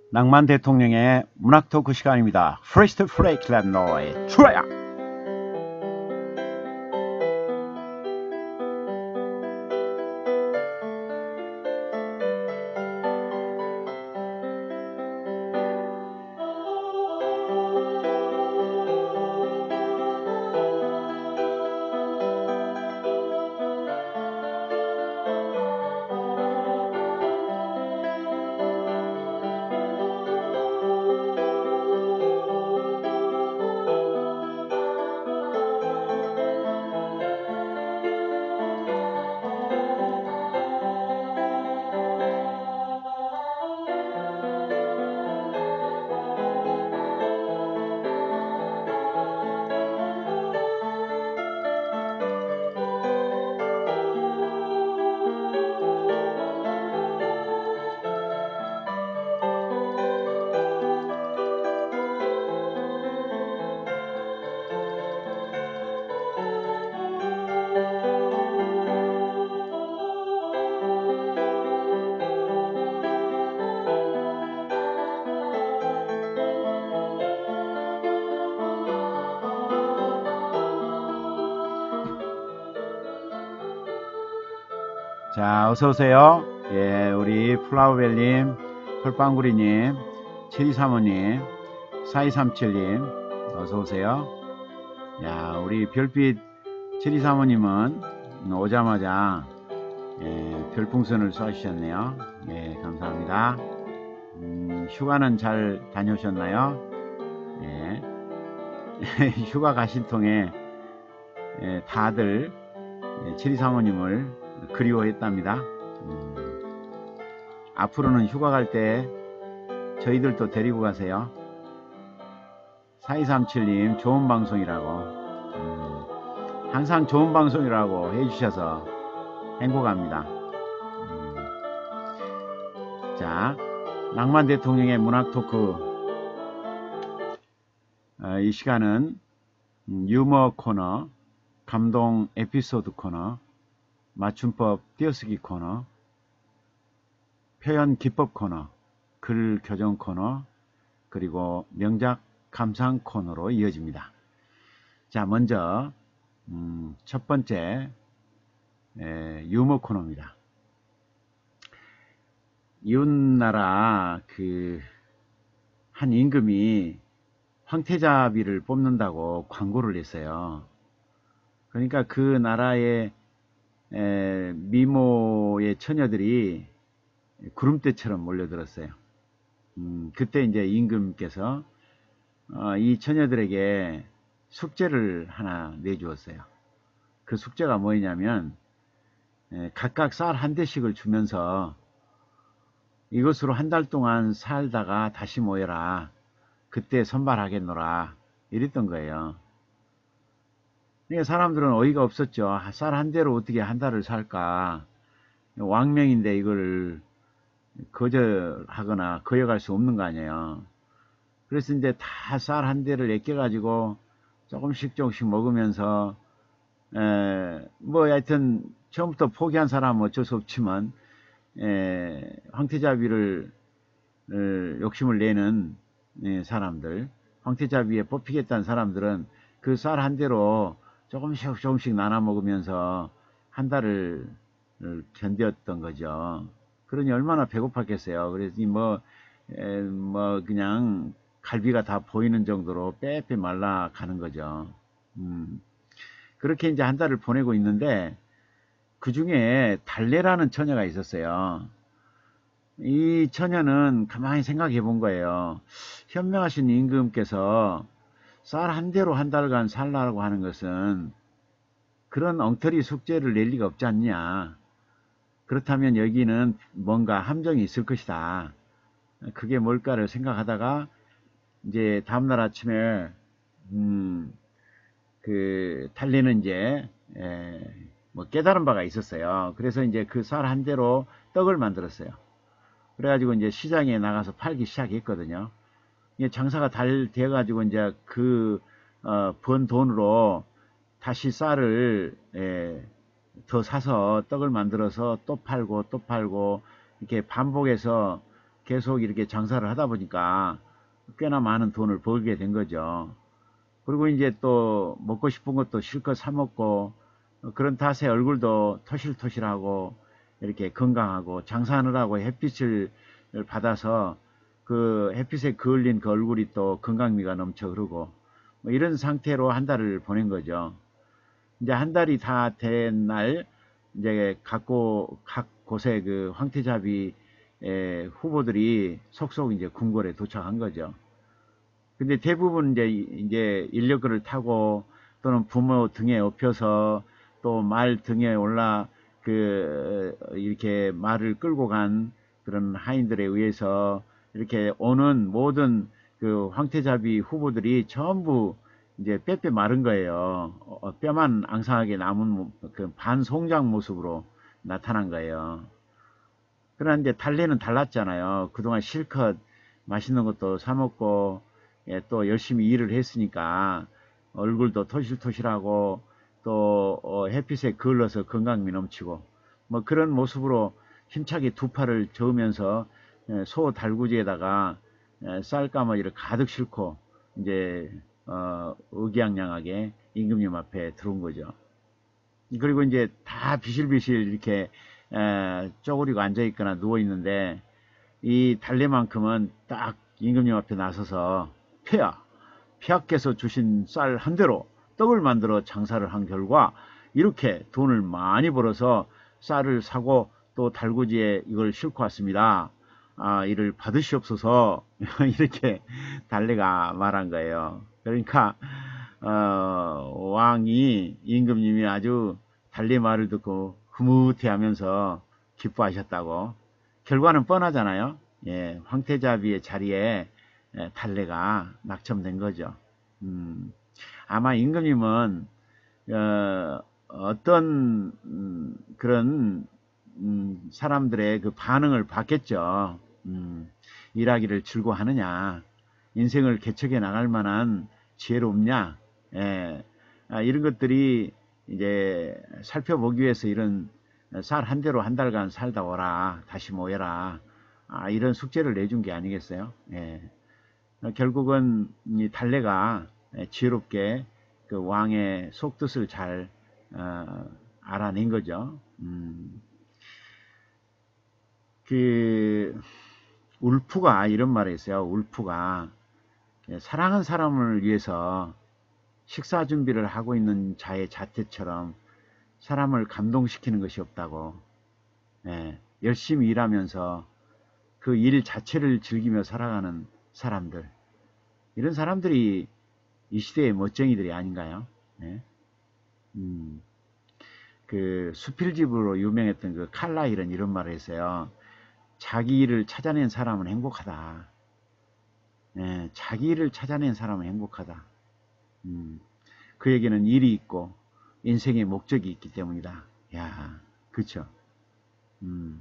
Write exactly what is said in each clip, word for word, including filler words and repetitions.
낭만 대통령의 문학 토크 시간입니다. 프리스트 프레이클랩 노이 출야. 자, 어서오세요. 예, 우리 플라우벨님, 펄빵구리님, 칠이삼오님, 사이삼칠님, 어서오세요. 야, 우리 별빛 칠이삼오님은 오자마자 예, 별풍선을 쏴주셨네요. 예, 감사합니다. 음, 휴가는 잘 다녀오셨나요? 예. 휴가 가신 통에 예, 다들 예, 칠이삼오님을 그리워했답니다. 음, 앞으로는 휴가 갈 때 저희들도 데리고 가세요. 사이삼칠님 좋은 방송이라고 음, 항상 좋은 방송이라고 해주셔서 행복합니다. 음, 자, 낭만 대통령의 문학 토크 어, 이 시간은 유머 코너, 감동 에피소드 코너, 맞춤법 띄어쓰기 코너, 표현 기법 코너, 글 교정 코너, 그리고 명작 감상 코너로 이어집니다. 자, 먼저 음, 첫 번째 에, 유머 코너입니다. 이웃나라 그 한 임금이 황태자비를 뽑는다고 광고를 했어요. 그러니까 그 나라의 에, 미모의 처녀들이 구름대처럼 몰려들었어요. 음, 그때 이제 임금께서 어, 이 처녀들에게 숙제를 하나 내주었어요. 그 숙제가 뭐냐면 에, 각각 쌀 한 대씩을 주면서 이것으로 한 달 동안 살다가 다시 모여라. 그때 선발하겠노라. 이랬던 거예요. 그러니까 사람들은 어이가 없었죠. 쌀 한 대로 어떻게 한 달을 살까. 왕명인데 이걸 거절하거나 거역할 수 없는 거 아니에요. 그래서 이제 다 쌀 한 대를 아껴가지고 조금씩 조금씩 먹으면서 에, 뭐 하여튼 처음부터 포기한 사람은 어쩔 수 없지만 에, 황태자비를 욕심을 내는 에, 사람들, 황태자비에 뽑히겠다는 사람들은 그 쌀 한 대로 조금씩 조금씩 나눠 먹으면서 한 달을 견뎠던 거죠. 그러니 얼마나 배고팠겠어요. 그래서 뭐, 에, 뭐 그냥 갈비가 다 보이는 정도로 빼빼 말라 가는 거죠. 음, 그렇게 이제 한 달을 보내고 있는데 그 중에 달래라는 처녀가 있었어요. 이 처녀는 가만히 생각해 본 거예요. 현명하신 임금께서 쌀 한 대로 한 달간 살라고 하는 것은 그런 엉터리 숙제를 낼 리가 없지 않냐. 그렇다면 여기는 뭔가 함정이 있을 것이다. 그게 뭘까를 생각하다가 이제 다음날 아침에 음, 그 달래는 이제 에, 뭐 깨달은 바가 있었어요. 그래서 이제 그 쌀 한 대로 떡을 만들었어요. 그래가지고 이제 시장에 나가서 팔기 시작했거든요. 장사가 잘 돼가지고 이제 그, 어, 번 돈으로 다시 쌀을, 에, 더 사서 떡을 만들어서 또 팔고 또 팔고 이렇게 반복해서 계속 이렇게 장사를 하다 보니까 꽤나 많은 돈을 벌게 된 거죠. 그리고 이제 또 먹고 싶은 것도 실컷 사 먹고 그런 탓에 얼굴도 토실토실하고 이렇게 건강하고 장사하느라고 햇빛을 받아서 그 햇빛에 그을린 그 얼굴이 또 건강미가 넘쳐 흐르고 뭐 이런 상태로 한 달을 보낸 거죠. 이제 한 달이 다 된 날 이제 각고 각 곳에 그 황태자비 후보들이 속속 이제 궁궐에 도착한 거죠. 근데 대부분 이제 이제 인력거를 타고 또는 부모 등에 업혀서 또 말 등에 올라 그 이렇게 말을 끌고 간 그런 하인들에 의해서 이렇게 오는 모든 그 황태자비 후보들이 전부 이제 빼빼 마른 거예요. 어, 뼈만 앙상하게 남은 그 반송장 모습으로 나타난 거예요. 그러나 이제 달래는 달랐잖아요. 그동안 실컷 맛있는 것도 사 먹고 예, 또 열심히 일을 했으니까 얼굴도 토실토실하고 또 어, 햇빛에 그을러서 건강미 넘치고 뭐 그런 모습으로 힘차게 두 팔을 저으면서 예, 소 달구지에다가 예, 쌀가마니를 가득 싣고 이제 어, 의기양양하게 임금님 앞에 들어온 거죠. 그리고 이제 다 비실비실 이렇게 에, 쪼그리고 앉아있거나 누워있는데 이 달래만큼은 딱 임금님 앞에 나서서 폐하, 폐하께서 주신 쌀 한 대로 떡을 만들어 장사를 한 결과 이렇게 돈을 많이 벌어서 쌀을 사고 또 달구지에 이걸 싣고 왔습니다. 아, 이를 받으시옵소서 이렇게 달래가 말한 거예요. 그러니까 어, 왕이 임금님이 아주 달래 말을 듣고 흐뭇해하면서 기뻐하셨다고. 결과는 뻔하잖아요. 예, 황태자비의 자리에 예, 달래가 낙첨된 거죠. 음, 아마 임금님은 어, 어떤 음, 그런 음, 사람들의 그 반응을 봤겠죠. 음, 일하기를 즐거워하느냐, 인생을 개척해 나갈 만한 지혜로 없냐, 예, 아, 이런 것들이 이제 살펴보기 위해서 이런 쌀 한 대로 한 달간 살다 오라, 다시 모여라, 아, 이런 숙제를 내준 게 아니겠어요? 예. 결국은 이 달래가 지혜롭게 그 왕의 속뜻을 잘 어, 알아낸 거죠. 음, 그 울프가 이런 말을 했어요. 울프가 사랑한 사람을 위해서 식사 준비를 하고 있는 자의 자태처럼 사람을 감동시키는 것이 없다고. 예, 열심히 일하면서 그 일 자체를 즐기며 살아가는 사람들, 이런 사람들이 이 시대의 멋쟁이들이 아닌가요? 예? 음, 그 수필집으로 유명했던 그 칼라일은 이런 말을 했어요. 자기 일을 찾아낸 사람은 행복하다. 예, 자기 일을 찾아낸 사람은 행복하다. 음, 그에게는 일이 있고 인생의 목적이 있기 때문이다. 야, 그쵸? 음,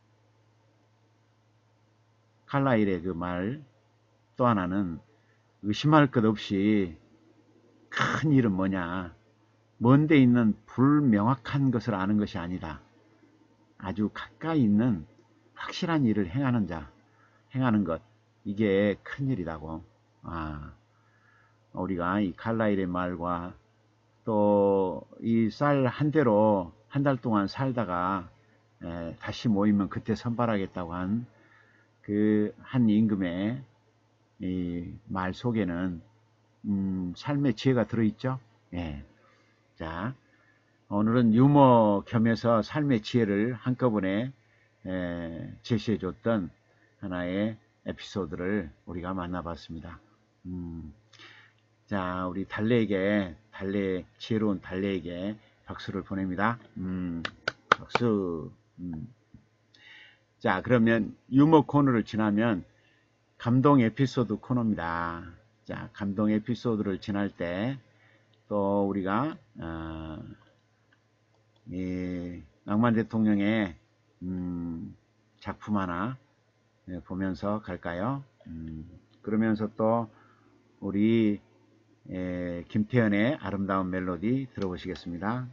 칼라일의 그 말 또 하나는 의심할 것 없이 큰 일은 뭐냐? 먼데 있는 불명확한 것을 아는 것이 아니다. 아주 가까이 있는 확실한 일을 행하는 자, 행하는 것, 이게 큰 일이라고. 아, 우리가 이 칼라일의 말과 또 이 쌀 한 대로 한 달 동안 살다가 에, 다시 모이면 그때 선발하겠다고 한 그 한 임금의 이 말 속에는 음, 삶의 지혜가 들어있죠. 예. 자, 오늘은 유머 겸해서 삶의 지혜를 한꺼번에 제시해 줬던 하나의 에피소드를 우리가 만나봤습니다. 음, 자, 우리 달래에게, 달래, 지혜로운 달래에게 박수를 보냅니다. 음, 박수. 음. 자, 그러면 유머 코너를 지나면 감동 에피소드 코너입니다. 자, 감동 에피소드를 지날 때 또 우리가 어, 이 낭만 대통령의 음, 작품 하나 보면서 갈까요? 음, 그러면서 또 우리 에, 김태현의 아름다운 멜로디 들어보시겠습니다.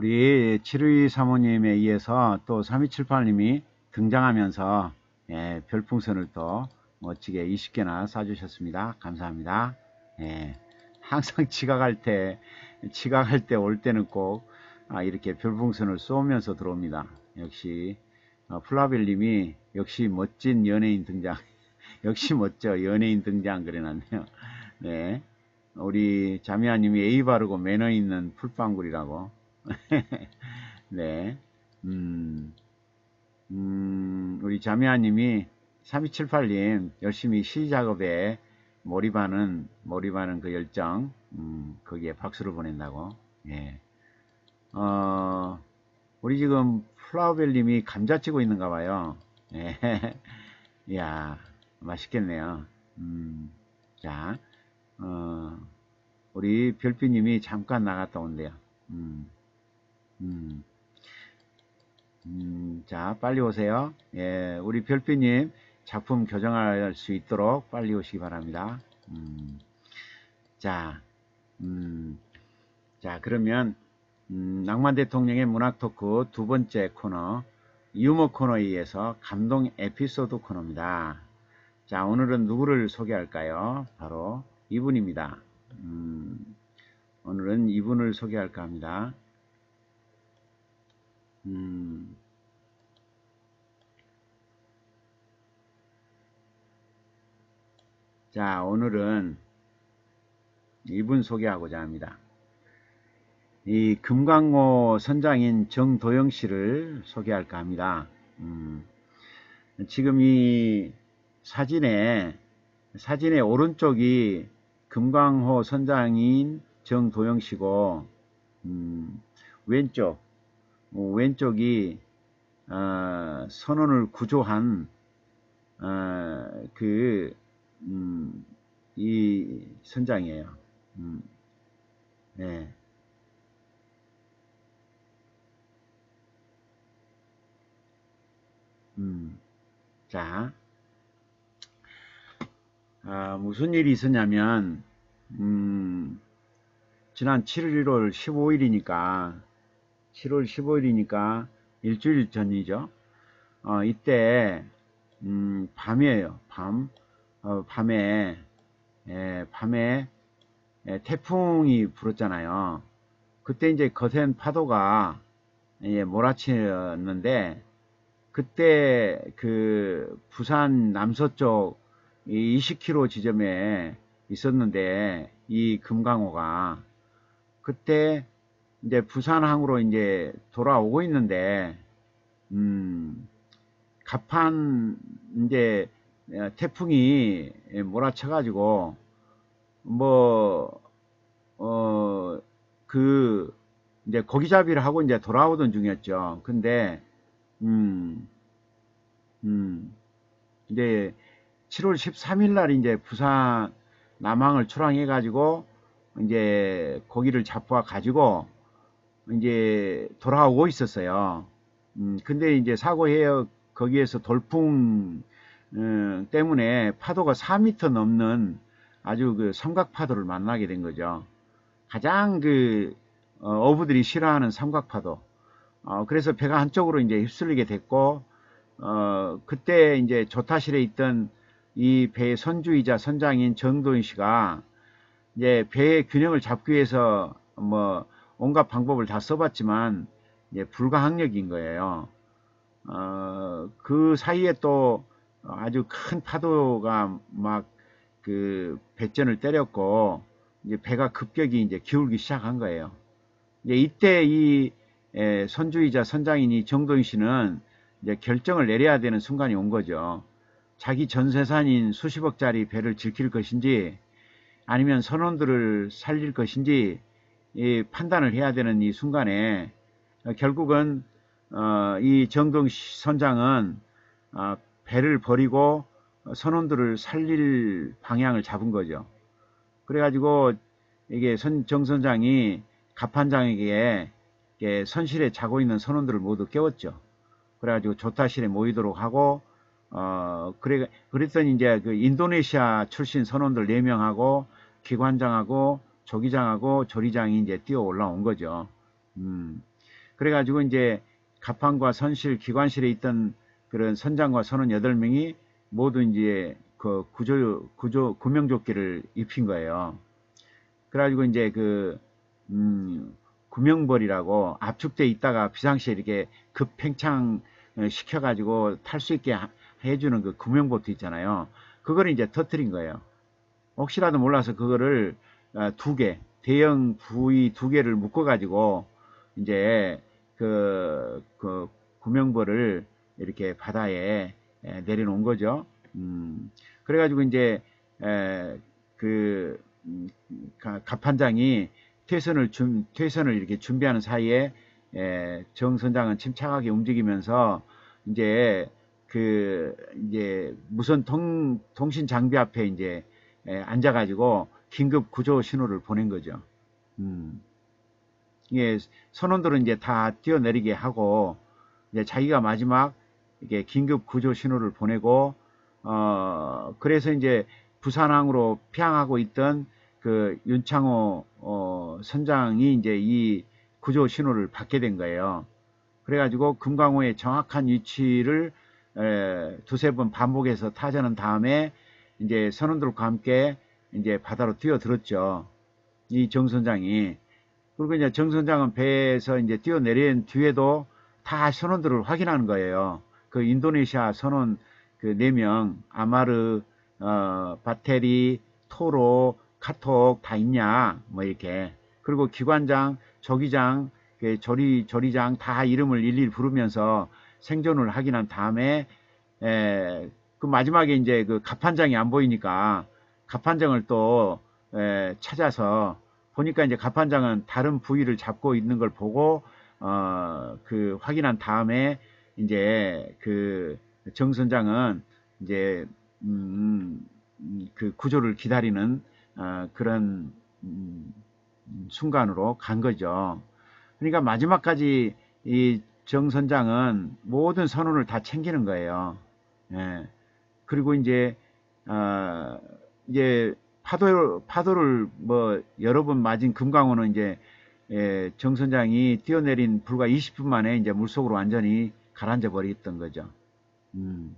우리 칠이 사모님에 의해서 또 삼이칠팔님이 등장하면서 예, 별풍선을 또 멋지게 이십 개나 쏴주셨습니다. 감사합니다. 예, 항상 지각할 때 지각할 때 올 때는 꼭 아, 이렇게 별풍선을 쏘면서 들어옵니다. 역시 어, 플라벨님이 역시 멋진 연예인 등장. 역시 멋져 연예인 등장 그래놨네요. 네, 우리 자미아님이 예의 바르고 매너 있는 풀빵굴이라고. 네, 음, 음, 우리 자미아님이 삼이칠팔님 열심히 시작업에 몰입하는 몰입하는 그 열정, 음, 거기에 박수를 보낸다고. 예, 어, 우리 지금 플라우벨님이 감자 찌고 있는가 봐요. 예, 이야, 맛있겠네요. 음, 자, 어, 우리 별빛님이 잠깐 나갔다 온대요. 음, 음, 음, 자, 빨리 오세요. 예, 우리 별빛님 작품 교정할 수 있도록 빨리 오시기 바랍니다. 음, 자, 음, 자, 그러면, 음, 낭만 대통령의 문학 토크 두 번째 코너, 유머 코너에 의해서 감동 에피소드 코너입니다. 자, 오늘은 누구를 소개할까요? 바로 이분입니다. 음, 오늘은 이분을 소개할까 합니다. 음, 자, 오늘은 이분 소개하고자 합니다. 이 금강호 선장인 정도영 씨를 소개할까 합니다. 음, 지금 이 사진에, 사진의 오른쪽이 금강호 선장인 정도영 씨고, 음, 왼쪽, 왼쪽이 어, 선원을 구조한 어, 그, 음, 이 선장이에요. 음, 네. 음, 자, 아, 무슨 일이 있었냐면, 음, 지난 칠월 십오일이니까, 칠월 십오일이니까 일주일 전이죠. 어, 이때, 음, 밤이에요. 밤, 어, 밤에, 예, 밤에 예, 태풍이 불었잖아요. 그때 이제 거센 파도가 예, 몰아치는데, 그때 그 부산 남서쪽 이십 킬로미터 지점에 있었는데 이 금강호가 그때 이제 부산항으로 이제 돌아오고 있는데 음 갑판 이제 태풍이 몰아쳐 가지고 뭐 어 그 이제 고기잡이를 하고 이제 돌아오던 중이었죠. 근데 음 음, 이제 칠월 십삼일 날 이제 부산 남항을 출항해 가지고 이제 고기를 잡아 가지고 이제 돌아오고 있었어요. 음, 근데 이제 사고해역 거기에서 돌풍 음, 때문에 파도가 사 미터 넘는 아주 그 삼각 파도를 만나게 된 거죠. 가장 그 어, 어부들이 싫어하는 삼각 파도. 어, 그래서 배가 한쪽으로 이제 휩쓸리게 됐고 어, 그때 이제 조타실에 있던 이 배의 선주이자 선장인 정도인 씨가 이제 배의 균형을 잡기 위해서 뭐 온갖 방법을 다 써봤지만 이제 불가항력인 거예요. 어, 그 사이에 또 아주 큰 파도가 막 그 배전을 때렸고 이제 배가 급격히 이제 기울기 시작한 거예요. 이제 이때 이 에, 선주이자 선장인 이 정도인 씨는 이제 결정을 내려야 되는 순간이 온 거죠. 자기 전 재산인 수십억짜리 배를 지킬 것인지 아니면 선원들을 살릴 것인지 이 판단을 해야 되는 이 순간에 결국은 어, 이 정동 선장은 어, 배를 버리고 선원들을 살릴 방향을 잡은 거죠. 그래가지고 이게 선, 정 선장이 갑판장에게 선실에 자고 있는 선원들을 모두 깨웠죠. 그래가지고 조타실에 모이도록 하고 어 그래 그랬더니 이제 그 인도네시아 출신 선원들 네 명하고 기관장하고 조기장하고 조리장이 이제 뛰어 올라온 거죠. 음 그래가지고 이제 갑판과 선실, 기관실에 있던 그런 선장과 선원 여덟 명이 모두 이제 그 구조, 구조, 구명조끼를 입힌 거예요. 그래가지고 이제 그, 음, 구명벌이라고 압축돼 있다가 비상시에 이렇게 급팽창 시켜가지고 탈 수 있게 해주는 그 구명보트 있잖아요. 그걸 이제 터뜨린 거예요. 혹시라도 몰라서 그거를 두 개, 대형 부위 두 개를 묶어가지고 이제 그, 그 구명벌을 이렇게 바다에 내려놓은 거죠. 음, 그래가지고 이제 에, 그 음, 갑판장이 퇴선을 준 퇴선을 이렇게 준비하는 사이에 에, 정 선장은 침착하게 움직이면서 이제 그 이제 무선 통, 통신 장비 앞에 이제 에, 앉아가지고 긴급 구조 신호를 보낸 거죠. 음. 이게 선원들은 이제 다 뛰어내리게 하고 이제 자기가 마지막 이게 긴급 구조 신호를 보내고 어 그래서 이제 부산항으로 피항하고 있던 그 윤창호 어 선장이 이제 이 구조 신호를 받게 된 거예요. 그래가지고 금강호의 정확한 위치를 에, 두세 번 반복해서 타전한 다음에 이제 선원들과 함께 이제 바다로 뛰어들었죠. 이 정 선장이. 그리고 이제 정 선장은 배에서 이제 뛰어내린 뒤에도 다 선원들을 확인하는 거예요. 그 인도네시아 선원 그 네 명, 아마르, 어, 바테리, 토로, 카톡 다 있냐, 뭐 이렇게. 그리고 기관장, 조기장, 그 조리, 조리장 다 이름을 일일이 부르면서 생존을 확인한 다음에, 에, 그 마지막에 이제 그 갑판장이 안 보이니까 갑판장을 또, 에, 찾아서 보니까 이제 갑판장은 다른 부위를 잡고 있는 걸 보고 어 그 확인한 다음에 이제 그 정 선장은 이제 음, 그 구조를 기다리는 어 그런 음, 순간으로 간 거죠. 그러니까 마지막까지 이 정 선장은 모든 선원을 다 챙기는 거예요. 예. 그리고 이제 어 이제 파도 파도를 뭐 여러 번 맞은 금강호는 이제 예, 정 선장이 뛰어내린 불과 이십 분 만에 이제 물속으로 완전히 가라앉아 버렸던 거죠. 음.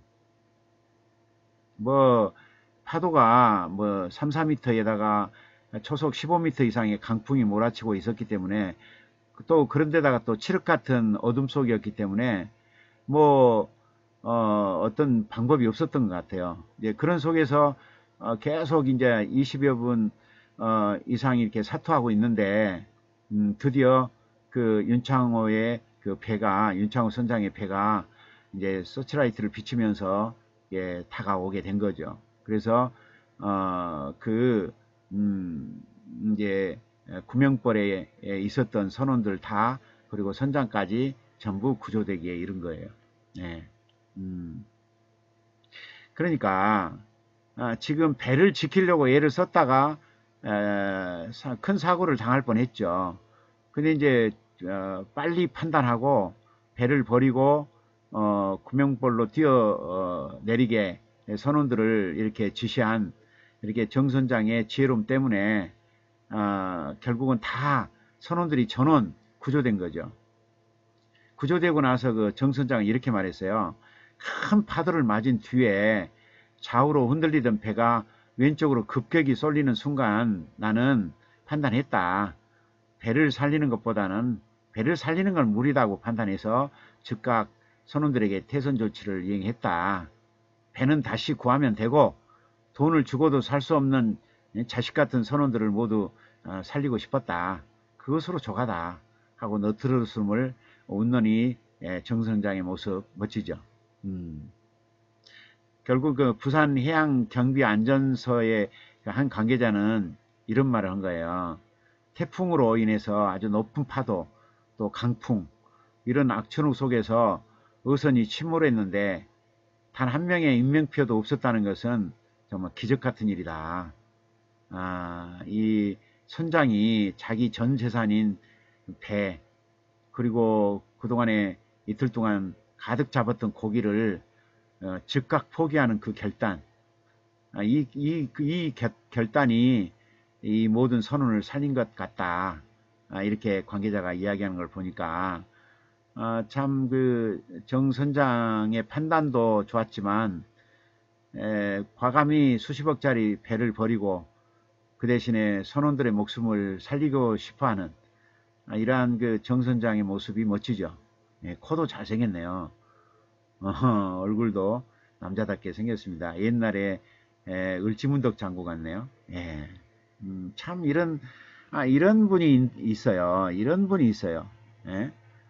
뭐 파도가 뭐 삼, 사 미터에다가 초속 십오 미터 이상의 강풍이 몰아치고 있었기 때문에 또 그런데다가 또 칠흑 같은 어둠 속이었기 때문에 뭐 어, 어떤 방법이 없었던 것 같아요. 이제 그런 속에서 어, 계속 이제 이십여 분 어, 이상 이렇게 사투하고 있는데 음, 드디어 그 윤창호의 그 배가 윤창호 선장의 배가 이제 서치라이트를 비추면서 예, 다가오게 된 거죠. 그래서 어, 그 음, 이제 구명벌에 있었던 선원들 다 그리고 선장까지 전부 구조되기에 이른 거예요. 네. 음. 그러니까 아, 지금 배를 지키려고 애를 썼다가 에, 사, 큰 사고를 당할 뻔했죠. 근데 이제 어, 빨리 판단하고 배를 버리고 어, 구명벌로 뛰어 어, 내리게 선원들을 이렇게 지시한 이렇게 정 선장의 지혜로움 때문에 어, 결국은 다 선원들이 전원 구조된 거죠. 구조되고 나서 그 정 선장은 이렇게 말했어요. 큰 파도를 맞은 뒤에 좌우로 흔들리던 배가 왼쪽으로 급격히 쏠리는 순간 나는 판단했다. 배를 살리는 것보다는 배를 살리는 건 무리다고 판단해서 즉각 선원들에게 태선 조치를 이행했다. 배는 다시 구하면 되고 돈을 주고도 살 수 없는 자식 같은 선원들을 모두 살리고 싶었다. 그것으로 조가다. 하고 너트러스름을 웃느니 정 선장의 모습 멋지죠. 음. 결국 그 부산 해양경비안전서의 한 관계자는 이런 말을 한 거예요. 태풍으로 인해서 아주 높은 파도, 또 강풍, 이런 악천후 속에서 어선이 침몰했는데 단 한 명의 인명피해도 없었다는 것은 정말 기적 같은 일이다. 아, 이 선장이 자기 전 재산인 배, 그리고 그동안에 이틀 동안 가득 잡았던 고기를 어, 즉각 포기하는 그 결단, 아, 이, 이, 이 결단이 이 모든 선원을 살린 것 같다. 아, 이렇게 관계자가 이야기하는 걸 보니까 아, 참, 그, 정 선장의 판단도 좋았지만, 에, 과감히 수십억짜리 배를 버리고, 그 대신에 선원들의 목숨을 살리고 싶어 하는, 아, 이러한 그 정 선장의 모습이 멋지죠. 예, 코도 잘생겼네요. 어, 얼굴도 남자답게 생겼습니다. 옛날에, 에, 을지문덕 장군 같네요. 예. 음, 참, 이런, 아, 이런 분이 있어요. 이런 분이 있어요. 예?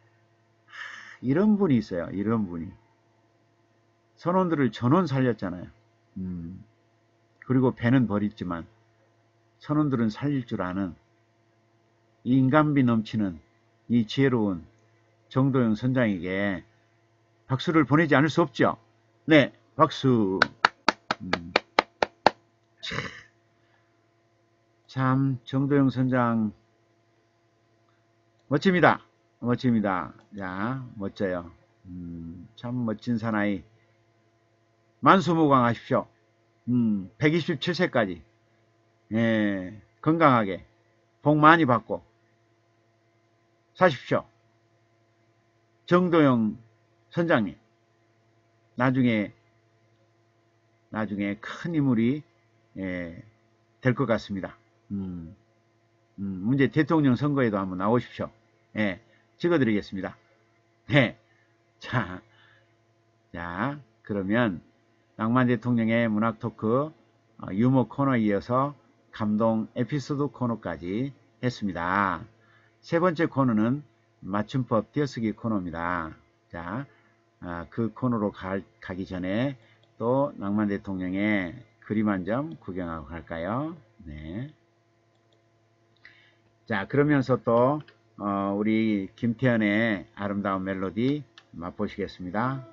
이런 분이 있어요. 이런 분이. 선원들을 전원 살렸잖아요. 음, 그리고 배는 버렸지만 선원들은 살릴 줄 아는 이 인간미 넘치는 이 지혜로운 정도영 선장에게 박수를 보내지 않을 수 없죠. 네, 박수. 음, 참 정도영 선장 멋집니다. 멋집니다. 자, 멋져요. 음, 참 멋진 사나이. 만수무강하십시오. 음, 백이십칠 세까지 예, 건강하게 복 많이 받고 사십시오. 정도영 선장님, 나중에 나중에 큰 인물이 예, 될 것 같습니다. 음, 음, 문제 대통령 선거에도 한번 나오십시오. 예, 찍어드리겠습니다. 네, 자, 자, 그러면 낭만 대통령의 문학 토크 어, 유머 코너에 이어서 감동 에피소드 코너까지 했습니다. 세 번째 코너는 맞춤법 띄어쓰기 코너입니다. 자, 아, 그 코너로 가, 가기 전에 또 낭만 대통령의 그림 한 점 구경하고 갈까요? 네. 자, 그러면서 또 어, 우리 김태현의 아름다운 멜로디 맛보시겠습니다.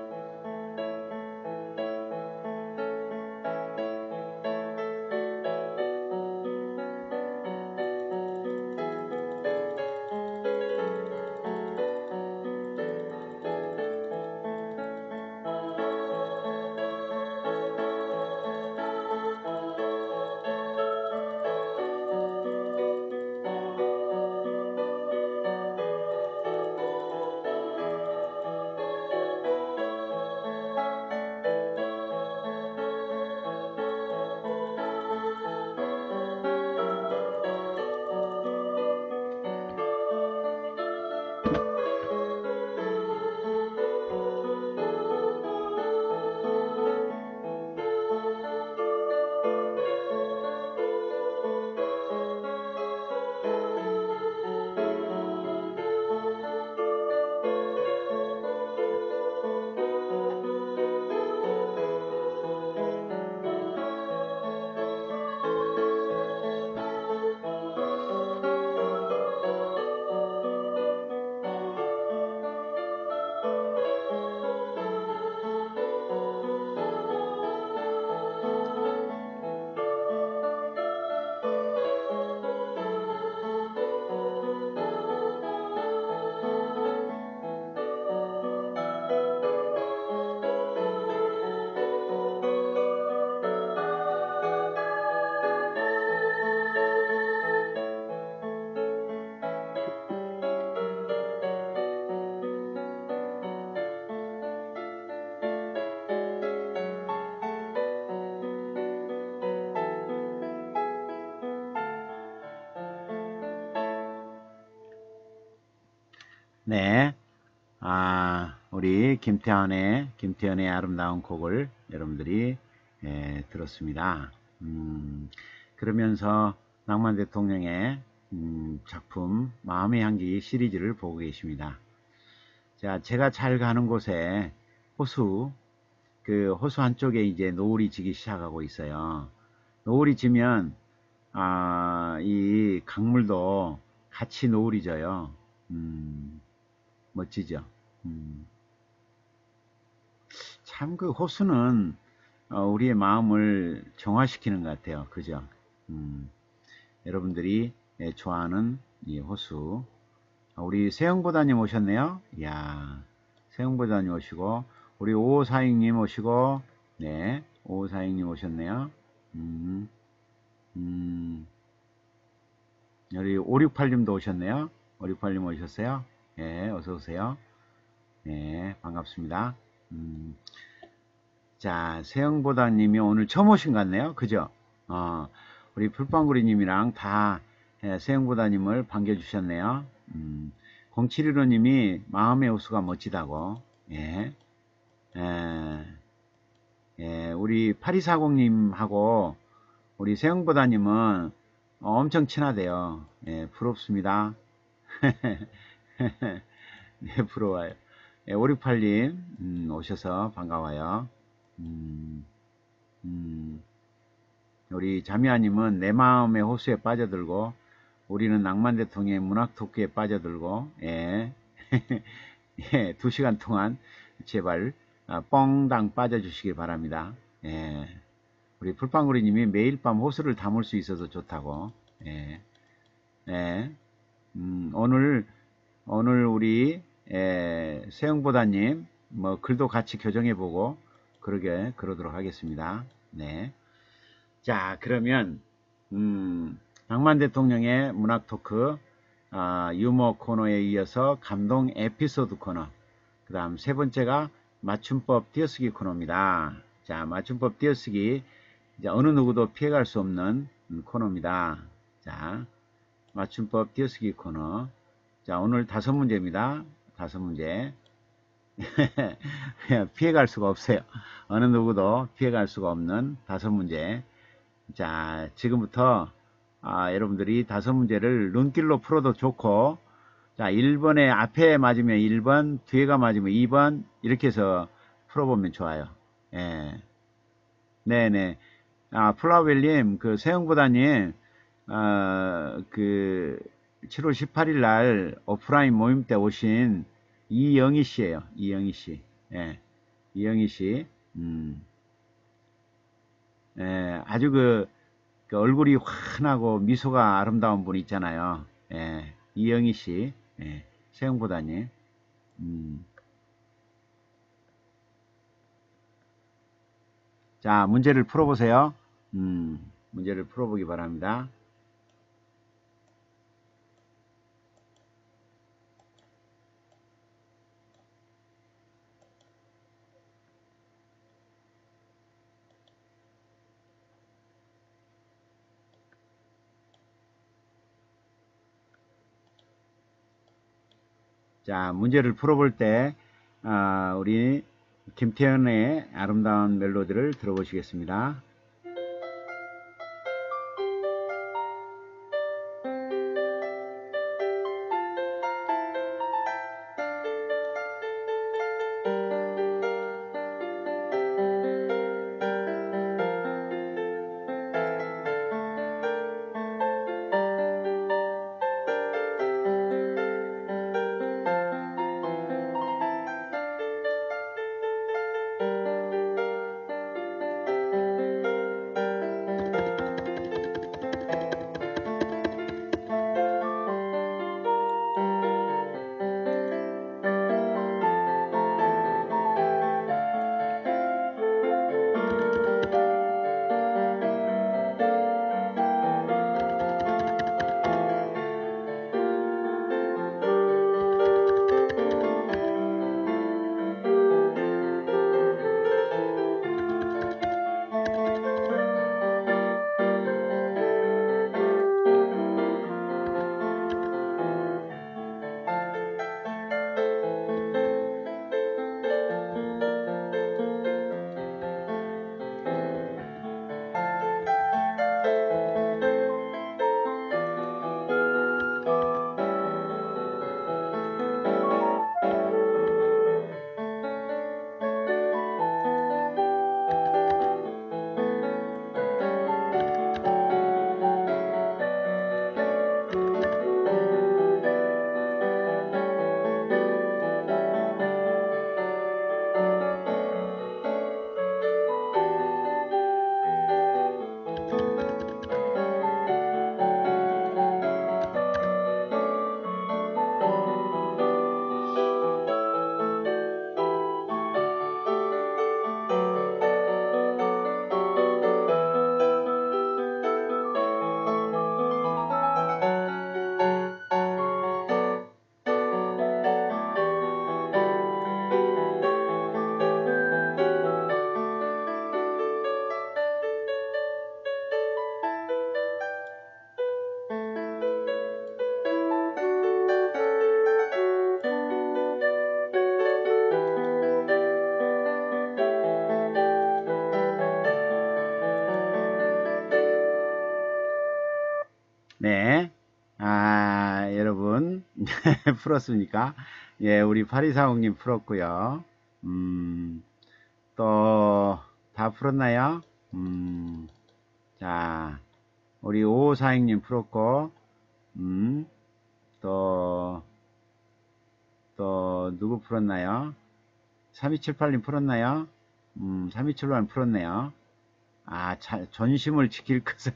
네. 아, 우리 김태현의, 김태현의 아름다운 곡을 여러분들이 예, 들었습니다. 음, 그러면서 낭만 대통령의 음, 작품 마음의 향기 시리즈를 보고 계십니다. 자, 제가 잘 가는 곳에 호수, 그 호수 한쪽에 이제 노을이 지기 시작하고 있어요. 노을이 지면 아, 이 강물도 같이 노을이 져요. 음, 멋지죠. 음. 참 그 호수는 어, 우리의 마음을 정화시키는 것 같아요. 그죠? 음, 여러분들이 예, 좋아하는 이 호수. 아, 우리 세영보다님 오셨네요. 이야, 세영보다님 오시고, 우리 오오사육님 오시고, 네, 오오사육님 오셨네요. 음, 음, 우리 오육팔님도 오셨네요. 오육팔님 오셨어요. 예, 어서 오세요. 예, 반갑습니다. 음, 자, 세영보다님이 오늘 처음 오신 것 같네요. 그죠? 어, 우리 풀빵구리님이랑 다 예, 세영보다님을 반겨주셨네요. 음, 공칠일오님이 마음의 호수가 멋지다고. 예, 예, 예, 우리 팔이사공님하고 우리 세영보다님은 엄청 친하대요. 예, 부럽습니다. 네, 부러워요. 예, 오육팔님, 음, 오셔서 반가워요. 음, 음, 우리 자미아님은 내 마음의 호수에 빠져들고, 우리는 낭만 대통령의 문학 토크에 빠져들고, 예, 예, 두 시간 동안 제발 아, 뻥당 빠져주시길 바랍니다. 예, 우리 풀빵구리님이 매일 밤 호수를 담을 수 있어서 좋다고, 예, 예, 음, 오늘 오늘 우리 에, 세영보다님 뭐 글도 같이 교정해보고 그러게 그러도록 하겠습니다. 네. 자, 그러면 음, 낭만 대통령의 문학 토크 아, 유머 코너에 이어서 감동 에피소드 코너, 그 다음 세 번째가 맞춤법 띄어쓰기 코너입니다. 자, 맞춤법 띄어쓰기 이제 어느 누구도 피해갈 수 없는 코너입니다. 자, 맞춤법 띄어쓰기 코너. 자, 오늘 다섯 문제입니다. 다섯 문제. 피해갈 수가 없어요. 어느 누구도 피해갈 수가 없는 다섯 문제. 자, 지금부터 아, 여러분들이 다섯 문제를 눈길로 풀어도 좋고, 자, 일 번에 앞에 맞으면 일 번, 뒤에가 맞으면 이 번, 이렇게 해서 풀어보면 좋아요. 예. 네네. 아, 플라웰님, 그, 세영보다님, 어, 그, 칠월 십팔일 날 오프라인 모임 때 오신 이영희 씨예요. 이영희 씨. 예. 이영희 씨. 음. 예. 아주 그, 그 얼굴이 환하고 미소가 아름다운 분 있잖아요. 예. 이영희 씨. 예. 세영보다님. 음. 자, 문제를 풀어보세요. 음. 문제를 풀어보기 바랍니다. 자, 문제를 풀어볼 때, 아, 우리 김태현의 아름다운 멜로디를 들어보시겠습니다. 아, 여러분, 풀었습니까? 예, 우리 팔이사공님 풀었고요. 음, 또, 다 풀었나요? 음, 자, 우리 오오사육님 풀었고, 음, 또, 또, 누구 풀었나요? 삼이칠팔님 풀었나요? 음, 삼이칠팔님 풀었네요. 아, 자, 존심을 지킬 것을.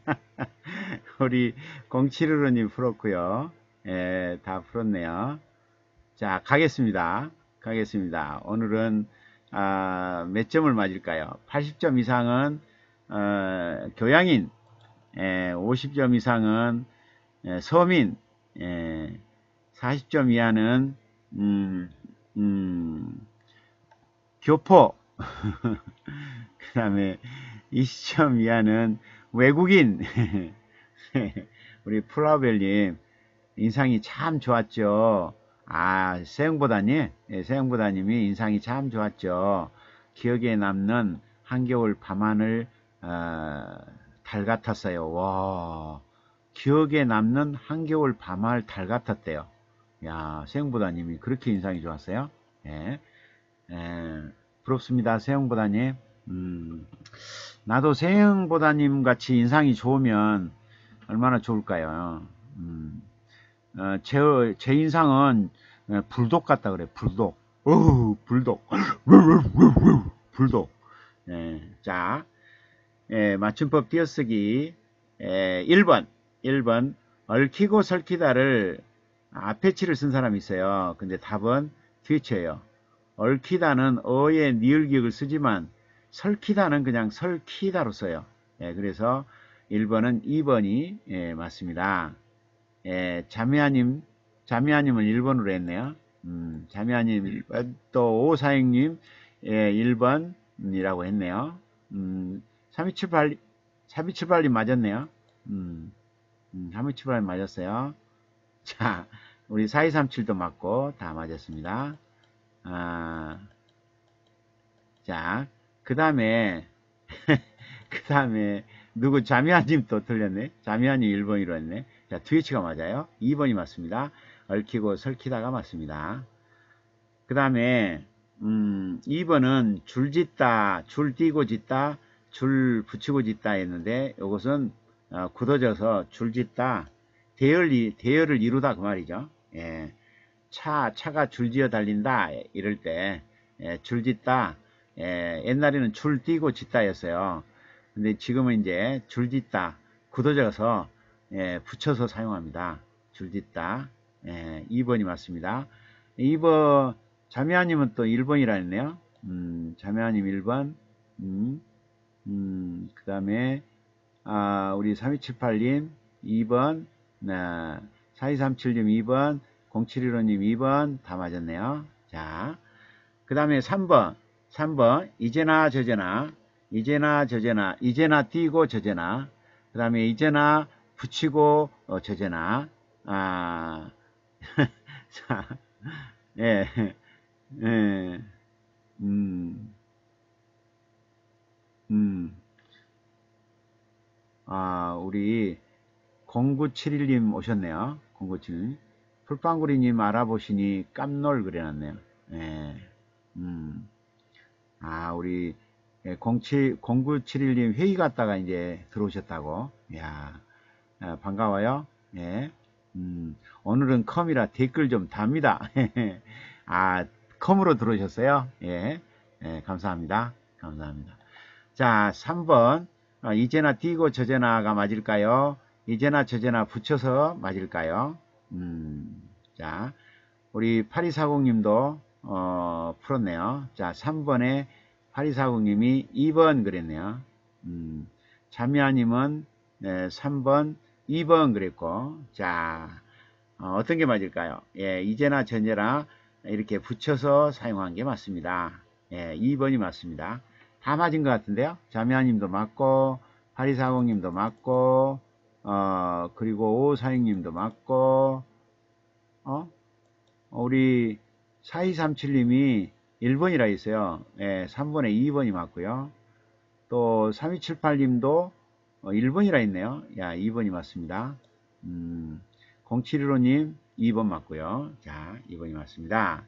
우리 공칠일오님 풀었고요. 예, 다 풀었네요. 자, 가겠습니다. 가겠습니다. 오늘은 아, 몇 점을 맞을까요? 팔십 점 이상은 어, 교양인, 예, 오십 점 이상은 예, 서민, 예, 사십 점 이하는 음, 음, 교포, 그 다음에 이십 점 이하는 외국인. 우리 플라벨님 인상이 참 좋았죠. 아, 세영보다님, 예, 세영보다님이 인상이 참 좋았죠. 기억에 남는 한겨울 밤하늘 어, 달 같았어요. 와, 기억에 남는 한겨울 밤하늘 달 같았대요. 야, 세영보다님이 그렇게 인상이 좋았어요. 예, 예, 부럽습니다, 세영보다님. 음, 나도 세영보다님 같이 인상이 좋으면 얼마나 좋을까요? 음, 어, 제, 제 인상은 어, 불독 같다 그래. 불독. 어우, 불독. 불독. 예, 자, 예, 맞춤법 띄어쓰기 예, 일 번. 일 번. 얽히고 설키다를 앞에 치를 쓴 사람이 있어요. 근데 답은 뒤에 치예요. 얽히다는 어의 니을기역을 쓰지만 설키다는 그냥 설키다로 써요. 예, 그래서 일 번은 이 번이 예, 맞습니다. 예, 자미아님, 자미아님은 일 번으로 했네요. 음, 자미아님 일 번, 또 오사육님 예, 일 번이라고 했네요. 음, 삼이칠팔, 삼이칠팔님 맞았네요. 음, 음, 삼이칠팔님 맞았어요. 자, 우리 사이삼칠도 맞고 다 맞았습니다. 아, 자, 그 다음에, 그 다음에, 누구, 자미아님 또 틀렸네? 자미아님 일 번이로 했네? 자, 트위치가 맞아요. 이 번이 맞습니다. 얽히고 설키다가 맞습니다. 그 다음에, 음, 이 번은 줄 짓다, 줄 띄고 짓다, 줄 붙이고 짓다 했는데, 이것은 어, 굳어져서 줄 짓다, 대열, 대열을 이루다 그 말이죠. 예. 차, 차가 줄지어 달린다, 이럴 때, 예, 줄 짓다, 예, 옛날에는 줄 띄고 짓다였어요. 근데 지금은 이제 줄 짓다, 굳어져서, 예, 붙여서 사용합니다. 줄 짓다, 예, 이 번이 맞습니다. 이 번, 자매아님은 또 일 번이라 했네요. 음, 자매아님 일 번, 음, 음, 그 다음에, 아, 우리 삼이칠팔님 이 번, 네, 사이삼칠님 이 번, 공칠일오님 이 번 다 맞았네요. 자, 그 다음에 삼 번, 삼 번 이제나 저제나, 이제나 저제나, 이제나 띄고 저제나, 그 다음에 이제나 붙이고 어, 저제나, 아, 자, 예, 예, 음, 음, 아, 우리 공구칠일님 오셨네요. 공구칠일. 풀빵구리님 알아보시니 깜놀 그래놨네요. 예, 음. 아, 우리 공칠, 공구칠일님 회의 갔다가 이제 들어오셨다고. 이야, 아, 반가워요. 예. 음, 오늘은 컴이라 댓글 좀 답니다. 아, 컴으로 들어오셨어요? 예. 예, 감사합니다. 감사합니다. 자, 삼 번. 어, 이제나 띄고 저제나가 맞을까요? 이제나 저제나 붙여서 맞을까요? 음, 자, 우리 팔이사공님도 어, 풀었네요. 자, 삼 번에 팔이사공님이 이 번 그랬네요. 음, 자미아님은 네, 삼 번, 이 번 그랬고, 자, 어, 떤게 맞을까요? 예, 이제나 전제나 이렇게 붙여서 사용한 게 맞습니다. 예, 이 번이 맞습니다. 다 맞은 것 같은데요. 자매아님도 맞고, 팔이사공님도 맞고, 어, 그리고 오사육님도 맞고, 어, 우리 사이삼칠님이 일 번이라 있어요. 예, 삼 번에 이 번이 맞고요. 또 삼이칠팔님도 일 번이라 있네요. 야, 이 번이 맞습니다. 음, 공칠일오님 이 번 맞고요. 자, 이 번이 맞습니다.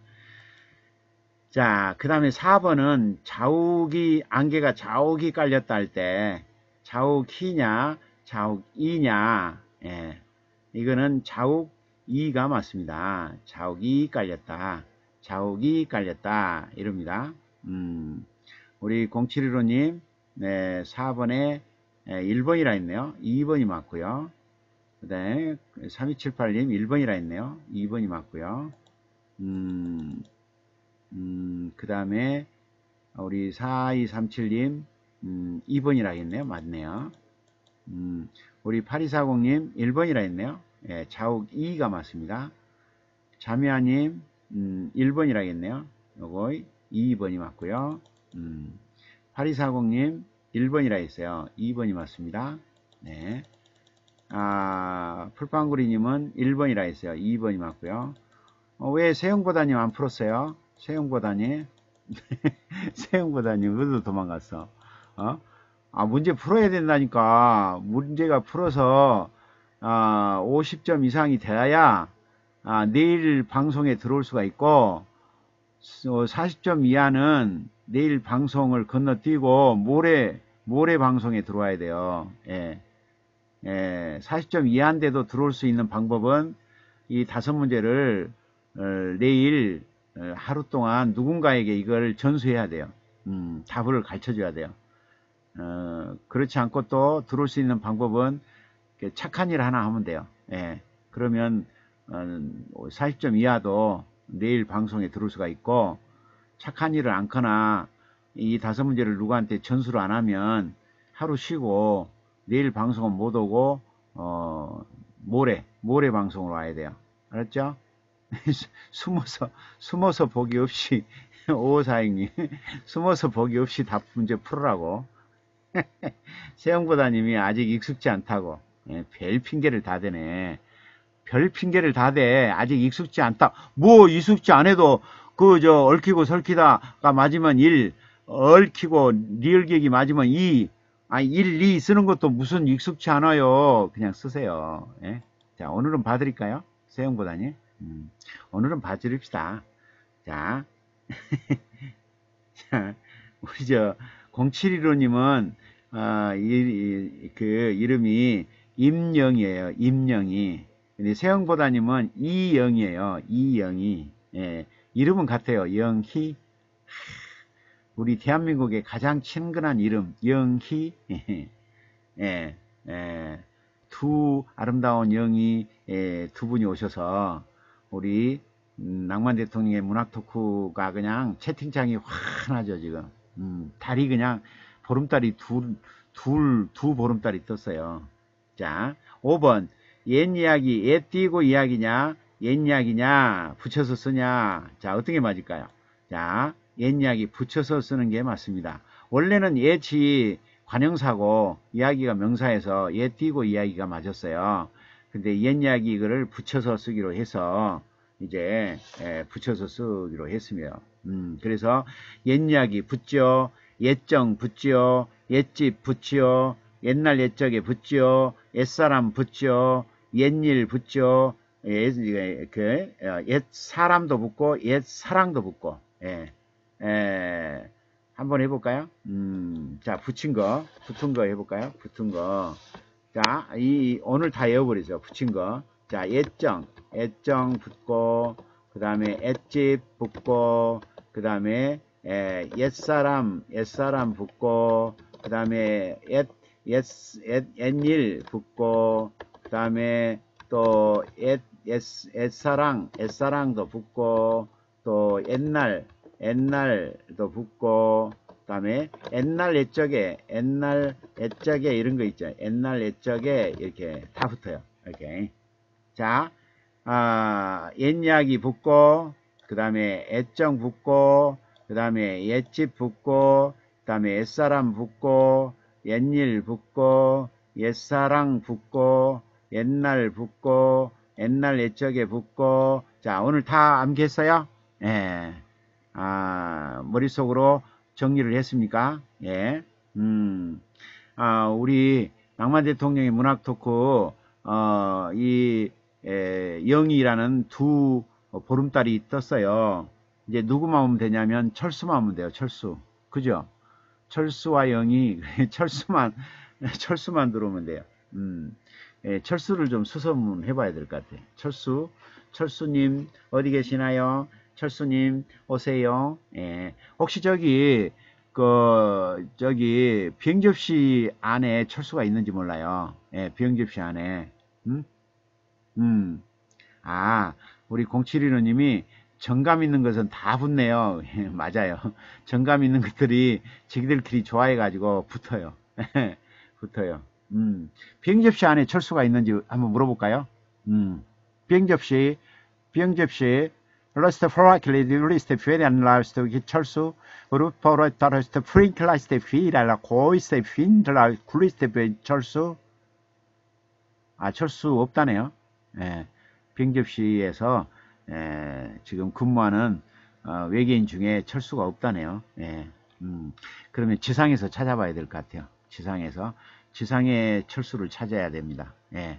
자, 그 다음에 사 번은 자욱이, 안개가 자욱이 깔렸다 할 때, 자욱이냐, 자욱이냐, 예. 이거는 자욱이가 맞습니다. 자욱이 깔렸다. 자욱이 깔렸다. 이럽니다. 음, 우리 공칠일오님, 네, 사 번에 일 번이라 했네요. 이 번이 맞고요. 그 다음에 삼이칠팔님 일 번이라 했네요. 이 번이 맞고요. 음, 음, 그 다음에 우리 사이삼칠님 음, 이 번이라 했네요. 맞네요. 음, 우리 팔이사공님 일 번이라 했네요. 예, 자욱 이가 맞습니다. 자미아님 음, 일 번이라 했네요. 요거 이 번이 맞고요. 음, 팔이사공님 일 번이라 했어요. 이 번이 맞습니다. 네. 아, 풀빵구리님은 일 번이라 했어요. 이 번이 맞고요. 어, 왜 세영보다님 안 풀었어요? 세영보다님 세영보다님 어디로 도망갔어? 어? 아, 문제 풀어야 된다니까. 문제가 풀어서 아, 오십 점 이상이 돼야 아, 내일 방송에 들어올 수가 있고 사십 점 이하는 내일 방송을 건너뛰고 모레 모레 방송에 들어와야 돼요. 예. 예, 사십 점 이하인데도 들어올 수 있는 방법은 이 다섯 문제를 어, 내일 어, 하루 동안 누군가에게 이걸 전수해야 돼요. 음, 답을 가르쳐 줘야 돼요. 어, 그렇지 않고 또 들어올 수 있는 방법은 착한 일 하나 하면 돼요. 예, 그러면 어, 사십 점 이하도 내일 방송에 들어올 수가 있고 착한 일을 않거나 이 다섯 문제를 누구한테 전수를 안 하면 하루 쉬고 내일 방송은 못 오고 어, 모레 모레 방송으로 와야 돼요. 알았죠? 숨어서 숨어서 보기 없이 오오사육님 숨어서 보기 없이 답 문제 풀으라고. 세영보다님이 아직 익숙지 않다고. 예, 별 핑계를 다 대네. 별 핑계를 다 대. 아직 익숙지 않다. 뭐 익숙지 않아도 그 저 얽히고 설키다가 맞으면 일, 얽히고 리을객이 맞으면 이. 아니 일, 이 쓰는 것도 무슨 익숙치 않아요. 그냥 쓰세요. 예? 자, 오늘은 봐드릴까요? 세영보다님. 음, 오늘은 봐드립시다. 자, 자, 우리 저 공칠일오님은 어, 이, 이, 그 이름이 임영이에요. 임영이. 근데 세영보다님은 이영이에요. 이영이. 예, 이름은 같아요. 영희. 우리 대한민국의 가장 친근한 이름 영희. 예, 예, 두 아름다운 영희 예, 두 분이 오셔서 우리 음, 낭만 대통령의 문학 토크가 그냥 채팅창이 환하죠 지금. 음, 달이 그냥 보름달이 둘, 둘, 두 보름달이 떴어요. 자, 오 번 옛 이야기, 옛 띄고 이야기냐, 옛 이야기냐, 붙여서 쓰냐. 자, 어떤 게 맞을까요? 자, 옛 이야기 붙여서 쓰는 게 맞습니다. 원래는 옛이 관형사고 이야기가 명사에서 옛 띄고 이야기가 맞았어요. 근데 옛 이야기 이거를 붙여서 쓰기로 해서 이제 에, 붙여서 쓰기로 했으며 음, 그래서 옛 이야기 붙죠, 옛정 붙죠, 옛집 붙죠, 옛날 옛적에 붙죠, 옛사람 붙죠, 옛일 붙죠, 옛, 그, 옛 사람도 붙고 옛 사랑도 붙고. 예. 에, 한번 해볼까요? 음, 자, 붙인 거, 붙은 거 해볼까요? 붙은 거. 자, 이, 오늘 다 외워버리죠. 붙인 거. 자, 옛정, 옛정 붙고, 그 다음에 옛집 붙고, 그 다음에, 옛사람, 옛사람 붙고, 그 다음에, 옛, 옛, 옛, 옛일 붙고, 그 다음에 또, 옛, 옛, 옛사랑, 옛사랑도 붙고, 또, 옛날, 옛날도 붙고, 그 다음에 옛날 옛적에 옛날 옛적에 이런 거 있죠. 옛날 옛적에 이렇게 다 붙어요. 이렇게. 자, 아, 옛 이야기 붙고, 그 다음에 애정 붙고, 그 다음에 옛집 붙고, 그 다음에 옛사람 붙고, 옛일 붙고, 옛사랑 붙고, 옛날 붙고, 옛날 옛적에 붙고. 자, 오늘 다 암기했어요? 예. 아, 머릿속으로 정리를 했습니까? 예. 음, 아, 우리 낭만 대통령의 문학 토크, 어, 이 에, 영이라는 두 보름달이 떴어요. 이제 누구만 오면 되냐면 철수만 오면 돼요. 철수. 그죠? 철수와 영이 철수만 철수만 들어오면 돼요. 음, 예, 철수를 좀 수소문 해봐야 될 것 같아요. 철수, 철수님 어디 계시나요? 철수님 오세요. 예, 혹시 저기 그 저기 비행접시 안에 철수가 있는지 몰라요. 예, 비행접시 안에. 음, 음, 아, 우리 공칠일호님이 정감 있는 것은 다 붙네요. 예, 맞아요. 정감 있는 것들이 자기들끼리 좋아해가지고 붙어요. 붙어요. 음, 비행접시 안에 철수가 있는지 한번 물어볼까요? 음, 비행접시, 비행접시, 러스트 프라킬리 리스트 피에리안 라스트 철수, 루퍼로 따라스트 프링클라스트 피라라 고이스트 핀들라 굴리스트 철수. 아, 철수 없다네요. 예, 비행접시에서 예, 지금 근무하는 어, 외계인 중에 철수가 없다네요. 예, 음, 그러면 지상에서 찾아봐야 될 것 같아요. 지상에서 지상의 철수를 찾아야 됩니다. 예.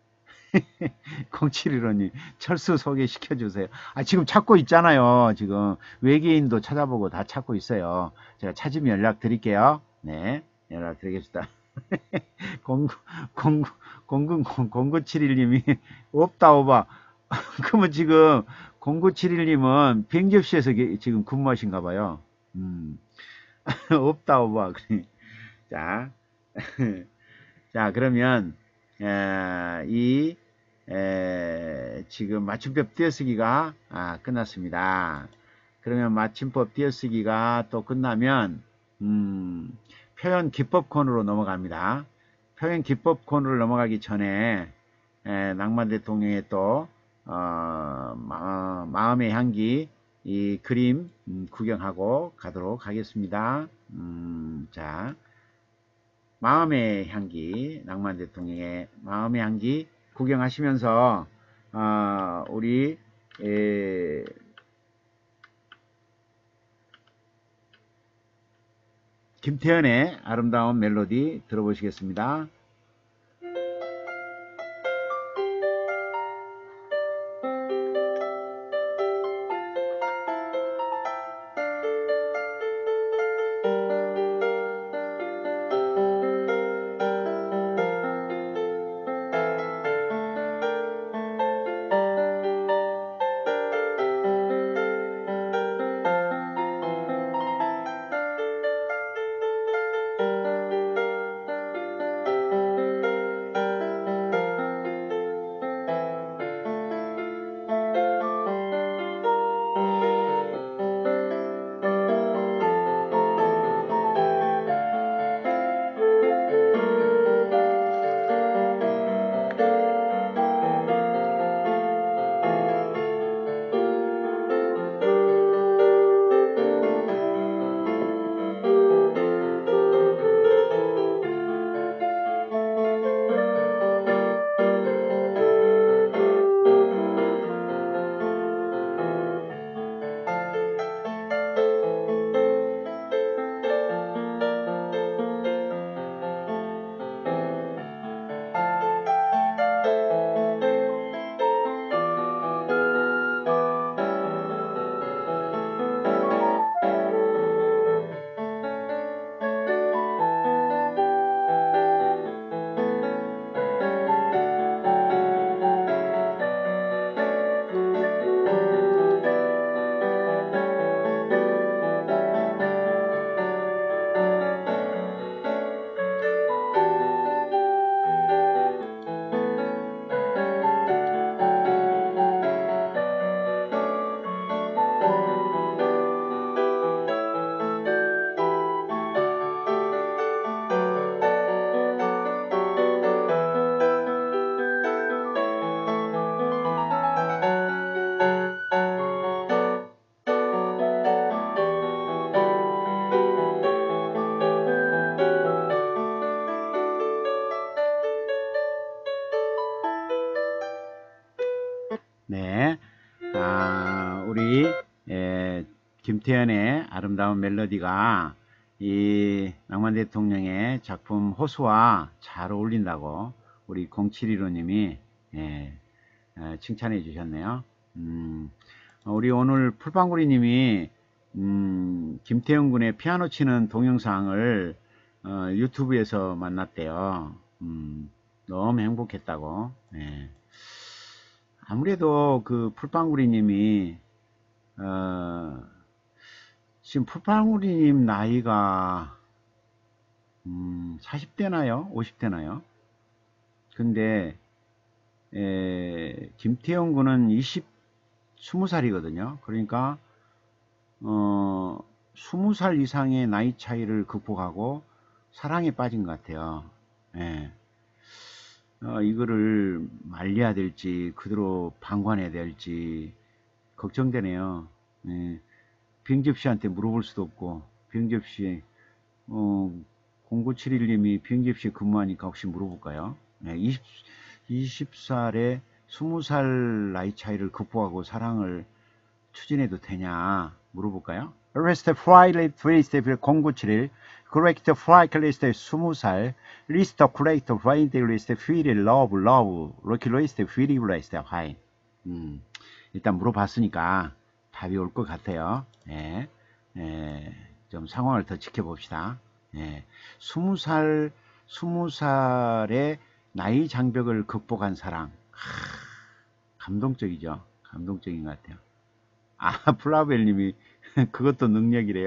공칠일호님 철수 소개시켜 주세요. 아, 지금 찾고 있잖아요. 지금 외계인도 찾아보고 다 찾고 있어요. 제가 찾으면 연락 드릴게요. 네, 연락 드리겠습니다. 공구, 공구, 공구, 공구칠일님이 없다 오바. 그러면 지금 공구칠일님은 비행접시에서 지금 근무하신가 봐요. 음, 없다 오바. 자, 자 그러면 에, 이 에, 지금 맞춤법 띄어쓰기가 아, 끝났습니다. 그러면 맞춤법 띄어쓰기가 또 끝나면 음, 표현 기법 코너로 넘어갑니다. 표현 기법 코너로 넘어가기 전에 에, 낭만 대통령의 또 어, 마, 마음의 향기 이 그림 음, 구경하고 가도록 하겠습니다. 음, 자, 마음의 향기 낭만 대통령의 마음의 향기 구경하시면서 어, 우리 에, 김태현의 아름다운 멜로디 들어보시겠습니다. 네, 아, 우리 에, 김태현의 아름다운 멜로디가 이 낭만 대통령의 작품 호수와 잘 어울린다고 우리 공칠일호님이 예, 에, 에, 칭찬해 주셨네요. 음, 우리 오늘 풀빵구리 님이 음, 김태형 군의 피아노 치는 동영상을 어, 유튜브에서 만났대요. 음, 너무 행복했다고. 네. 아무래도 그 풀빵구리 님이 어, 지금 풀빵구리 님 나이가 음, 사십 대나요? 오십 대나요? 근데 에, 김태형 군은 이십, 스무 살이거든요. 그러니까 어, 스무 살 이상의 나이 차이를 극복하고 사랑에 빠진 것 같아요. 예. 어, 이거를 말려야 될지 그대로 방관해야 될지 걱정되네요. 예. 비행접시한테 물어볼 수도 없고 비행접시 어, 공구칠일 님이 비행접시에 근무하니까 혹시 물어볼까요? 예. 이십, 이십 살에 스무 살 나이 차이를 극복하고 사랑을 추진해도 되냐 물어볼까요? Rest flight list 공구칠일 Correct flight list 스무 살 List correct flight list feel love love Lucky list feel list high. 음, 일단 물어봤으니까 답이 올 것 같아요. 예, 예, 좀 상황을 더 지켜봅시다. 예, 스무 살 스무 살의 나이 장벽을 극복한 사랑. 하, 감동적이죠. 감동적인 것 같아요. 아, 플라벨님이 그것도 능력이래요.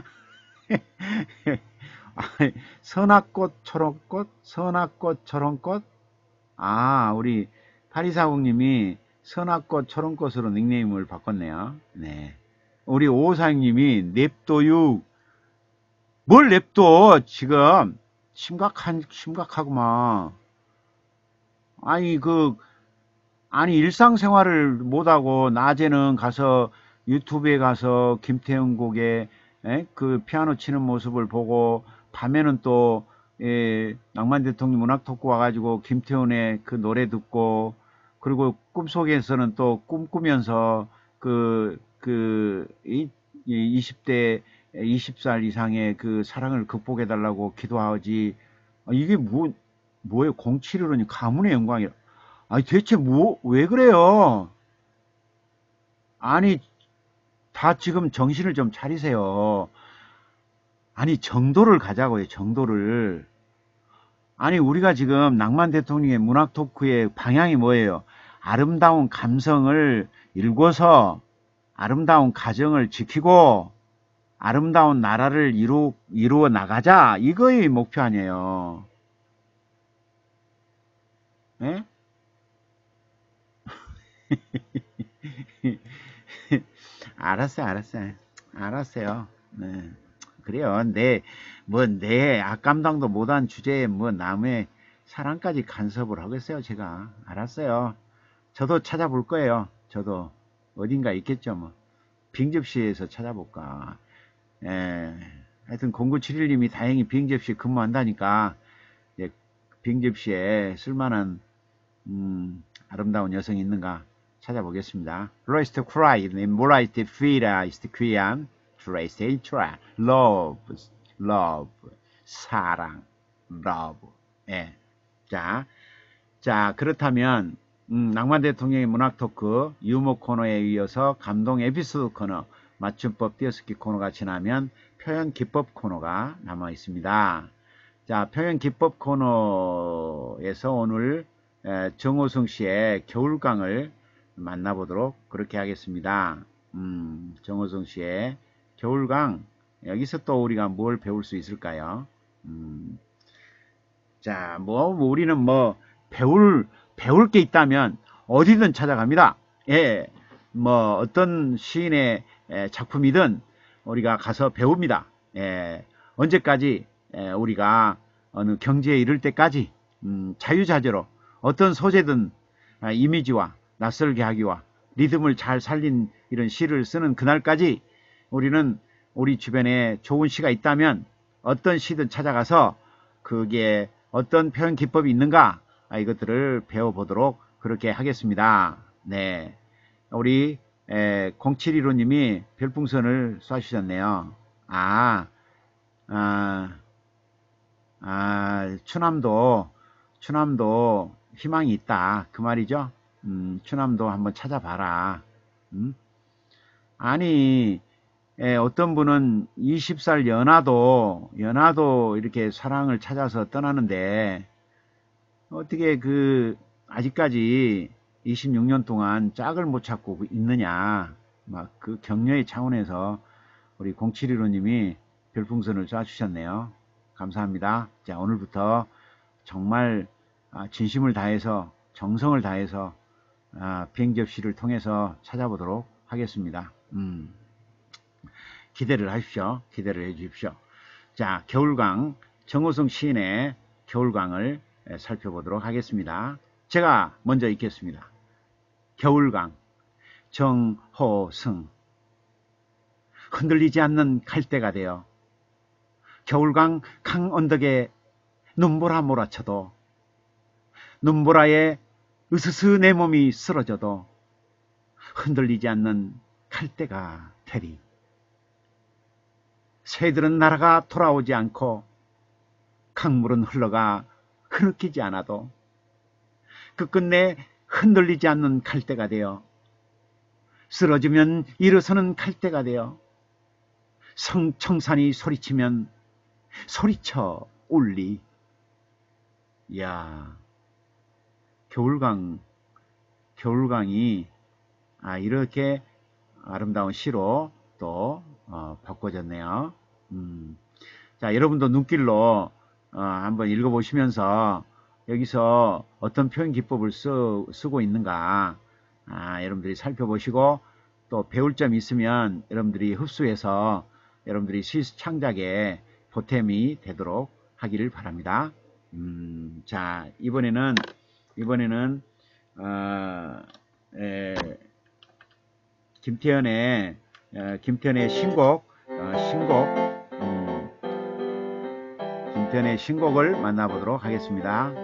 선악꽃, 초록꽃, 선악꽃, 초록꽃. 아, 우리 파리사공님이 선악꽃, 초록꽃으로 닉네임을 바꿨네요. 네. 우리 오사님이 냅둬유. 뭘 냅둬? 지금 심각한 심각하구만. 아니 그 아니 일상생활을 못하고 낮에는 가서 유튜브에 가서 김태형 곡의 에? 그 피아노 치는 모습을 보고 밤에는 또 예, 낭만 대통령 문학 토크 와가지고 김태훈의 그 노래 듣고 그리고 꿈속에서는 또 꿈꾸면서 그, 그, 이, 이십 대, 이십 살 이상의 그 사랑을 극복해달라고 기도하지. 아, 이게 뭐, 뭐예요? 공칠일오니 가문의 영광이라. 아니, 대체 뭐, 왜 그래요? 아니, 다 지금 정신을 좀 차리세요. 아니, 정도를 가자고요, 정도를. 아니, 우리가 지금 낭만 대통령의 문학 토크의 방향이 뭐예요? 아름다운 감성을 일궈서 아름다운 가정을 지키고 아름다운 나라를 이루, 이루어 나가자. 이거의 목표 아니에요. 예? 알았어요, 알았어요. 알았어요. 네. 그래요. 내, 뭐, 내 악감당도 못한 주제에 뭐, 남의 사랑까지 간섭을 하겠어요, 제가. 알았어요. 저도 찾아볼 거예요. 저도. 어딘가 있겠죠, 뭐. 빙접시에서 찾아볼까. 예. 하여튼, 공구칠일 님이 다행히 빙접시에 근무한다니까, 이제, 빙접시에 쓸만한, 음, 아름다운 여성이 있는가 찾아보겠습니다. Rest cry, morality, fear, ist quian, trace, tra, love, love, 사랑, love. 예. 자, 자, 그렇다면, 음, 낭만 대통령의 문학 토크, 유머 코너에 이어서 감동 에피소드 코너, 맞춤법 띄어쓰기 코너가 지나면 표현 기법 코너가 남아 있습니다. 자, 표현 기법 코너에서 오늘 정호승 씨의 겨울강을 만나보도록 그렇게 하겠습니다. 음, 정호승 씨의 겨울강, 여기서 또 우리가 뭘 배울 수 있을까요? 음, 자, 뭐, 우리는 뭐, 배울, 배울 게 있다면 어디든 찾아갑니다. 예, 뭐, 어떤 시인의 작품이든 우리가 가서 배웁니다. 예, 언제까지 우리가 어느 경지에 이를 때까지 음, 자유자재로 어떤 소재든 이미지와 낯설게 하기와 리듬을 잘 살린 이런 시를 쓰는 그날까지 우리는 우리 주변에 좋은 시가 있다면 어떤 시든 찾아가서 그게 어떤 표현 기법이 있는가 이것들을 배워보도록 그렇게 하겠습니다. 네, 우리 공칠일오 님이 별풍선을 쏴주셨네요. 아, 아, 아, 추남도, 추남도 희망이 있다. 그 말이죠. 음, 추남도 한번 찾아봐라. 음? 아니, 에, 어떤 분은 스무 살 연하도, 연하도 이렇게 사랑을 찾아서 떠나는데, 어떻게 그, 아직까지 이십육 년 동안 짝을 못 찾고 있느냐. 막 그 격려의 차원에서 우리 공칠일오님이 별풍선을 쏴주셨네요. 감사합니다. 자, 오늘부터 정말 아, 진심을 다해서, 정성을 다해서 아, 비행접시를 통해서 찾아보도록 하겠습니다. 음, 기대를 하십시오. 기대를 해 주십시오. 자, 겨울광, 정호성 시인의 겨울광을 살펴보도록 하겠습니다. 제가 먼저 읽겠습니다. 겨울광, 정호승. 흔들리지 않는 갈대가 되어 겨울광 강언덕에 눈보라 몰아쳐도 눈보라에 으스스 내 몸이 쓰러져도 흔들리지 않는 갈대가 되리. 새들은 날아가 돌아오지 않고 강물은 흘러가 흐느끼지 않아도 끝끝내 흔들리지 않는 갈대가 되어 쓰러지면 일어서는 갈대가 되어 성청산이 소리치면 소리쳐 울리. 이야, 겨울광, 겨울광이 아, 이렇게 아름다운 시로 또 어, 바꿔졌네요. 음. 자, 여러분도 눈길로 어, 한번 읽어보시면서 여기서 어떤 표현 기법을 쓰, 쓰고 있는가 아, 여러분들이 살펴보시고 또 배울 점 있으면 여러분들이 흡수해서 여러분들이 시 창작에 보탬이 되도록 하기를 바랍니다. 음, 자, 이번에는 이번에는 어, 에, 김태현의 어, 김태현의 신곡 어, 신곡 음, 김태현의 신곡을 만나보도록 하겠습니다.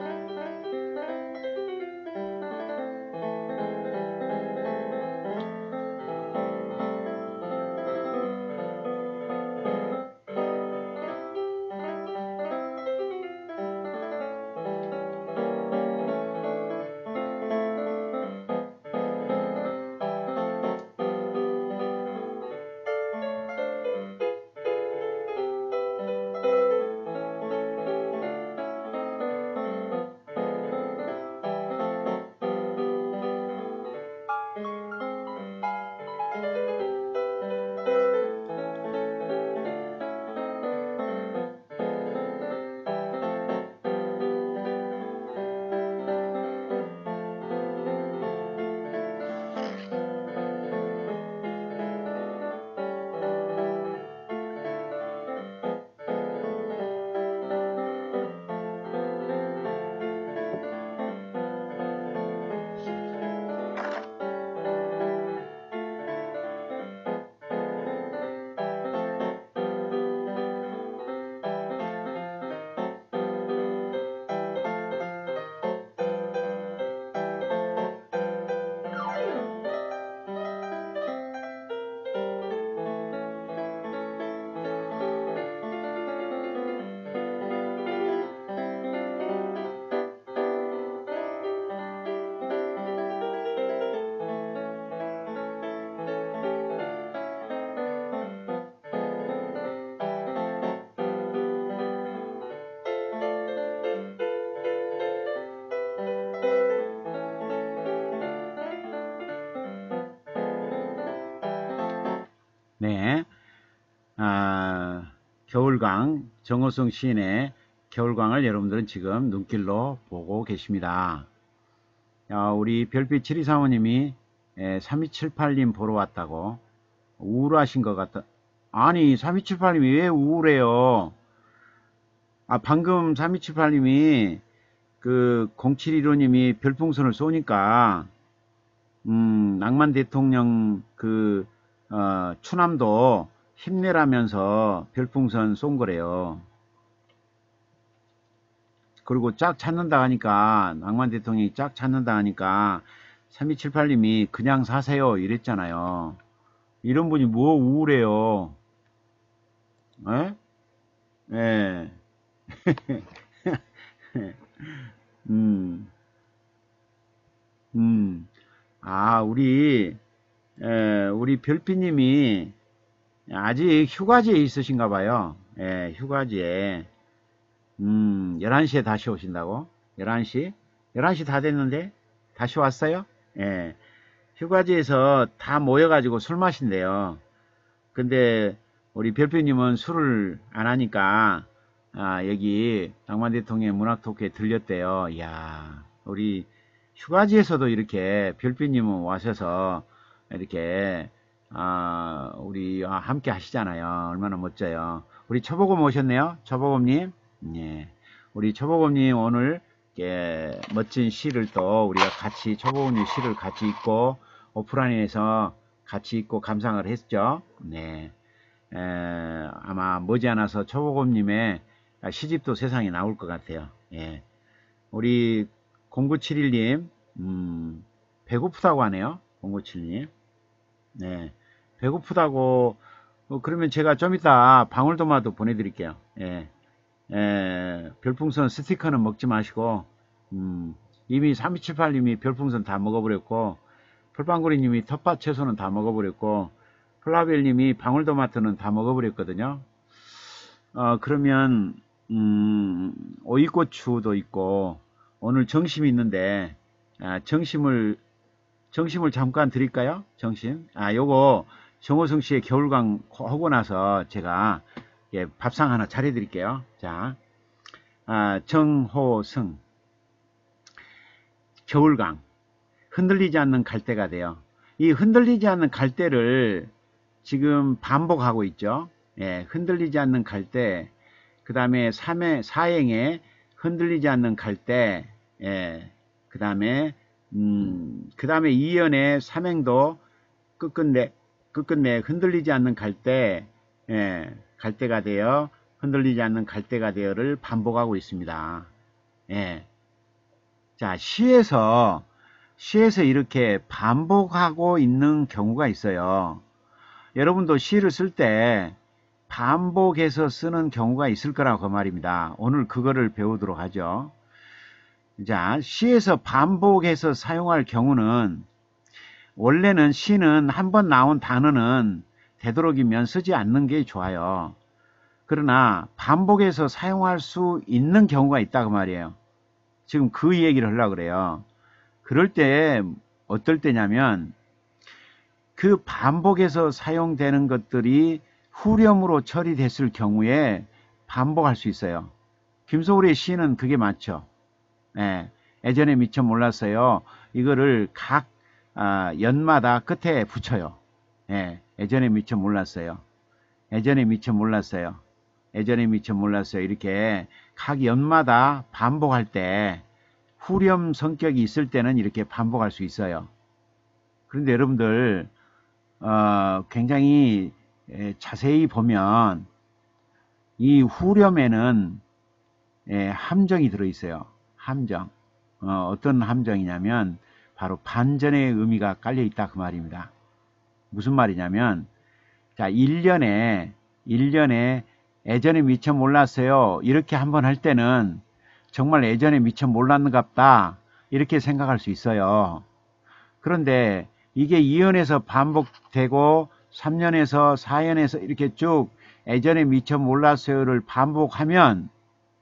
네, 아, 겨울광 정호성 시인의 겨울광을 여러분들은 지금 눈길로 보고 계십니다. 야, 우리 별빛 칠이사오님이 삼이칠팔님 보러 왔다고 우울하신 것 같다. 아니, 삼이칠팔님이 왜 우울해요? 아, 방금 삼이칠팔님이 그 공칠일오님이 별풍선을 쏘니까 음, 낭만 대통령 그 어, 추남도 힘내라면서 별풍선 쏜 거래요. 그리고 짝 찾는다 하니까 낭만 대통령이 짝 찾는다 하니까 삼이칠팔님이 그냥 사세요 이랬잖아요. 이런 분이 뭐 우울해요. 에? 예. 음. 음, 아, 우리, 에, 우리 별빛님이 아직 휴가지에 있으신가 봐요. 예, 휴가지에. 음, 열한 시에 다시 오신다고? 열한 시? 열한 시 다 됐는데? 다시 왔어요? 예. 휴가지에서 다 모여가지고 술 마신대요. 근데 우리 별표님은 술을 안 하니까 아, 여기 낭만 대통령 문학토크에 들렸대요. 이야, 우리 휴가지에서도 이렇게 별표님은 와셔서 이렇게 아, 우리 함께 하시잖아요. 얼마나 멋져요. 우리 처보검 오셨네요. 처보검님. 예. 우리 처보검님 오늘 예, 멋진 시를 또 우리가 같이 처보검님 시를 같이 읽고 오프라인에서 같이 읽고 감상을 했죠. 네. 에, 아마 머지않아서 초보곰님의 시집도 세상에 나올 것 같아요. 예. 우리 공구칠일님, 음, 배고프다고 하네요. 공구칠일님. 네. 배고프다고, 어, 그러면 제가 좀 이따 방울토마토 보내드릴게요. 예. 에, 별풍선 스티커는 먹지 마시고, 음, 이미 삼이칠팔님이 별풍선 다 먹어버렸고, 풀빵구리님이 텃밭 채소는 다 먹어버렸고, 플라벨님이 방울토마토는 다 먹어버렸거든요. 어, 그러면 음, 오이고추도 있고 오늘 정심이 있는데 아, 정심을 정심을 잠깐 드릴까요? 정심. 아, 요거 정호승 씨의 겨울강 하고 나서 제가 예, 밥상 하나 차려드릴게요. 자, 아, 정호승 겨울강 흔들리지 않는 갈대가 돼요. 이 흔들리지 않는 갈대를 지금 반복하고 있죠. 예, 흔들리지 않는 갈대, 그 다음에 삼회, 사행에 흔들리지 않는 갈대, 예, 그 다음에, 음, 그 다음에 이연의 삼행도 끝끝내, 끝끝내 흔들리지 않는 갈대, 예, 갈대가 되어, 흔들리지 않는 갈대가 되어를 반복하고 있습니다. 예. 자, 시에서, 시에서 이렇게 반복하고 있는 경우가 있어요. 여러분도 시를 쓸 때 반복해서 쓰는 경우가 있을 거라고 그 말입니다. 오늘 그거를 배우도록 하죠. 자, 시에서 반복해서 사용할 경우는 원래는 시는 한번 나온 단어는 되도록이면 쓰지 않는 게 좋아요. 그러나 반복해서 사용할 수 있는 경우가 있다 그 말이에요. 지금 그 얘기를 하려고 그래요. 그럴 때 어떨 때냐면 그 반복해서 사용되는 것들이 후렴으로 처리됐을 경우에 반복할 수 있어요. 김소울의 시는 그게 맞죠. 예, 예전에 미처 몰랐어요. 이거를 각 아, 연마다 끝에 붙여요. 예, 예전에 미처 몰랐어요. 예전에 미처 몰랐어요. 예전에 미처 몰랐어요. 이렇게 각 연마다 반복할 때 후렴 성격이 있을 때는 이렇게 반복할 수 있어요. 그런데 여러분들 어, 굉장히 자세히 보면 이 후렴에는 예, 함정이 들어있어요. 함정. 어, 어떤 함정이냐면 바로 반전의 의미가 깔려있다 그 말입니다. 무슨 말이냐면 자, 일 년에 일 년에 예전에 미처 몰랐어요. 이렇게 한번 할 때는 정말 예전에 미처 몰랐는갑다 이렇게 생각할 수 있어요. 그런데 이게 이 년에서 반복되고 삼 년에서 사 년에서 이렇게 쭉 예전에 미처 몰랐어요를 반복하면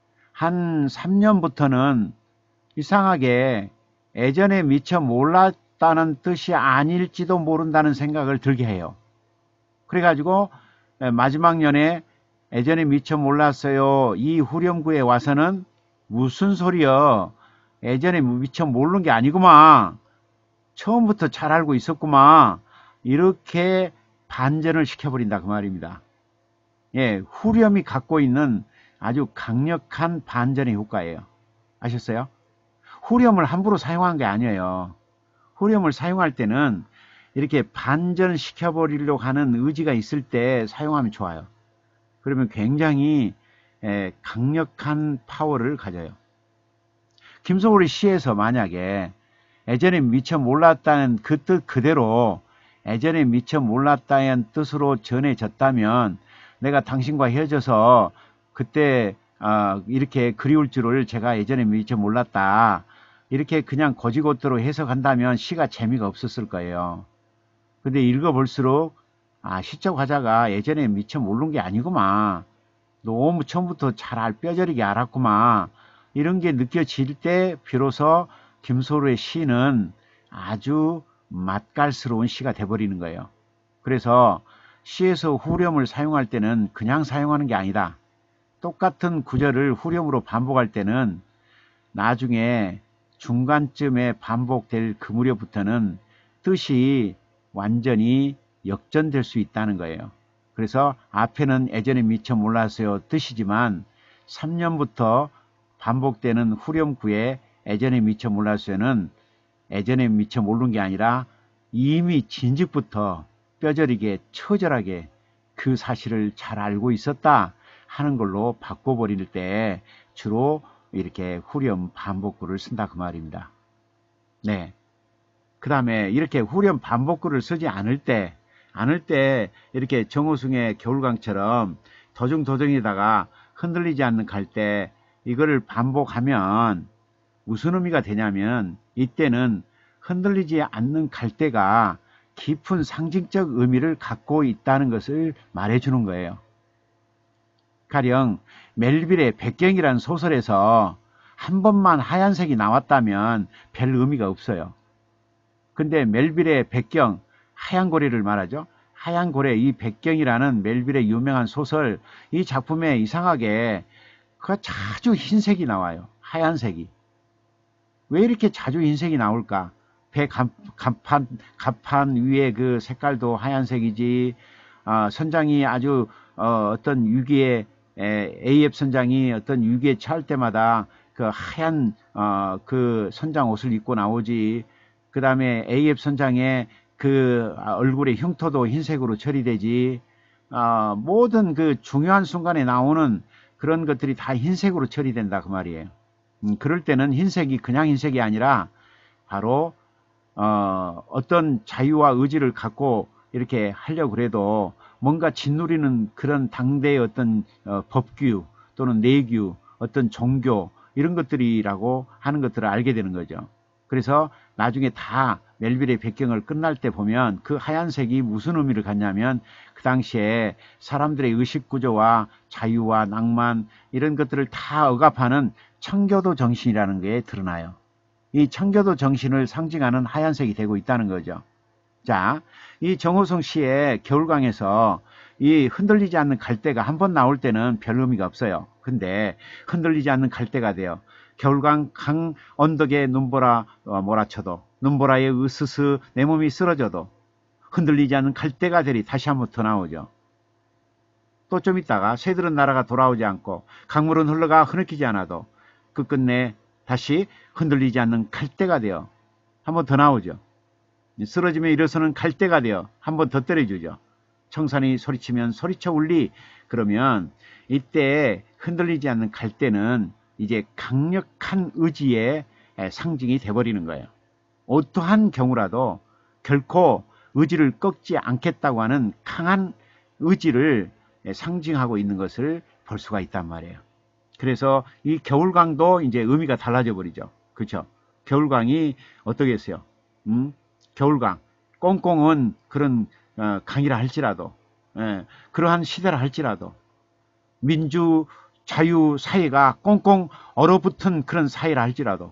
한 삼 년부터는 이상하게 예전에 미처 몰랐다는 뜻이 아닐지도 모른다는 생각을 들게 해요. 그래가지고 마지막 년에 예전에 미처 몰랐어요 이 후렴구에 와서는 무슨 소리여 예전에 미처 모르는 게 아니구만 처음부터 잘 알고 있었구만 이렇게 반전을 시켜버린다 그 말입니다. 예, 후렴이 갖고 있는 아주 강력한 반전의 효과예요. 아셨어요? 후렴을 함부로 사용한 게 아니에요. 후렴을 사용할 때는 이렇게 반전시켜버리려고 하는 의지가 있을 때 사용하면 좋아요. 그러면 굉장히 강력한 파워를 가져요. 김소월의 시에서 만약에 예전에 미처 몰랐다는 그 뜻 그대로 예전에 미처 몰랐다는 뜻으로 전해졌다면 내가 당신과 헤어져서 그때 어, 이렇게 그리울 줄을 제가 예전에 미처 몰랐다. 이렇게 그냥 고지고대로 해석한다면 시가 재미가 없었을 거예요. 근데 읽어볼수록 아, 시적 화자가 예전에 미처 모르는 게 아니구만. 너무 처음부터 잘 알, 뼈저리게 알았구만. 이런 게 느껴질 때 비로소 김소로의 시는 아주 맛깔스러운 시가 돼버리는 거예요. 그래서 시에서 후렴을 사용할 때는 그냥 사용하는 게 아니다. 똑같은 구절을 후렴으로 반복할 때는 나중에 중간쯤에 반복될 그 무렵부터는 뜻이 완전히 역전될 수 있다는 거예요. 그래서 앞에는 예전에 미처 몰랐어요 뜻이지만 삼 년부터 반복되는 후렴구에 예전에 미처 몰랐어요는 예전에 미처 모르는 게 아니라 이미 진즉부터 뼈저리게 처절하게 그 사실을 잘 알고 있었다 하는 걸로 바꿔버릴 때 주로 이렇게 후렴 반복구를 쓴다 그 말입니다. 네. 그 다음에 이렇게 후렴 반복구를 쓰지 않을 때 않을 때 이렇게 정호승의 겨울강처럼 도중도중에다가 흔들리지 않는 갈대 이거를 반복하면 무슨 의미가 되냐면 이때는 흔들리지 않는 갈대가 깊은 상징적 의미를 갖고 있다는 것을 말해주는 거예요. 가령 멜빌의 백경이라는 소설에서 한 번만 하얀색이 나왔다면 별 의미가 없어요. 근데 멜빌의 백경, 하얀 고래를 말하죠. 하얀 고래, 이 백경이라는 멜빌의 유명한 소설, 이 작품에 이상하게 그 자주 흰색이 나와요. 하얀색이. 왜 이렇게 자주 흰색이 나올까? 배 간, 간판, 간판 위에 그 색깔도 하얀색이지, 어, 선장이 아주, 어, 어떤 위기에, 에이에프 선장이 어떤 위기에 처할 때마다 그 하얀, 어, 그 선장 옷을 입고 나오지, 그 다음에 에이에프 선장의 그 얼굴의 흉터도 흰색으로 처리되지, 어, 모든 그 중요한 순간에 나오는 그런 것들이 다 흰색으로 처리된다 그 말이에요. 음, 그럴 때는 흰색이 그냥 흰색이 아니라 바로 어, 어떤 자유와 의지를 갖고 이렇게 하려고 그래도 뭔가 짓누리는 그런 당대의 어떤 어, 법규 또는 내규, 어떤 종교 이런 것들이라고 하는 것들을 알게 되는 거죠. 그래서 나중에 다 멜빌의 백경을 끝날 때 보면 그 하얀색이 무슨 의미를 갖냐면 그 당시에 사람들의 의식구조와 자유와 낭만 이런 것들을 다 억압하는 청교도 정신이라는 게 드러나요. 이 청교도 정신을 상징하는 하얀색이 되고 있다는 거죠. 자, 이 정호성 씨의 겨울강에서 이 흔들리지 않는 갈대가 한 번 나올 때는 별 의미가 없어요. 근데 흔들리지 않는 갈대가 돼요. 겨울강 강 언덕에 눈보라 어, 몰아쳐도 눈보라에 으스스 내 몸이 쓰러져도 흔들리지 않는 갈대가 되리 다시 한번 더 나오죠. 또 좀 있다가 새들은 날아가 돌아오지 않고 강물은 흘러가 흐느끼지 않아도 그 끝내 다시 흔들리지 않는 갈대가 되어 한번 더 나오죠. 쓰러지며 일어서는 갈대가 되어 한번 더 때려주죠. 청산이 소리치면 소리쳐 울리. 그러면 이때 흔들리지 않는 갈대는 이제 강력한 의지의 상징이 돼버리는 거예요. 어떠한 경우라도 결코 의지를 꺾지 않겠다고 하는 강한 의지를 상징하고 있는 것을 볼 수가 있단 말이에요. 그래서 이 겨울강도 이제 의미가 달라져 버리죠. 그렇죠? 겨울강이 어떻게 했어요? 음? 겨울강. 꽁꽁은 그런 어, 강이라 할지라도 예, 그러한 시대라 할지라도 민주 자유 사회가 꽁꽁 얼어붙은 그런 사회라 할지라도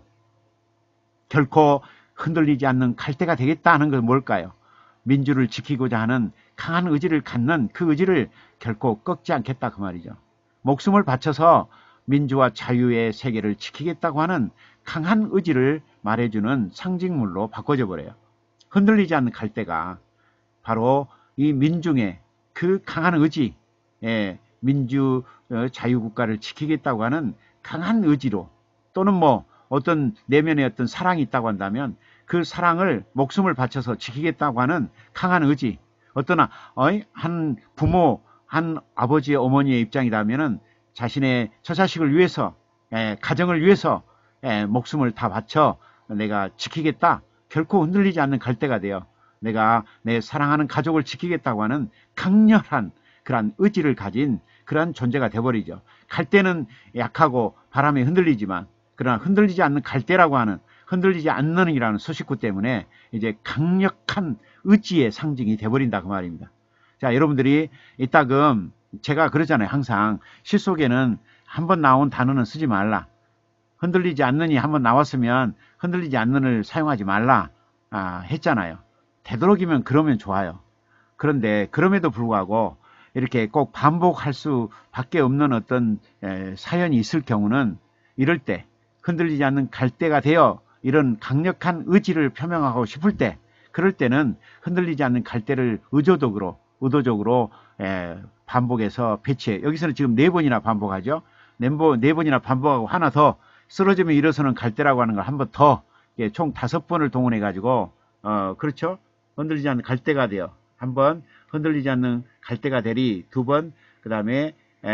결코 흔들리지 않는 갈대가 되겠다는 건 뭘까요? 민주를 지키고자 하는 강한 의지를 갖는 그 의지를 결코 꺾지 않겠다 그 말이죠. 목숨을 바쳐서 민주와 자유의 세계를 지키겠다고 하는 강한 의지를 말해주는 상징물로 바꿔져 버려요. 흔들리지 않는 갈대가 바로 이 민중의 그 강한 의지, 예, 민주 자유국가를 지키겠다고 하는 강한 의지로 또는 뭐 어떤 내면의 어떤 사랑이 있다고 한다면 그 사랑을 목숨을 바쳐서 지키겠다고 하는 강한 의지, 어떤 한 부모, 한 아버지의 어머니의 입장이라면은 자신의 저 자식을 위해서, 예, 가정을 위해서 예, 목숨을 다 바쳐 내가 지키겠다. 결코 흔들리지 않는 갈대가 되어 내가 내 사랑하는 가족을 지키겠다고 하는 강렬한 그러한 의지를 가진 그러한 존재가 되어버리죠. 갈대는 약하고 바람에 흔들리지만 그러나 흔들리지 않는 갈대라고 하는 흔들리지 않는 이라는 수식구 때문에 이제 강력한 의지의 상징이 돼버린다 그 말입니다. 자, 여러분들이 이따금 제가 그러잖아요. 항상 시 속에는 한번 나온 단어는 쓰지 말라. 흔들리지 않느니 한번 나왔으면 흔들리지 않는을 사용하지 말라 아, 했잖아요. 되도록이면 그러면 좋아요. 그런데 그럼에도 불구하고 이렇게 꼭 반복할 수밖에 없는 어떤 에, 사연이 있을 경우는 이럴 때 흔들리지 않는 갈대가 되어 이런 강력한 의지를 표명하고 싶을 때 그럴 때는 흔들리지 않는 갈대를 의도적으로 의도적으로 에, 반복해서 배치해. 여기서는 지금 네 번이나 반복하죠. 네, 번, 네 번이나 반복하고 하나 더 쓰러지면 일어서는 갈대라고 하는 걸 한 번 더 총 다섯 번을 동원해 가지고 어 그렇죠. 흔들리지 않는 갈대가 되어 한번 흔들리지 않는 갈대가 되리 두 번 그 다음에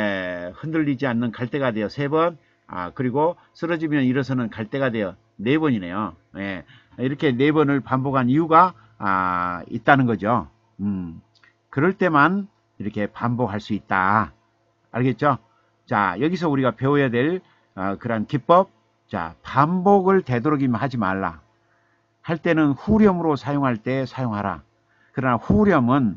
흔들리지 않는 갈대가 되어 세 번 아 그리고 쓰러지면 일어서는 갈대가 되어 네 번이네요. 예, 이렇게 네 번을 반복한 이유가 아, 있다는 거죠. 음, 그럴 때만 이렇게 반복할 수 있다. 알겠죠? 자, 여기서 우리가 배워야 될 어, 그런 기법. 자, 반복을 되도록이면 하지 말라. 할 때는 후렴으로 사용할 때 사용하라. 그러나 후렴은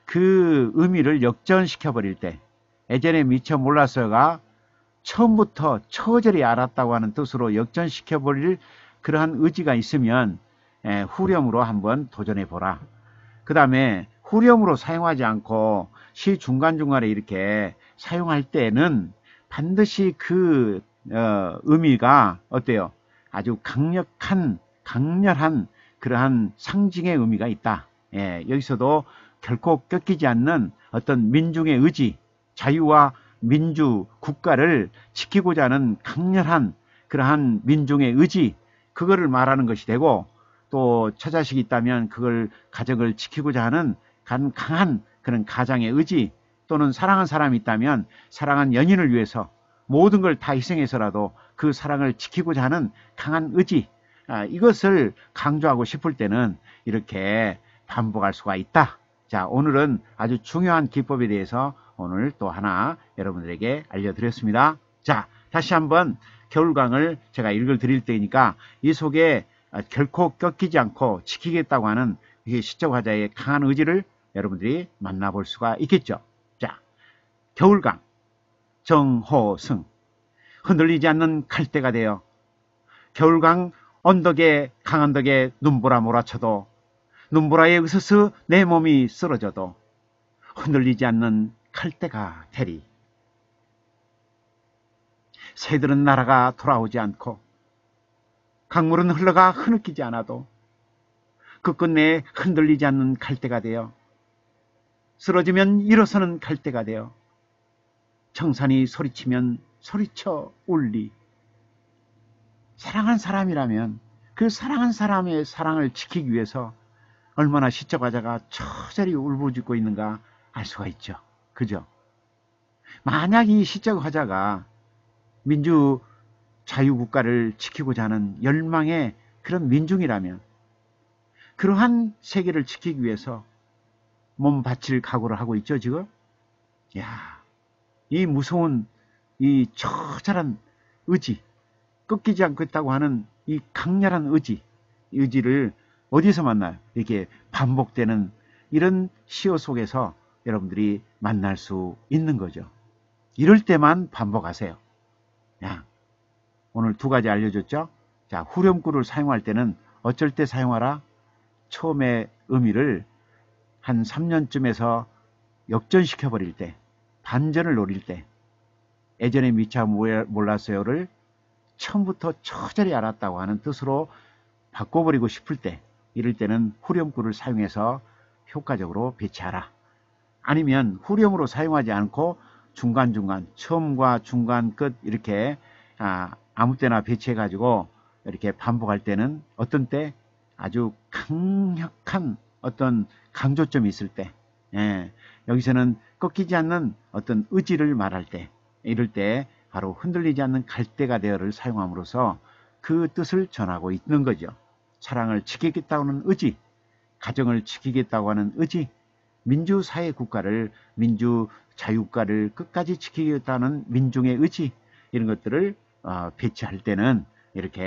그 의미를 역전시켜 버릴 때 예전에 미처 몰랐어가 처음부터 처절히 알았다고 하는 뜻으로 역전시켜 버릴 그러한 의지가 있으면 에, 후렴으로 한번 도전해 보라. 그 다음에 후렴으로 사용하지 않고 시 중간중간에 이렇게 사용할 때는 반드시 그 어, 의미가 어때요? 아주 강력한 강렬한 그러한 상징의 의미가 있다. 예, 여기서도 결코 꺾이지 않는 어떤 민중의 의지, 자유와 민주, 국가를 지키고자 하는 강렬한 그러한 민중의 의지, 그거를 말하는 것이 되고 또 처자식이 있다면 그걸 가정을 지키고자 하는 강한 그런 가장의 의지 또는 사랑한 사람이 있다면 사랑한 연인을 위해서 모든 걸 다 희생해서라도 그 사랑을 지키고자 하는 강한 의지 아, 이것을 강조하고 싶을 때는 이렇게 반복할 수가 있다. 자, 오늘은 아주 중요한 기법에 대해서 오늘 또 하나 여러분들에게 알려드렸습니다. 자, 다시 한번 겨울강을 제가 읽어 드릴 테니까 이 속에 결코 꺾이지 않고 지키겠다고 하는 이 시적 화자의 강한 의지를 여러분들이 만나볼 수가 있겠죠. 자, 겨울강 정호승 흔들리지 않는 갈대가 되어 겨울강 언덕에 강한 덕에 눈보라 몰아쳐도 눈보라에 으스스 내 몸이 쓰러져도 흔들리지 않는 갈대가 되리. 새들은 날아가 돌아오지 않고 강물은 흘러가 흐느끼지 않아도 그 끝내에 흔들리지 않는 갈대가 되어 쓰러지면 일어서는 갈대가 되어 청산이 소리치면 소리쳐 울리. 사랑한 사람이라면 그 사랑한 사람의 사랑을 지키기 위해서 얼마나 시적 화자가 처절히 울부짖고 있는가 알 수가 있죠. 그죠? 만약 이 시적 화자가 민주 자유국가를 지키고자 하는 열망의 그런 민중이라면 그러한 세계를 지키기 위해서 몸 바칠 각오를 하고 있죠, 지금? 야, 이 무서운 이 처절한 의지, 꺾이지 않겠다고 하는 이 강렬한 의지, 의지를 어디서 만나요? 이렇게 반복되는 이런 시어 속에서 여러분들이 만날 수 있는 거죠. 이럴 때만 반복하세요. 야, 오늘 두 가지 알려줬죠? 자, 후렴구를 사용할 때는 어쩔 때 사용하라? 처음의 의미를 한 삼 년쯤에서 역전시켜 버릴 때, 반전을 노릴 때, 예전에 미처 몰랐어요를 처음부터 처절히 알았다고 하는 뜻으로 바꿔버리고 싶을 때, 이럴 때는 후렴구를 사용해서 효과적으로 배치하라. 아니면 후렴으로 사용하지 않고 중간중간, 처음과 중간, 끝 이렇게 아, 아무 때나 배치해 가지고 이렇게 반복할 때는 어떤 때 아주 강력한 어떤 강조점이 있을 때, 예, 여기서는 꺾이지 않는 어떤 의지를 말할 때, 이럴 때 바로 흔들리지 않는 갈대가 되어를 사용함으로써 그 뜻을 전하고 있는 거죠. 사랑을 지키겠다고 하는 의지, 가정을 지키겠다고 하는 의지, 민주사회 국가를, 민주 자유국가를 끝까지 지키겠다는 민중의 의지, 이런 것들을 어, 배치할 때는 이렇게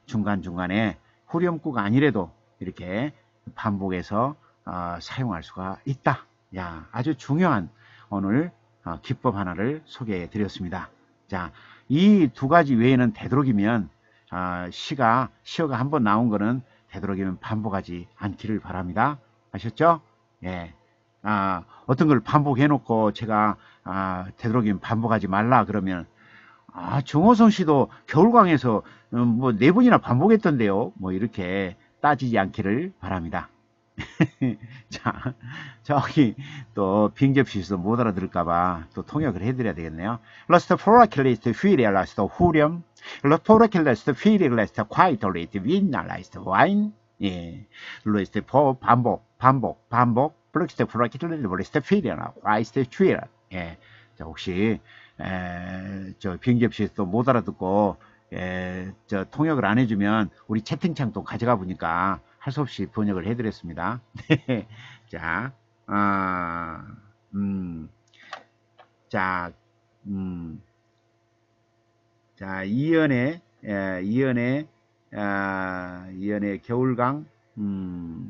중간중간에 후렴구가 아니래도 이렇게 반복해서 어, 사용할 수가 있다. 야, 아주 중요한 오늘 어, 기법 하나를 소개해 드렸습니다. 자, 이 두 가지 외에는 되도록이면 어, 시가 시어가 한번 나온 거는 되도록이면 반복하지 않기를 바랍니다. 아셨죠? 예. 아, 어떤 걸 반복해 놓고 제가 아, 되도록이면 반복하지 말라 그러면 아, 정호성 씨도 겨울광에서 음, 뭐 네 번이나 반복했던데요. 뭐 이렇게 따지지 않기를 바랍니다. 자, 저기 또 빙접시에서 못 알아들을까봐 또 통역을 해드려야 되겠네요. 러스트 포라킬리스트 휘리아 러스트 후렴 러스트 포라킬리스트 휘리 러스트 콰이톨리스트 윈나 러스트 와인 예, 러스트 포 반복 반복 반복 블록스트 포라킬리스트 러스트 휘리아 콰이스트 휘리아 예, 자 혹시 에, 저 빙접시에서 또 못 알아듣고 에, 저 통역을 안 해주면 우리 채팅창 또 가져가 보니까 할 수 없이 번역을 해드렸습니다. 자, 아, 음, 자, 음, 자, 이연의, 에, 이연의, 아, 이연의 겨울강, 음,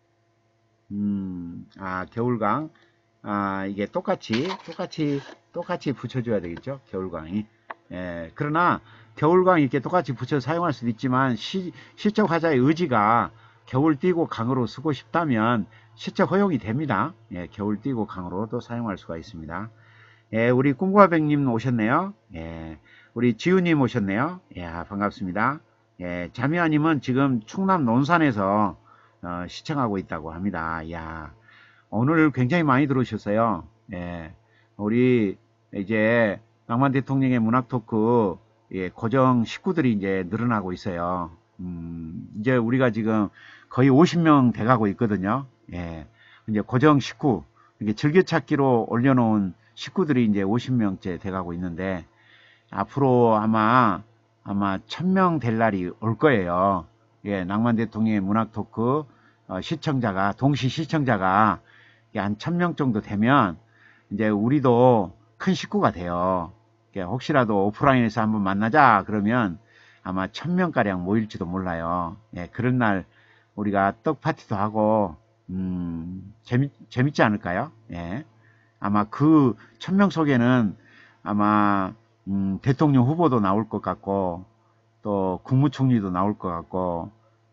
음, 아, 겨울강, 아, 이게 똑같이, 똑같이, 똑같이 붙여줘야 되겠죠? 겨울강이. 에, 그러나, 겨울강 이렇게 똑같이 붙여 사용할 수도 있지만, 시, 시적 화자의 의지가 겨울 띄고 강으로 쓰고 싶다면 시적 허용이 됩니다. 예, 겨울 띄고 강으로도 사용할 수가 있습니다. 예, 우리 꿈과백님 오셨네요. 예, 우리 지우님 오셨네요. 예, 반갑습니다. 예, 자미아님은 지금 충남 논산에서 어, 시청하고 있다고 합니다. 야, 오늘 굉장히 많이 들어오셨어요. 예, 우리 이제 낭만 대통령의 문학 토크 예, 고정 식구들이 이제 늘어나고 있어요. 음, 이제 우리가 지금 거의 오십 명 돼가고 있거든요. 예. 이제 고정 식구, 이게 즐겨찾기로 올려놓은 식구들이 이제 오십 명째 돼가고 있는데, 앞으로 아마, 아마 천 명 될 날이 올 거예요. 예, 낭만 대통령의 문학 토크, 어, 시청자가, 동시 시청자가 한 천 명 정도 되면, 이제 우리도 큰 식구가 돼요. 혹시라도 오프라인에서 한번 만나자, 그러면 아마 천 명가량 모일지도 몰라요. 예, 그런 날 우리가 떡 파티도 하고, 음, 재밌, 재밌지 않을까요? 예. 아마 그 천 명 속에는 아마, 음, 대통령 후보도 나올 것 같고, 또 국무총리도 나올 것 같고,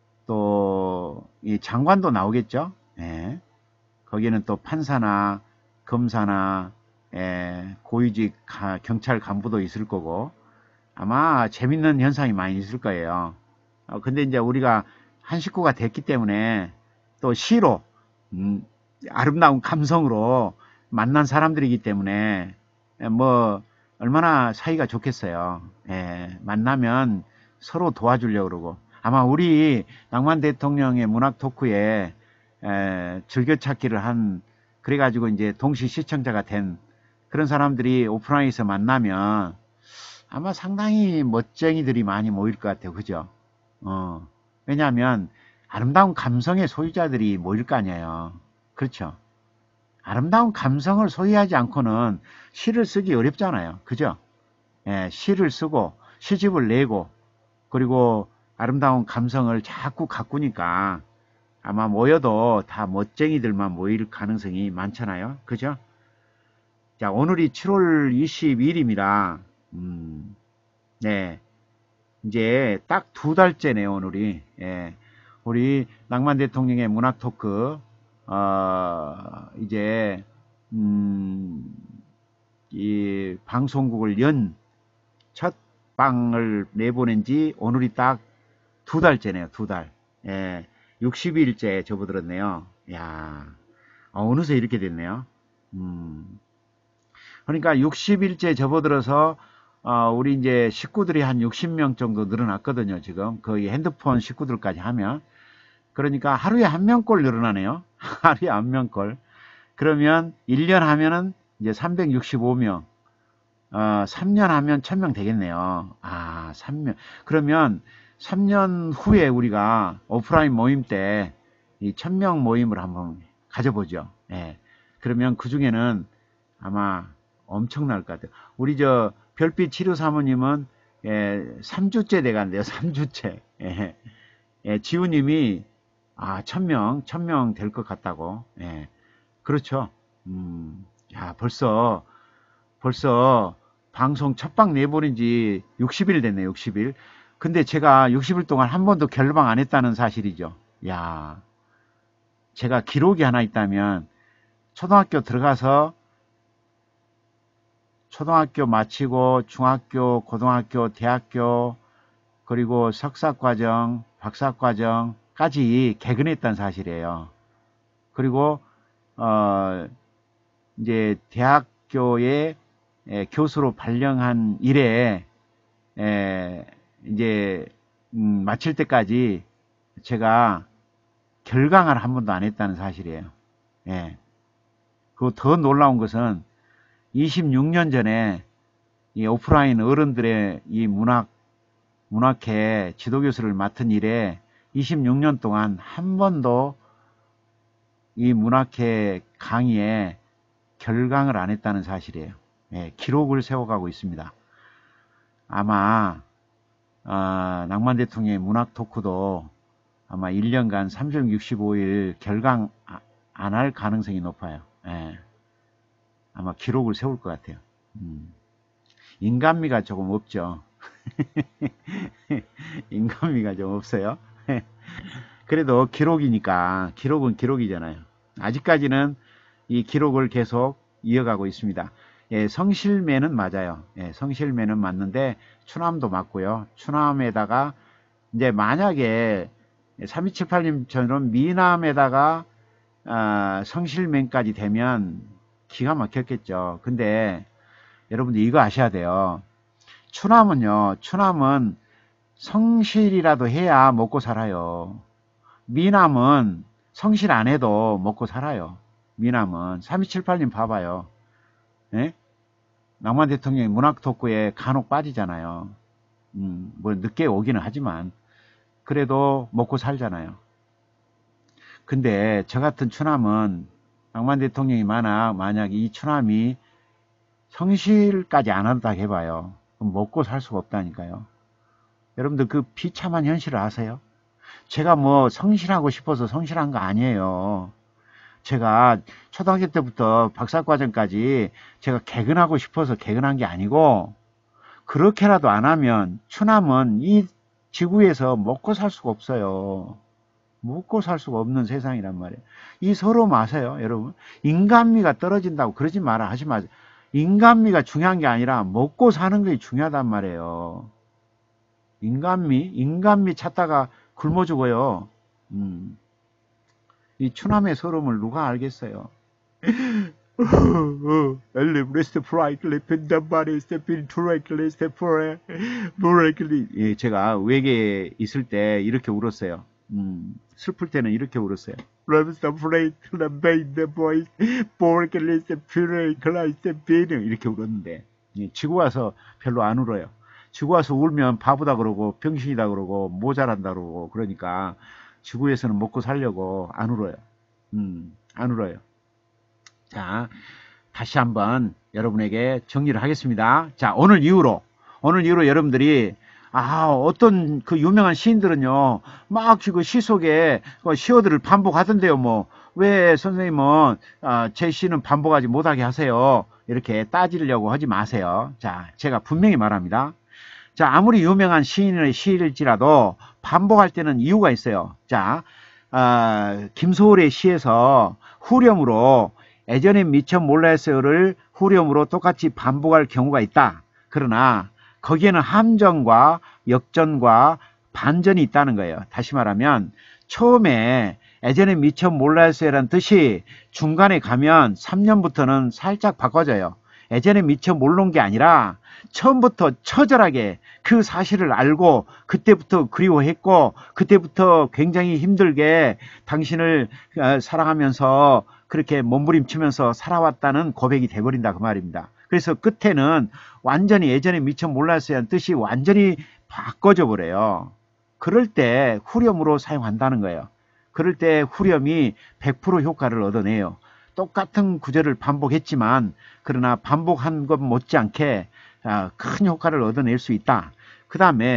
또 이 장관도 나오겠죠? 예. 거기에는 또 판사나 검사나, 예, 고위직 가, 경찰 간부도 있을 거고, 아마 재밌는 현상이 많이 있을 거예요. 어, 근데 이제 우리가 한 식구가 됐기 때문에 또 시로, 음, 아름다운 감성으로 만난 사람들이기 때문에 뭐 얼마나 사이가 좋겠어요. 예, 만나면 서로 도와주려고 그러고 아마 우리 낭만 대통령의 문학 토크에 에, 즐겨찾기를 한 그래가지고 이제 동시 시청자가 된 그런 사람들이 오프라인에서 만나면 아마 상당히 멋쟁이들이 많이 모일 것 같아요. 그죠? 어, 왜냐하면 아름다운 감성의 소유자들이 모일 거 아니에요. 그렇죠? 아름다운 감성을 소유하지 않고는 시를 쓰기 어렵잖아요. 그죠? 예, 시를 쓰고 시집을 내고 그리고 아름다운 감성을 자꾸 가꾸니까 아마 모여도 다 멋쟁이들만 모일 가능성이 많잖아요. 그죠? 자, 오늘이 칠월 이십일입니다. 음, 네. 이제 딱 두 달째네요, 오늘이. 예. 우리 낭만 대통령의 문학 토크, 어, 이제, 음, 이 방송국을 연 첫 방을 내보낸 지 오늘이 딱 두 달째네요, 두 달. 예. 육십 일째 접어들었네요. 야, 어, 어느새 이렇게 됐네요. 음. 그러니까 육십 일째 접어들어서 어, 우리 이제 식구들이 한 육십 명 정도 늘어났거든요, 지금. 거의 핸드폰 식구들까지 하면. 그러니까 하루에 한 명꼴 늘어나네요. 하루에 한 명꼴. 그러면 일 년 하면은 이제 삼백육십오 명. 어, 삼 년 하면 천 명 되겠네요. 아, 삼 년. 그러면 삼 년 후에 우리가 오프라인 모임 때 이 천 명 모임을 한번 가져보죠. 예. 그러면 그 중에는 아마 엄청날 것 같아요. 우리 저 별빛 치료 사모님은 예, 삼 주째 돼간대요. 삼 주째. 예, 예, 지우님이 아, 천 명, 천 명 될 것 같다고. 예, 그렇죠. 음, 야, 벌써, 벌써 방송 첫방 내보낸 지 육십 일 됐네, 육십 일. 근데 제가 육십 일 동안 한 번도 결방 안 했다는 사실이죠. 야, 제가 기록이 하나 있다면, 초등학교 들어가서, 초등학교 마치고, 중학교, 고등학교, 대학교, 그리고 석사과정, 박사과정까지 개근했다는 사실이에요. 그리고, 어, 이제 대학교에 에, 교수로 발령한 이래 에, 이제 음, 마칠 때까지 제가 결강을 한 번도 안 했다는 사실이에요. 예. 그 더 놀라운 것은 이십육 년 전에 이 오프라인 어른들의 이 문학 문학회 지도교수를 맡은 이래 이십육 년 동안 한 번도 이 문학회 강의에 결강을 안 했다는 사실이에요. 예, 기록을 세워가고 있습니다. 아마 어, 낭만 대통령의 문학 토크도 아마 일 년간 삼백육십오 일 결강 안 할 가능성이 높아요. 예, 아마 기록을 세울 것 같아요. 음, 인간미가 조금 없죠. 인간미가 좀 없어요. 그래도 기록이니까 기록은 기록이잖아요. 아직까지는 이 기록을 계속 이어가고 있습니다. 예, 성실매는 맞아요. 예, 성실매는 맞는데 추남도 맞고요. 추남에다가 이제 만약에 삼이칠팔 님처럼 미남에다가 아, 성실매까지 되면 기가 막혔겠죠. 근데 여러분들 이거 아셔야 돼요. 추남은요. 추남은 성실이라도 해야 먹고 살아요. 미남은 성실 안 해도 먹고 살아요. 미남은 삼이칠팔 님 봐봐요. 예? 낭만 대통령이 문학 토크에 간혹 빠지잖아요. 음, 뭐 늦게 오기는 하지만 그래도 먹고 살잖아요. 근데 저 같은 추남은 낭만 대통령이 만약 만약 이 추남이 성실까지 안 한다 해봐요. 그럼 먹고 살 수가 없다니까요. 여러분들 그 비참한 현실을 아세요? 제가 뭐 성실하고 싶어서 성실한 거 아니에요. 제가 초등학교 때부터 박사과정까지 제가 개근하고 싶어서 개근한 게 아니고 그렇게라도 안 하면 추남은 이 지구에서 먹고 살 수가 없어요. 먹고 살 수가 없는 세상이란 말이에요. 이 서러움 아세요, 여러분? 인간미가 떨어진다고 그러지 마라 하지 마세요. 인간미가 중요한 게 아니라 먹고 사는 게 중요하단 말이에요. 인간미? 인간미 찾다가 굶어 죽어요. 음. 이 추남의 서러움을 누가 알겠어요? 예, 제가 외계에 있을 때 이렇게 울었어요. 음, 슬플 때는 이렇게 울었어요. 이렇게 울었는데 예, 지구 와서 별로 안 울어요. 지구 와서 울면 바보다 그러고 병신이다 그러고 모자란다 그러고 그러니까 지구에서는 먹고 살려고 안 울어요. 음, 안 울어요. 자, 다시 한번 여러분에게 정리를 하겠습니다. 자, 오늘 이후로, 오늘 이후로 여러분들이, 아, 어떤 그 유명한 시인들은요, 막 그 시 속에 시어들을 반복하던데요, 뭐. 왜 선생님은, 아, 제 시는 반복하지 못하게 하세요? 이렇게 따지려고 하지 마세요. 자, 제가 분명히 말합니다. 자, 아무리 유명한 시인의 시일지라도 반복할 때는 이유가 있어요. 자, 아, 김소월의 시에서 후렴으로 예전에 미처 몰랐어요를 후렴으로 똑같이 반복할 경우가 있다. 그러나 거기에는 함정과 역전과 반전이 있다는 거예요. 다시 말하면 처음에 예전에 미처 몰랐어요라는 뜻이 중간에 가면 삼 년부터는 살짝 바꿔져요. 예전에 미처 모르는 게 아니라 처음부터 처절하게 그 사실을 알고 그때부터 그리워했고 그때부터 굉장히 힘들게 당신을 사랑하면서 그렇게 몸부림치면서 살아왔다는 고백이 돼버린다 그 말입니다. 그래서 끝에는 완전히 예전에 미처 몰랐어야 하는 뜻이 완전히 바꿔져 버려요. 그럴 때 후렴으로 사용한다는 거예요. 그럴 때 후렴이 백 퍼센트 효과를 얻어내요. 똑같은 구절을 반복했지만 그러나 반복한 것 못지않게 큰 효과를 얻어낼 수 있다. 그 다음에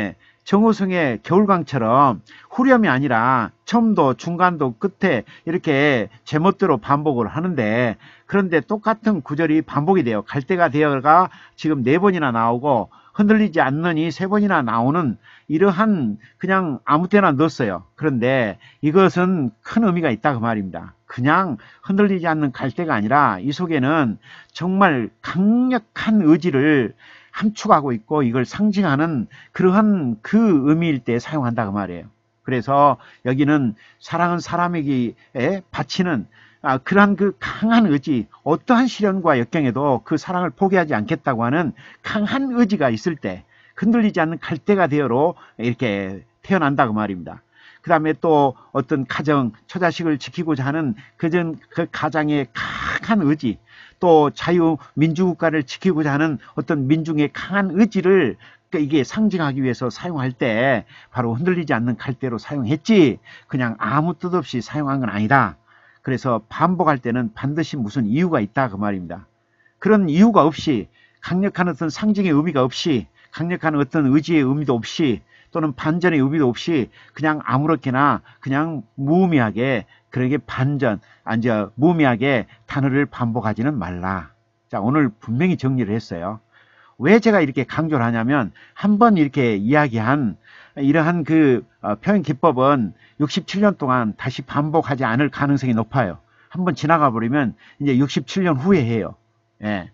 정우성의 겨울강처럼 후렴이 아니라 처음도 중간도 끝에 이렇게 제멋대로 반복을 하는데, 그런데 똑같은 구절이 반복이 돼요. 갈 때가 되어가 지금 네 번이나 나오고 흔들리지 않느니 세 번이나 나오는 이러한 그냥 아무 때나 넣었어요. 그런데 이것은 큰 의미가 있다 그 말입니다. 그냥 흔들리지 않는 갈대가 아니라 이 속에는 정말 강력한 의지를 함축하고 있고 이걸 상징하는 그러한 그 의미일 때 사용한다 그 말이에요. 그래서 여기는 사랑은 사람에게 바치는 아, 그러한 그 강한 의지, 어떠한 시련과 역경에도 그 사랑을 포기하지 않겠다고 하는 강한 의지가 있을 때 흔들리지 않는 갈대가 되어로 이렇게 태어난다 그 말입니다. 그 다음에 또 어떤 가정, 처자식을 지키고자 하는 그전 그 가장의 강한 의지, 또 자유민주국가를 지키고자 하는 어떤 민중의 강한 의지를 이게 상징하기 위해서 사용할 때 바로 흔들리지 않는 갈대로 사용했지 그냥 아무 뜻 없이 사용한 건 아니다. 그래서 반복할 때는 반드시 무슨 이유가 있다 그 말입니다. 그런 이유가 없이 강력한 어떤 상징의 의미가 없이 강력한 어떤 의지의 의미도 없이 또는 반전의 의미도 없이 그냥 아무렇게나 그냥 무의미하게 그러게 반전, 아니 무의미하게 단어를 반복하지는 말라. 자, 오늘 분명히 정리를 했어요. 왜 제가 이렇게 강조를 하냐면 한번 이렇게 이야기한 이러한 그 표현 기법은 육십칠 년 동안 다시 반복하지 않을 가능성이 높아요. 한번 지나가 버리면 이제 육십칠 년 후에 해요. 예.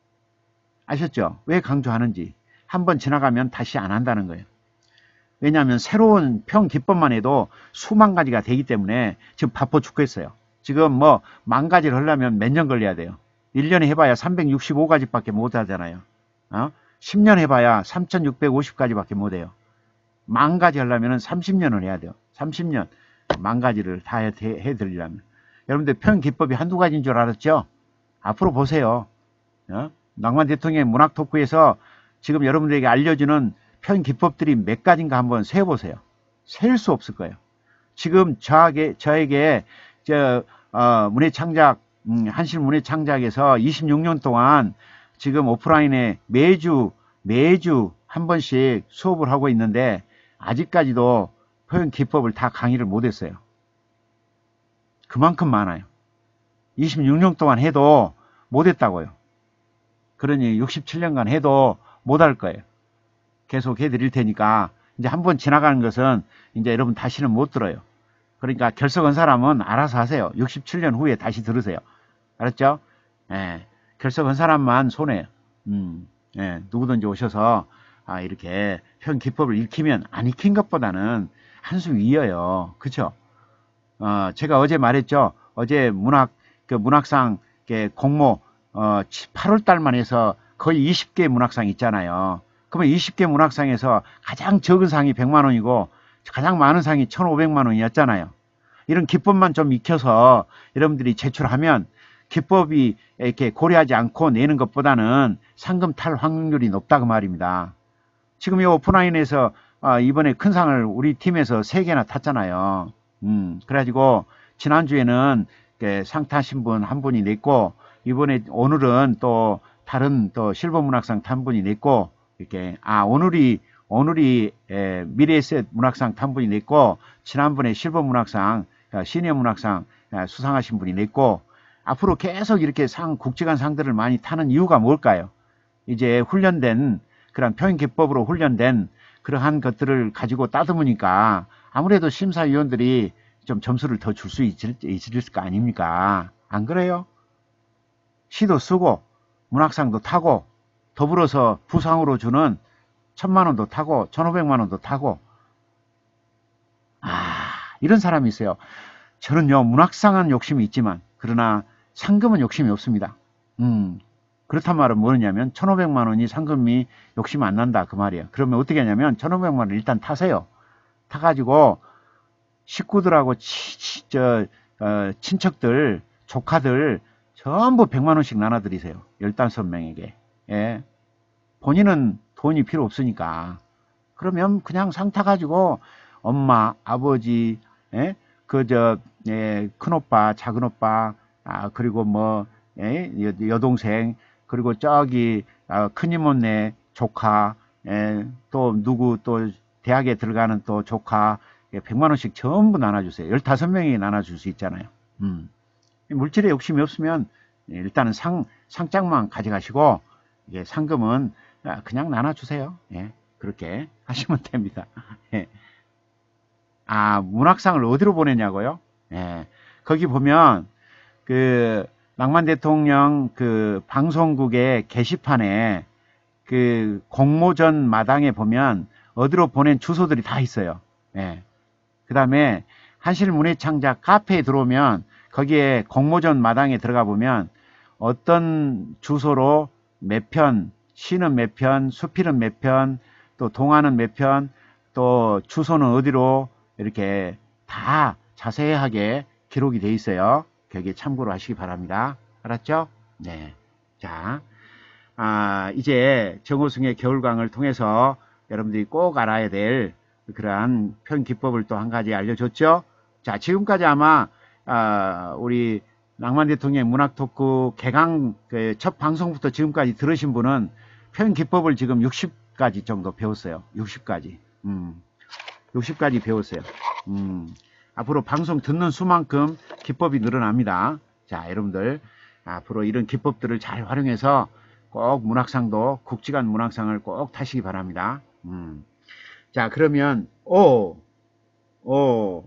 아셨죠? 왜 강조하는지. 한번 지나가면 다시 안 한다는 거예요. 왜냐하면 새로운 표현 기법만 해도 수만 가지가 되기 때문에 지금 바빠 죽겠어요. 지금 뭐 만 가지를 하려면 몇 년 걸려야 돼요. 일 년에 해봐야 삼백육십오 가지밖에 못 하잖아요. 어? 십 년 해봐야 삼천육백오십 가지밖에 못 해요. 만 가지 하려면 삼십 년을 해야 돼요. 삼십 년. 만 가지를 다 해드리려면. 여러분들 표현 기법이 한두 가지인 줄 알았죠? 앞으로 보세요. 어? 낭만 대통령의 문학 토크에서 지금 여러분들에게 알려주는 표현 기법들이 몇 가지인가 한번 세어보세요. 셀 수 없을 거예요. 지금 저에게, 저에게, 저, 어, 문예창작, 음, 한실 문예창작에서 이십육 년 동안 지금 오프라인에 매주, 매주 한 번씩 수업을 하고 있는데, 아직까지도 표현 기법을 다 강의를 못했어요. 그만큼 많아요. 이십육 년 동안 해도 못했다고요. 그러니 육십칠 년간 해도 못할 거예요. 계속 해드릴 테니까 이제 한번 지나가는 것은 이제 여러분 다시는 못 들어요. 그러니까 결석한 사람은 알아서 하세요. 육십칠 년 후에 다시 들으세요. 알았죠? 예, 결석한 사람만 손해요. 음, 예, 누구든지 오셔서 아, 이렇게 표현 기법을 익히면 안 익힌 것보다는 한 수 위여요. 그쵸? 어, 제가 어제 말했죠. 어제 문학, 그 문학상 공모, 어, 팔월 달만 해서 거의 이십 개 문학상 있잖아요. 그러면 이십 개 문학상에서 가장 적은 상이 백만 원이고 가장 많은 상이 천오백만 원이었잖아요. 이런 기법만 좀 익혀서 여러분들이 제출하면 기법이 이렇게 고려하지 않고 내는 것보다는 상금 탈 확률이 높다 그 말입니다. 지금 이 오프라인에서 이번에 큰 상을 우리 팀에서 세 개나 탔잖아요. 음, 그래가지고 지난주에는 상 타신 분 한 분이 냈고 이번에 오늘은 또 다른 또 실버 문학상 탄 분이 냈고 이렇게 아 오늘이 오늘이 에, 미래에셋 문학상 탄 분이 냈고 지난번에 실버 문학상 시니어 문학상 수상하신 분이 냈고 앞으로 계속 이렇게 상 국제관 상들을 많이 타는 이유가 뭘까요? 이제 훈련된 그런 표현 기법으로 훈련된 그러한 것들을 가지고 따듬으니까 아무래도 심사위원들이 좀 점수를 더 줄 수 있을, 있을 거 아닙니까? 안 그래요? 시도 쓰고 문학상도 타고 더불어서 부상으로 주는 천만 원도 타고 천오백만 원도 타고 아 이런 사람이 있어요. 저는요 문학상은 욕심이 있지만 그러나 상금은 욕심이 없습니다. 음 그렇단 말은 뭐냐면 천오백만 원이 상금이 욕심 안 난다 그 말이에요. 그러면 어떻게 하냐면 천오백만 원 일단 타세요. 타가지고 식구들하고 치, 치, 저, 어, 친척들 조카들 전부 백만 원씩 나눠드리세요. 열다섯 명에게. 예. 본인은 돈이 필요 없으니까. 그러면 그냥 상 타가지고 엄마, 아버지, 예? 그, 저, 예, 큰오빠, 작은오빠, 아, 그리고 뭐, 예? 여동생, 그리고 저기, 아, 큰이모네, 조카, 예? 또 누구 또 대학에 들어가는 또 조카 백만 원씩 전부 나눠주세요. 열다섯 명이 나눠줄 수 있잖아요. 음. 물질에 욕심이 없으면 일단은 상, 상장만 가져가시고, 이게 상금은 그냥 나눠주세요. 예, 그렇게 하시면 됩니다. 예. 아, 문학상을 어디로 보내냐고요? 예, 거기 보면, 그, 낭만 대통령 그 방송국의 게시판에 그 공모전 마당에 보면 어디로 보낸 주소들이 다 있어요. 예. 그 다음에 한실문예창작 카페에 들어오면 거기에 공모전 마당에 들어가 보면 어떤 주소로 몇 편, 시는 몇 편, 수필은 몇 편, 또 동화는 몇 편, 또 주소는 어디로 이렇게 다 자세하게 기록이 돼 있어요. 거기에 참고로 하시기 바랍니다. 알았죠? 네. 자, 아, 이제 정호승의 겨울광을 통해서 여러분들이 꼭 알아야 될 그러한 표현 기법을 또 한 가지 알려줬죠? 자, 지금까지 아마, 아, 우리 낭만 대통령의 문학 토크 개강 그 첫 방송부터 지금까지 들으신 분은 표현 기법을 지금 육십 가지 정도 배웠어요. 육십 가지. 음, 육십 가지 배웠어요. 음, 앞으로 방송 듣는 수만큼 기법이 늘어납니다. 자, 여러분들 앞으로 이런 기법들을 잘 활용해서 꼭 문학상도 국지관 문학상을 꼭 타시기 바랍니다. 음. 자, 그러면 오, 오,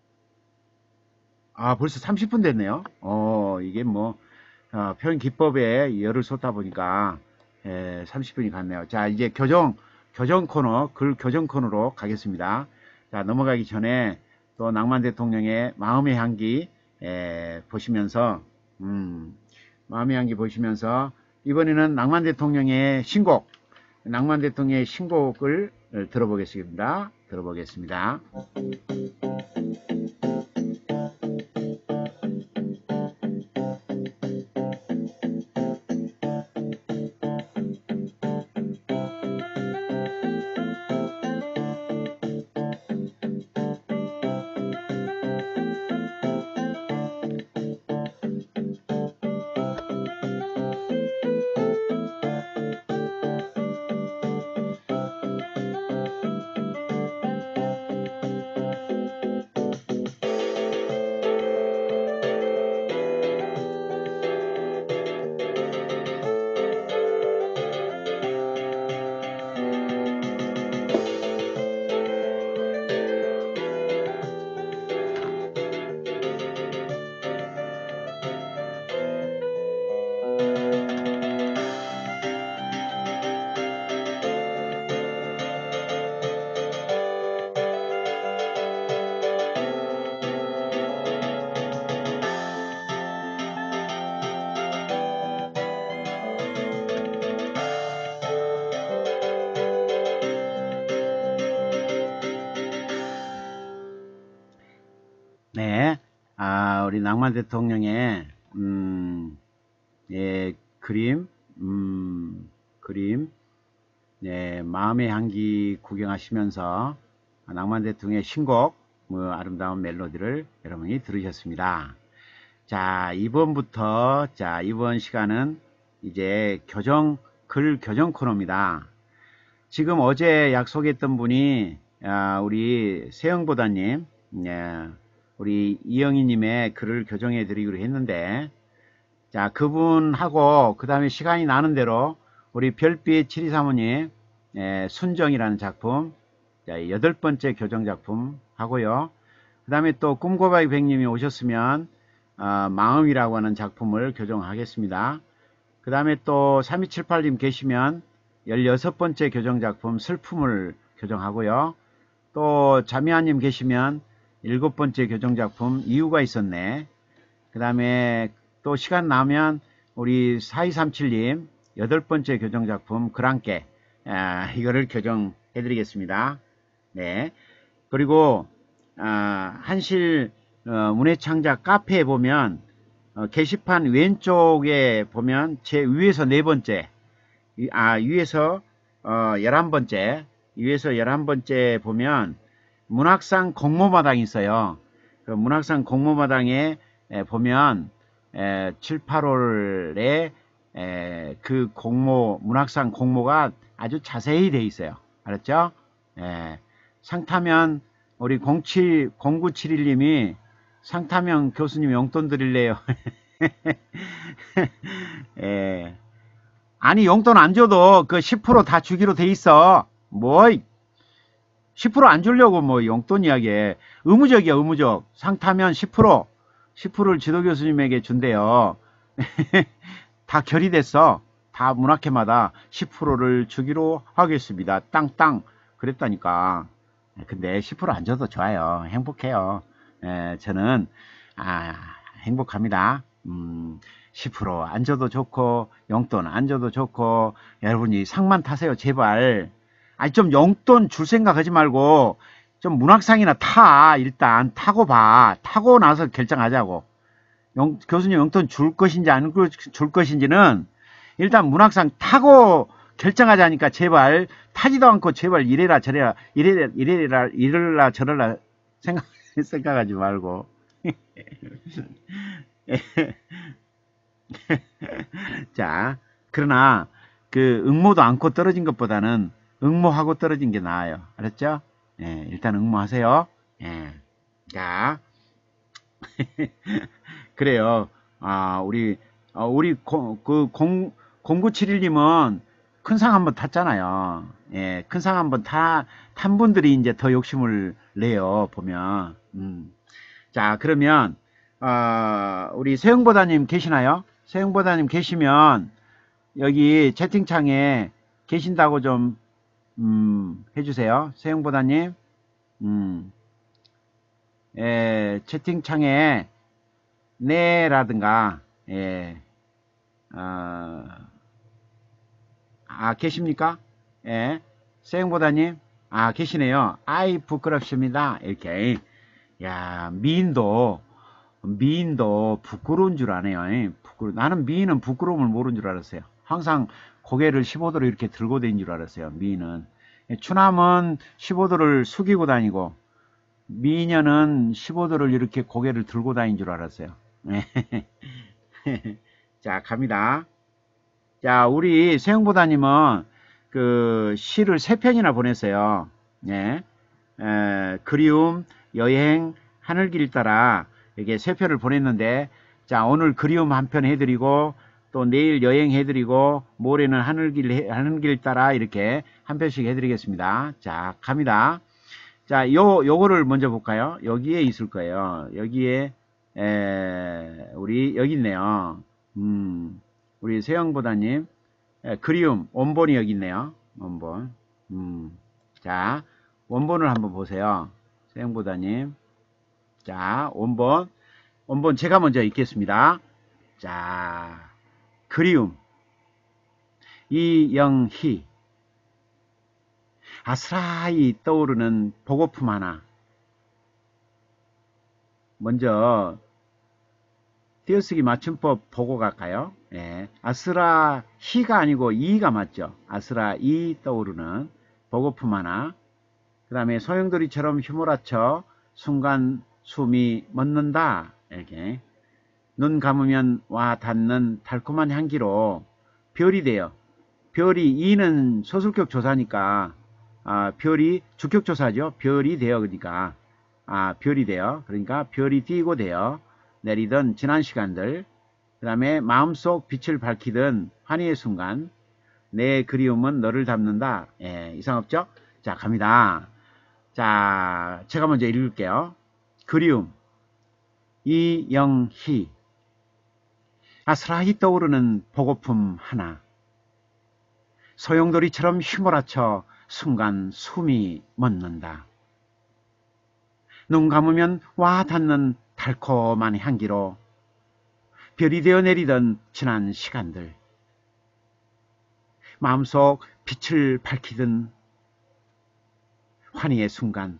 아, 벌써 삼십 분 됐네요. 어, 이게 뭐 어, 표현 기법에 열을 쏟다 보니까 에, 삼십 분이 갔네요. 자, 이제 교정 교정 코너, 글 교정 코너로 가겠습니다. 자, 넘어가기 전에 또 낭만 대통령의 마음의 향기 에, 보시면서 음, 마음의 향기 보시면서 이번에는 낭만 대통령의 신곡, 낭만 대통령의 신곡을 들어보겠습니다. 들어보겠습니다. 네, 아, 우리 낭만 대통령의 음, 예, 그림, 음, 그림, 네, 마음의 향기 구경하시면서 낭만 대통령의 신곡, 뭐 아름다운 멜로디를 여러분이 들으셨습니다. 자, 이번부터, 자, 이번 시간은 이제 교정, 글 교정 코너입니다. 지금 어제 약속했던 분이, 아, 우리 세영보다님, 예, 우리 이영희님의 글을 교정해 드리기로 했는데, 자, 그분하고, 그 다음에 시간이 나는 대로, 우리 별빛 칠이삼오님, 예, 순정이라는 작품, 자, 여덟 번째 교정 작품 하고요. 그 다음에 또 꿈고바이 백님이 오셨으면, 어, 마음이라고 하는 작품을 교정하겠습니다. 그 다음에 또 삼이칠팔님 계시면, 열여섯 번째 교정 작품 슬픔을 교정하고요. 또 자미아님 계시면, 일곱 번째 교정 작품 이유가 있었네. 그 다음에 또 시간 나면 우리 사이삼칠님 여덟 번째 교정 작품 그랑께, 아, 이거를 교정해 드리겠습니다. 네. 그리고 아, 한실 어, 문예창작 카페에 보면 어, 게시판 왼쪽에 보면 제 위에서 네 번째, 아, 위에서 어, 열한 번째, 위에서 열한 번째 보면 문학상 공모마당이 있어요. 그 문학상 공모마당에 에, 보면 에, 칠, 팔월에 에, 그 공모, 문학상 공모가 아주 자세히 돼 있어요. 알았죠? 에, 상타면 우리 공칠, 공구칠일 님이 상타면 교수님 용돈 드릴래요. 예. 아니 용돈 안 줘도 그 십 퍼센트 다 주기로 돼 있어. 뭐 십 퍼센트 안 주려고 뭐 용돈 이야기해. 의무적이야 의무적. 상타면 십 퍼센트 십 퍼센트를 지도 교수님에게 준대요. 다 결의됐어. 다 문학회마다 십 퍼센트를 주기로 하겠습니다. 땅땅 그랬다니까. 근데 십 퍼센트 안 줘도 좋아요. 행복해요. 에, 저는 아, 행복합니다. 음, 십 퍼센트 안 줘도 좋고 용돈 안 줘도 좋고 여러분이 상만 타세요 제발. 아니 좀 용돈 줄 생각하지 말고 좀 문학상이나 타. 일단 타고 봐. 타고 나서 결정하자고. 용, 교수님 용돈 줄 것인지 안 줄 것인지는 일단 문학상 타고 결정하자니까 제발. 타지도 않고 제발 이래라 저래라 이래라 이래라 이래라 저래라 생각, 생각하지 말고. 자, 그러나 그 응모도 않고 떨어진 것보다는 응모하고 떨어진 게 나아요. 알았죠? 예, 일단 응모하세요. 예. 자, 그래요. 아, 우리 어, 우리 고, 그 공, 공구칠일 님은 큰 상 한번 탔잖아요. 예, 큰 상 한번 타, 탄 분들이 이제 더 욕심을 내요, 보면. 음. 자, 그러면, 어, 우리 세영보다님 계시나요? 세영보다님 계시면, 여기 채팅창에 계신다고 좀, 음, 해주세요. 세영보다님. 음, 예, 채팅창에, 네라든가, 예, 어, 아, 계십니까? 예. 세영보다님? 아, 계시네요. 아이, 부끄럽습니다. 이렇게. 야, 미인도, 미인도 부끄러운 줄 아네요. 부끄러, 나는 미인은 부끄러움을 모르는 줄 알았어요. 항상 고개를 십오 도로 이렇게 들고 다니는 줄 알았어요. 미인은. 추남은 십오 도를 숙이고 다니고, 미녀는 십오 도를 이렇게 고개를 들고 다니는 줄 알았어요. 자, 갑니다. 자, 우리 세영보다님은 그 시를 세 편이나 보냈어요. 예. 에, 그리움, 여행, 하늘길 따라 이게 세 편을 보냈는데, 자, 오늘 그리움 한 편 해드리고, 또 내일 여행 해드리고, 모레는 하늘길, 하늘길 따라 이렇게 한 편씩 해드리겠습니다. 자, 갑니다. 자, 요, 요거를 먼저 볼까요? 여기에 있을 거예요. 여기에, 에, 우리, 여기 있네요. 음. 우리 세영보다님, 예, 그리움, 원본이 여기 있네요. 원본. 음, 자, 원본을 한번 보세요. 세영보다님. 자, 원본. 원본 제가 먼저 읽겠습니다. 자, 그리움. 이영희. 아스라이 떠오르는 보고품 하나. 먼저, 띄어쓰기 맞춤법 보고 갈까요? 예. 아스라 히가 아니고 이가 맞죠. 아스라 이 떠오르는 보고품 하나. 그 다음에 소용돌이처럼 휘몰아쳐 순간 숨이 멎는다. 이렇게 눈 감으면 와 닿는 달콤한 향기로 별이 돼요. 별이 이는 소술격 조사니까 아, 별이 주격 조사죠. 별이 돼요. 그러니까 아, 별이 돼요. 그러니까 별이 띄고 돼요. 내리던 지난 시간들, 그 다음에 마음속 빛을 밝히던 환희의 순간, 내 그리움은 너를 담는다. 예, 이상 없죠? 자, 갑니다. 자, 제가 먼저 읽을게요. 그리움. 이영희. 아스라히 떠오르는 보고품 하나. 소용돌이처럼 휘몰아쳐 순간 숨이 멎는다. 눈 감으면 와 닿는 달콤한 향기로 별이 되어 내리던 지난 시간들, 마음속 빛을 밝히던 환희의 순간,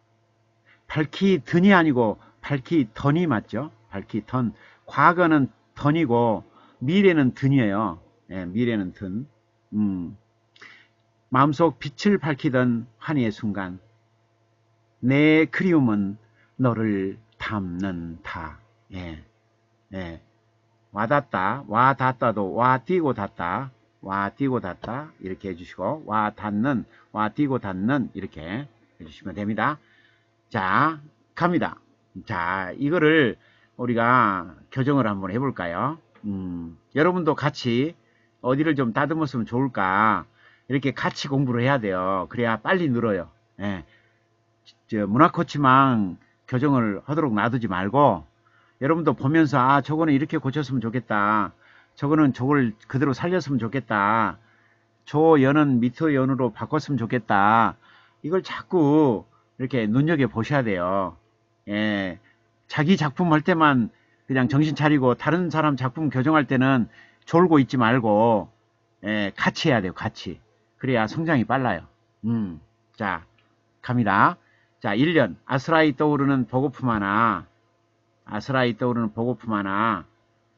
밝히던이 아니고 밝히던이 맞죠? 밝히던. 과거는 던이고 미래는 든이에요. 예, 미래는 든. 음. 마음속 빛을 밝히던 환희의 순간, 내 그리움은 너를 담는다. 예, 예. 와닿다. 와 닿다도 와 띄고 닿다. 와 띄고 닿다. 이렇게 해주시고, 와 닿는, 와 띄고 닿는. 이렇게. 해주시면 됩니다. 자, 갑니다. 자, 이거를 우리가 교정을 한번 해볼까요? 음, 여러분도 같이 어디를 좀 다듬었으면 좋을까? 이렇게 같이 공부를 해야 돼요. 그래야 빨리 늘어요. 예. 저 문화코치망 교정을 하도록 놔두지 말고 여러분도 보면서 아 저거는 이렇게 고쳤으면 좋겠다. 저거는 저걸 그대로 살렸으면 좋겠다. 저 연은 미터 연으로 바꿨으면 좋겠다. 이걸 자꾸 이렇게 눈여겨 보셔야 돼요. 예. 자기 작품 할 때만 그냥 정신 차리고 다른 사람 작품 교정할 때는 졸고 있지 말고 예, 같이 해야 돼요. 같이. 그래야 성장이 빨라요. 음. 자, 갑니다. 자, 일 년 아스라이 떠오르는 보고품 하나, 아스라이 떠오르는 보고품 하나,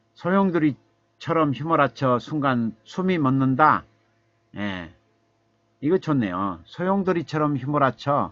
소용돌이처럼 휘몰아쳐 순간 숨이 멎는다. 예, 이거 좋네요. 소용돌이처럼 휘몰아쳐,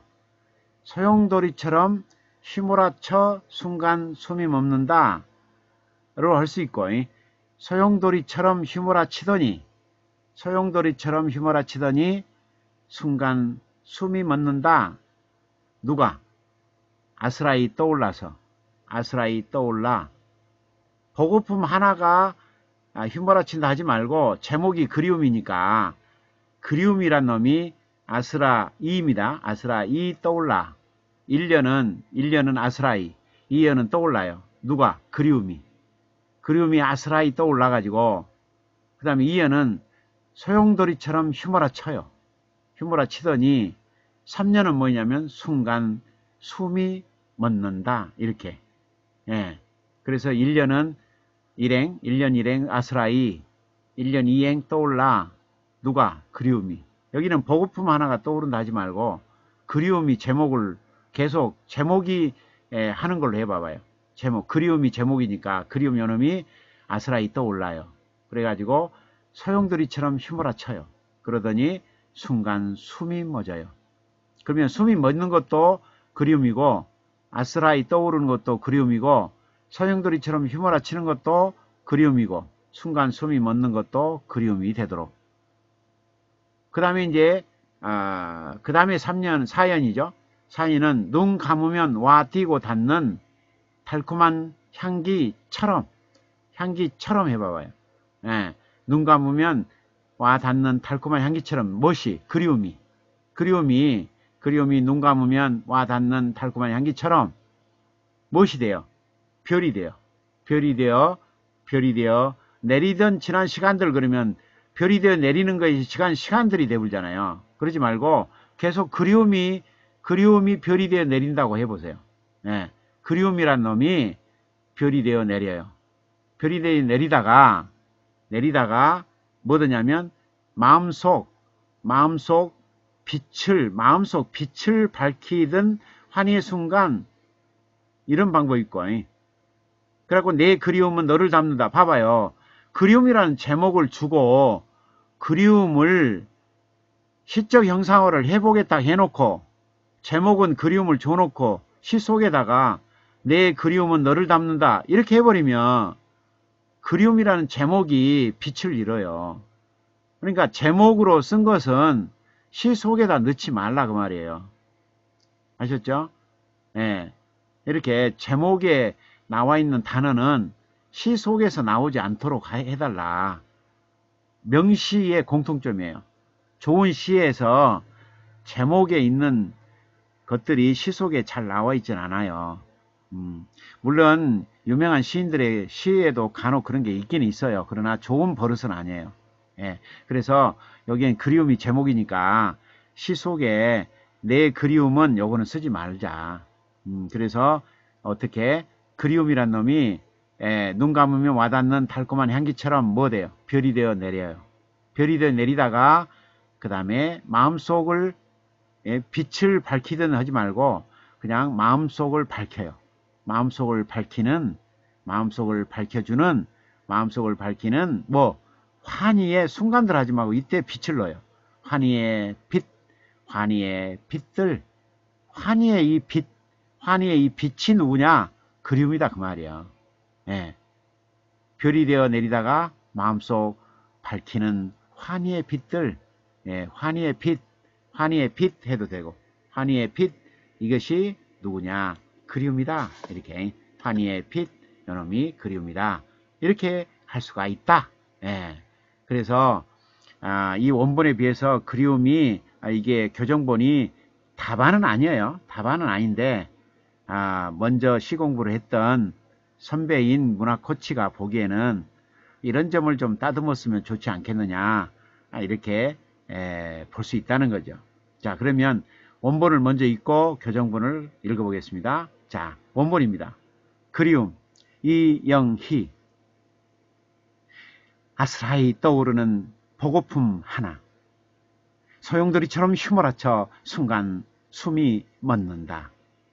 소용돌이처럼 휘몰아쳐 순간 숨이 멎는다. 로 할 수 있고, 소용돌이처럼 휘몰아치더니, 소용돌이처럼 휘몰아치더니 순간 숨이 멎는다. 누가? 아스라이 떠올라서. 아스라이 떠올라. 보고품 하나가 휘몰아친다 하지 말고 제목이 그리움이니까 그리움이란 놈이 아스라이입니다. 아스라이 떠올라. 일 년은 일 년은 아스라이, 이 년은 떠올라요. 누가? 그리움이. 그리움이 아스라이 떠올라 가지고 그 다음에 이 년은 소용돌이처럼 휘몰아쳐요. 휘몰아치더니 삼 년은 뭐냐면 순간 숨이 멎는다. 이렇게. 예. 그래서 일 년은 일행, 일 년 일행 아스라이, 일 년 이행 떠올라. 누가? 그리움이. 여기는 보고품 하나가 떠오른다 하지 말고 그리움이 제목을 계속 제목이 예, 하는 걸로 해봐봐요. 제목. 그리움이 제목이니까 그리움 요놈이 아스라이 떠올라요. 그래가지고 소용돌이처럼 휘몰아쳐요. 그러더니 순간 숨이 멎어요. 그러면 숨이 멎는 것도 그리움이고 아스라이 떠오르는 것도 그리움이고 소용돌이처럼 휘몰아치는 것도 그리움이고 순간 숨이 멎는 것도 그리움이 되도록. 그 다음에 이제 아, 그 다음에 삼 년, 사 년이죠. 사 년은 눈 감으면 와 띄고 닿는 달콤한 향기처럼 향기처럼 해봐봐요. 예, 눈 감으면 와 닿는 달콤한 향기처럼 무엇이? 그리움이. 그리움이 그리움이 눈 감으면 와 닿는 달콤한 향기처럼 무엇이 돼요? 별이 돼요. 별이 되어 별이 되어 내리던 지난 시간들. 그러면 별이 되어 내리는 것이 시간 시간들이 되불잖아요. 그러지 말고 계속 그리움이 그리움이 별이 되어 내린다고 해보세요. 네. 그리움이란 놈이 별이 되어 내려요. 별이 되어 내리다가 내리다가 뭐더냐면 마음속 마음속 빛을 마음속 빛을 밝히던 환희의 순간. 이런 방법이 있고, 그래갖고 내 그리움은 너를 담는다. 봐봐요. 그리움이라는 제목을 주고 그리움을 시적 형상화를 해보겠다 해놓고 제목은 그리움을 줘놓고 시 속에다가 내 그리움은 너를 담는다 이렇게 해버리면 그리움이라는 제목이 빛을 잃어요. 그러니까 제목으로 쓴 것은 시 속에다 넣지 말라 그 말이에요. 아셨죠? 예. 이렇게 제목에 나와 있는 단어는 시 속에서 나오지 않도록 해달라. 명시의 공통점이에요. 좋은 시에서 제목에 있는 것들이 시 속에 잘 나와 있진 않아요. 음, 물론 유명한 시인들의 시에도 간혹 그런 게 있긴 있어요. 그러나 좋은 버릇은 아니에요. 예, 그래서 여기엔 그리움이 제목이니까 시 속에 내 그리움은 요거는 쓰지 말자. 음, 그래서 어떻게 그리움이란 놈이 예, 눈 감으면 와닿는 달콤한 향기처럼 뭐 돼요? 별이 되어 내려요. 별이 되어 내리다가 그 다음에 마음속을 예, 빛을 밝히든 하지 말고 그냥 마음속을 밝혀요. 마음속을 밝히는 마음속을 밝혀주는 마음속을 밝히는 뭐 환희의 순간들 하지 말고 이때 빛을 넣어요. 환희의 빛, 환희의 빛들, 환희의 이 빛, 환희의 이 빛이 누구냐? 그리움이다 그 말이야. 예. 별이 되어 내리다가 마음속 밝히는 환희의 빛들, 예, 환희의 빛, 환희의 빛 해도 되고, 환희의 빛, 이것이 누구냐? 그리움이다. 이렇게 환희의 빛, 요놈이 그리움이다. 이렇게 할 수가 있다. 예. 그래서 아, 이 원본에 비해서 그리움이 아, 이게 교정본이 답안은 아니에요. 답안은 아닌데 아, 먼저 시공부를 했던 선배인 문화코치가 보기에는 이런 점을 좀 다듬었으면 좋지 않겠느냐, 아, 이렇게 볼 수 있다는 거죠. 자, 그러면 원본을 먼저 읽고 교정본을 읽어보겠습니다. 자, 원본입니다. 그리움, 이영희. 아스라이 떠오르는 보고품 하나. 소용돌이처럼 휘몰아쳐 순간 숨이 멎는다.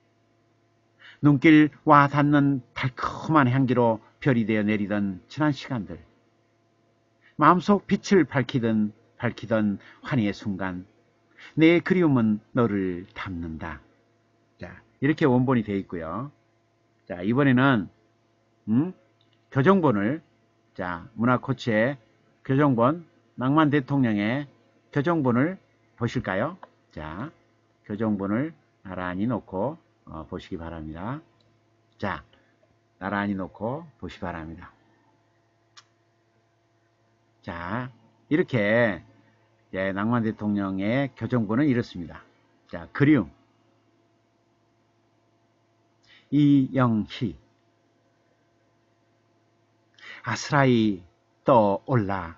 눈길 와 닿는 달콤한 향기로 별이 되어 내리던 지난 시간들. 마음속 빛을 밝히던 밝히던 환희의 순간. 내 그리움은 너를 담는다. 자, 이렇게 원본이 되어 있고요. 자, 이번에는 음? 교정본을, 자, 문화코치의 교정본, 낭만 대통령의 교정본을 보실까요? 자, 교정본을 나란히 놓고 어, 보시기 바랍니다. 자, 나란히 놓고 보시기 바랍니다. 자, 이렇게 예, 낭만 대통령의 교정본은 이렇습니다. 자, 그리움, 이영희. 아스라이 떠올라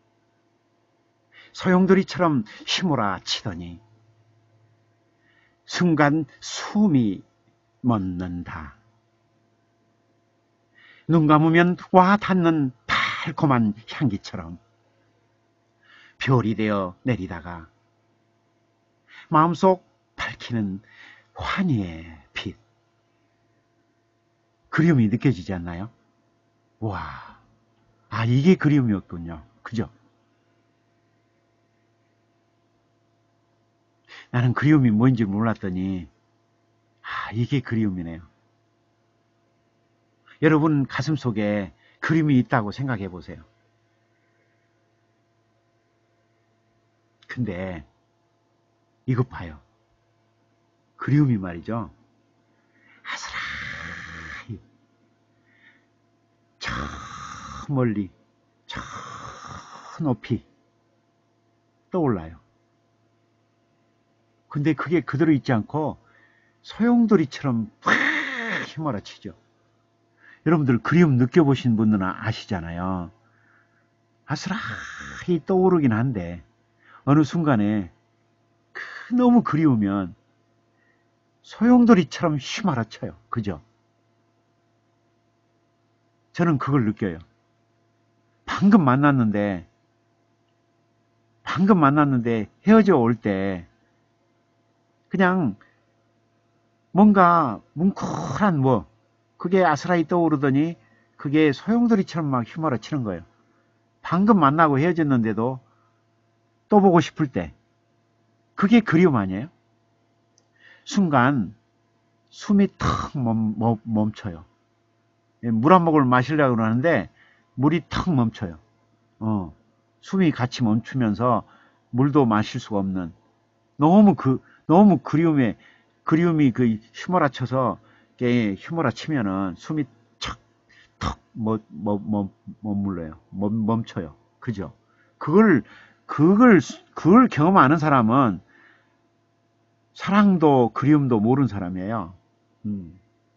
소용돌이처럼 휘몰아 치더니 순간 숨이 멎는다. 눈 감으면 와 닿는 달콤한 향기처럼 별이 되어 내리다가 마음속 밝히는 환희의 빛. 그리움이 느껴지지 않나요? 와, 아, 이게 그리움이었군요. 그죠? 나는 그리움이 뭔지 몰랐더니 아, 이게 그리움이네요. 여러분 가슴속에 그리움이 있다고 생각해 보세요. 근데 이것 봐요. 그리움이 말이죠. 아스라이 저 멀리 저 높이 떠올라요. 근데 그게 그대로 있지 않고 소용돌이처럼 팍 휘몰아치죠. 여러분들 그리움 느껴보신 분들은 아시잖아요. 아스라이 떠오르긴 한데 어느 순간에 너무 그리우면 소용돌이처럼 휘몰아쳐요. 그죠? 저는 그걸 느껴요. 방금 만났는데 방금 만났는데 헤어져 올 때 그냥 뭔가 뭉클한 뭐 그게 아스라이 떠오르더니 그게 소용돌이처럼 막 휘몰아치는 거예요. 방금 만나고 헤어졌는데도 또 보고 싶을 때 그게 그리움 아니에요? 순간 숨이 턱 멈, 멈춰요. 물 한 모금을 마시려고 그러는데 물이 턱 멈춰요. 어, 숨이 같이 멈추면서 물도 마실 수가 없는 너무 그 너무 그리움에 그리움이 그 휘몰아쳐서 휘몰아치면은 숨이 척턱뭐 머물러요. 멈춰요. 그죠? 그걸 그걸 그걸 경험 아는 사람은 사랑도 그리움도 모르는 사람이에요. 음.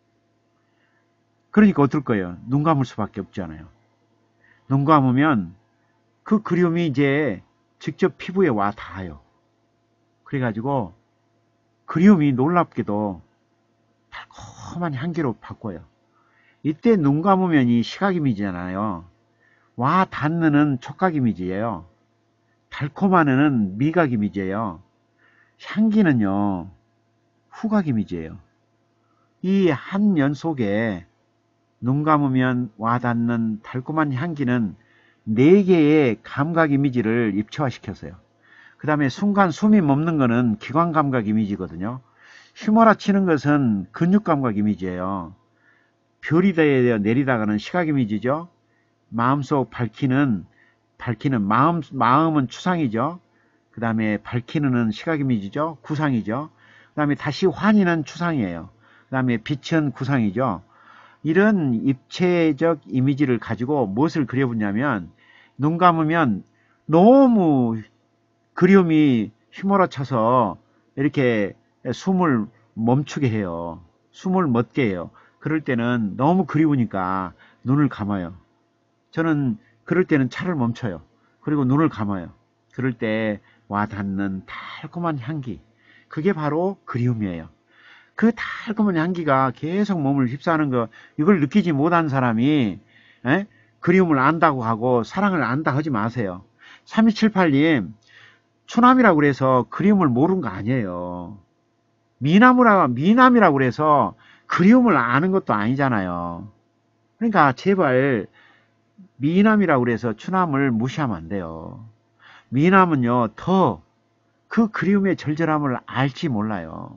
그러니까 어떨 거예요? 눈 감을 수밖에 없잖아요. 눈 감으면 그 그리움이 이제 직접 피부에 와 닿아요. 그래가지고 그리움이 놀랍게도 달콤한 향기로 바꿔요. 이때 눈 감으면 이 시각 이미지잖아요. 와 닿는 촉각 이미지예요. 달콤한 애는 미각 이미지예요. 향기는요 후각 이미지예요. 이 한 연 속에 눈 감으면 와닿는 달콤한 향기는 네 개의 감각 이미지를 입체화시켰어요. 그 다음에 순간 숨이 멎는 거는 기관 감각 이미지거든요. 휘몰아치는 것은 근육 감각 이미지예요. 별이 되어 내리다가는 시각 이미지죠. 마음속 밝히는 밝히는 마음 마음은 추상이죠. 그 다음에 밝히는 시각 이미지죠. 구상이죠. 그 다음에 다시 환희는 추상이에요. 그 다음에 빛은 구상이죠. 이런 입체적 이미지를 가지고 무엇을 그려보냐면, 눈 감으면 너무 그리움이 휘몰아쳐서 이렇게 숨을 멈추게 해요. 숨을 멎게 해요. 그럴 때는 너무 그리우니까 눈을 감아요. 저는 그럴 때는 차를 멈춰요. 그리고 눈을 감아요. 그럴 때 와닿는 달콤한 향기, 그게 바로 그리움이에요. 그 달콤한 향기가 계속 몸을 휩싸는 거, 이걸 느끼지 못한 사람이 에? 그리움을 안다고 하고 사랑을 안다 하지 마세요. 삼이칠팔 님, 추남이라고 그래서 그리움을 모르는 거 아니에요. 미남이라, 미남이라고 그래서 그리움을 아는 것도 아니잖아요. 그러니까 제발 미남이라고 그래서 추남을 무시하면 안 돼요. 미남은요, 더 그 그리움의 절절함을 알지 몰라요.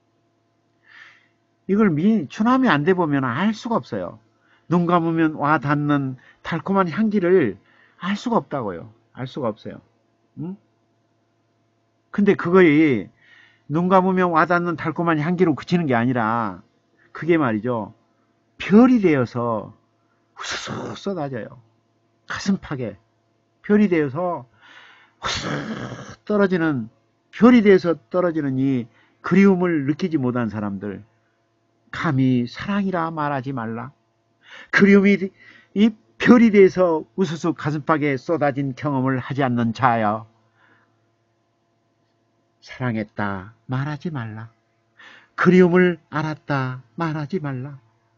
이걸 미, 추남이 안 돼 보면 알 수가 없어요. 눈 감으면 와 닿는 달콤한 향기를 알 수가 없다고요. 알 수가 없어요. 응? 근데 그거이 눈 감으면 와 닿는 달콤한 향기로 그치는 게 아니라, 그게 말이죠, 별이 되어서 후수수 쏟아져요. 가슴팍에 별이 되어서 후수 떨어지는, 별이 되어서 떨어지는 이 그리움을 느끼지 못한 사람들, 감히 사랑이라 말하지 말라. 그리움이 이 별이 돼서 우수수 가슴팍에 쏟아진 경험을 하지 않는 자여, 사랑했다 말하지 말라. 그리움을 알았다 말하지 말라.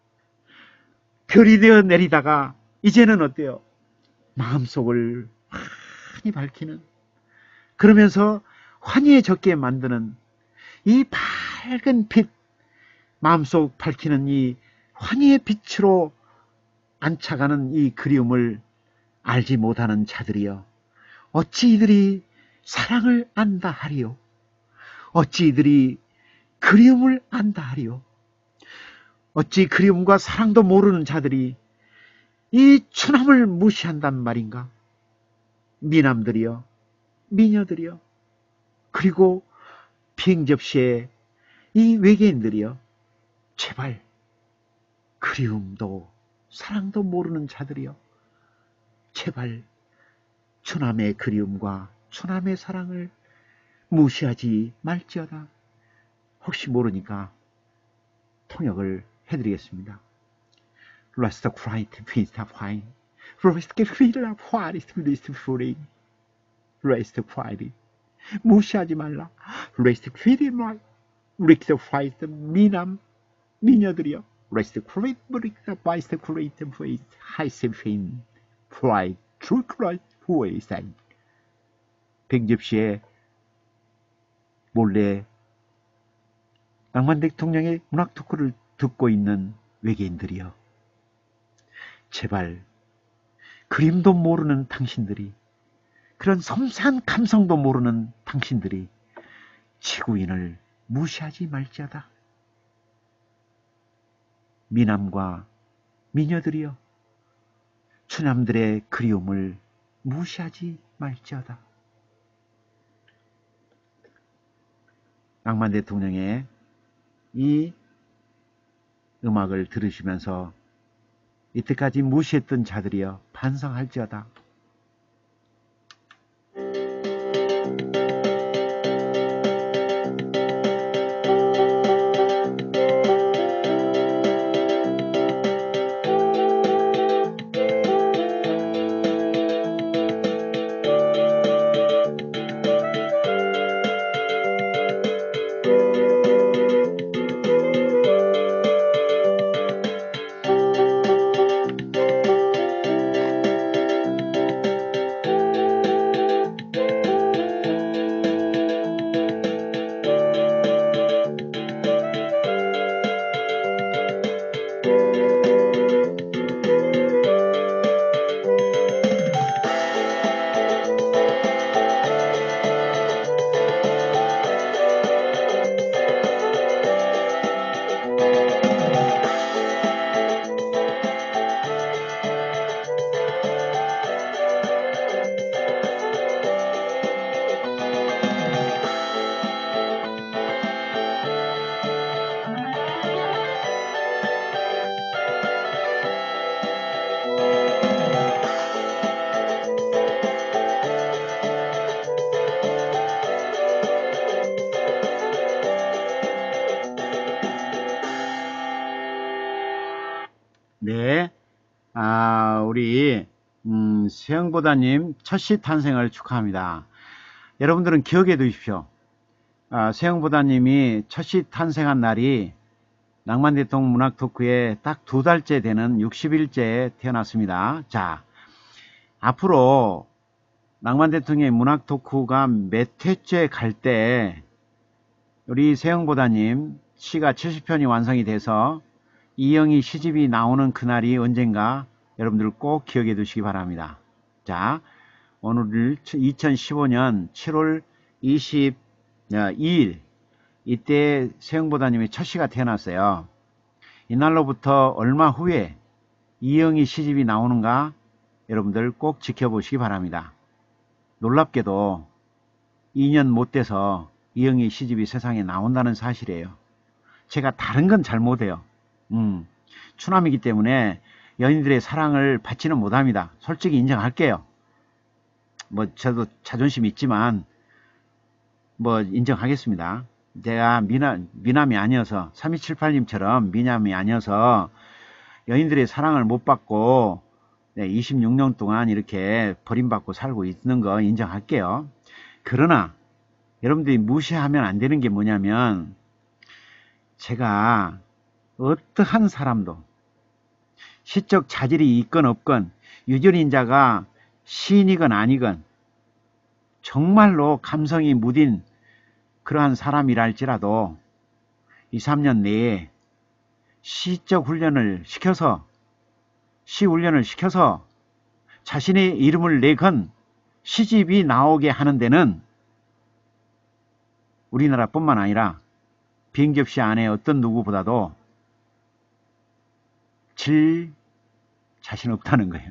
별이 되어 내리다가 이제는 어때요? 마음속을 환히 밝히는, 그러면서 환희해졌게 만드는 이 밝은 빛, 마음속 밝히는 이 환희의 빛으로 안착하는 이 그리움을 알지 못하는 자들이여, 어찌 이들이 사랑을 안다 하리요? 어찌 이들이 그리움을 안다 하리요? 어찌 그리움과 사랑도 모르는 자들이 이 추남을 무시한단 말인가? 미남들이여, 미녀들이여, 그리고 비행접시에 이 외계인들이여, 제발 그리움도 사랑도 모르는 자들이여, 제발 추남의 그리움과 추남의 사랑을 무시하지 말지어다. 혹시 모르니까 통역을 해드리겠습니다. Rest quiet, peace of mind. Rest quiet, what is this feeling? Rest quiet. 무시하지 말라. Rest quiet, Rest quiet, 미남, 미녀들이여. Rest quiet, Rest quiet, face, high fame, pride, true Christ, who is that? 백접시에 몰래 낭만 대통령의 문학 토크를 듣고 있는 외계인들이여, 제발 그림도 모르는 당신들이, 그런 섬세한 감성도 모르는 당신들이 지구인을 무시하지 말지어다. 미남과 미녀들이여, 추남들의 그리움을 무시하지 말지어다. 낭만 대통령의 이 음악을 들으시면서 이때까지 무시했던 자들이여 반성할지어다. 우리 음, 세영보다님 첫시 탄생을 축하합니다. 여러분들은 기억해 두십시오. 아, 세영보다님이 첫시 탄생한 날이 낭만대통령 문학토크에 딱 두 달째 되는 육십 일째에 태어났습니다. 자, 앞으로 낭만대통령의 문학토크가 몇 회째 갈 때 우리 세영보다님 시가 칠십 편이 완성이 돼서 이영희 시집이 나오는 그날이 언젠가 여러분들 꼭 기억해 두시기 바랍니다. 자, 오늘 이천십오 년 칠월 이십이일 이때 세영보다님의 첫 시가 태어났어요. 이날로부터 얼마 후에 이영희 시집이 나오는가 여러분들 꼭 지켜보시기 바랍니다. 놀랍게도 이 년 못 돼서 이영희 시집이 세상에 나온다는 사실이에요. 제가 다른 건 잘 못해요. 음, 추남이기 때문에 연인들의 사랑을 받지는 못합니다. 솔직히 인정할게요. 뭐 저도 자존심 있지만 뭐 인정하겠습니다. 제가 미남, 미남이 아니어서 삼이칠팔님처럼 미남이 아니어서 연인들의 사랑을 못 받고 네, 이십육 년 동안 이렇게 버림받고 살고 있는 거 인정할게요. 그러나 여러분들이 무시하면 안 되는 게 뭐냐면 제가 어떠한 사람도 시적 자질이 있건 없건 유전인자가 시인이건 아니건 정말로 감성이 무딘 그러한 사람이랄지라도 이, 삼 년 내에 시적 훈련을 시켜서 시 훈련을 시켜서 자신의 이름을 내건 시집이 나오게 하는 데는 우리나라뿐만 아니라 비행접시 안에 어떤 누구보다도 질 자신 없다는 거예요.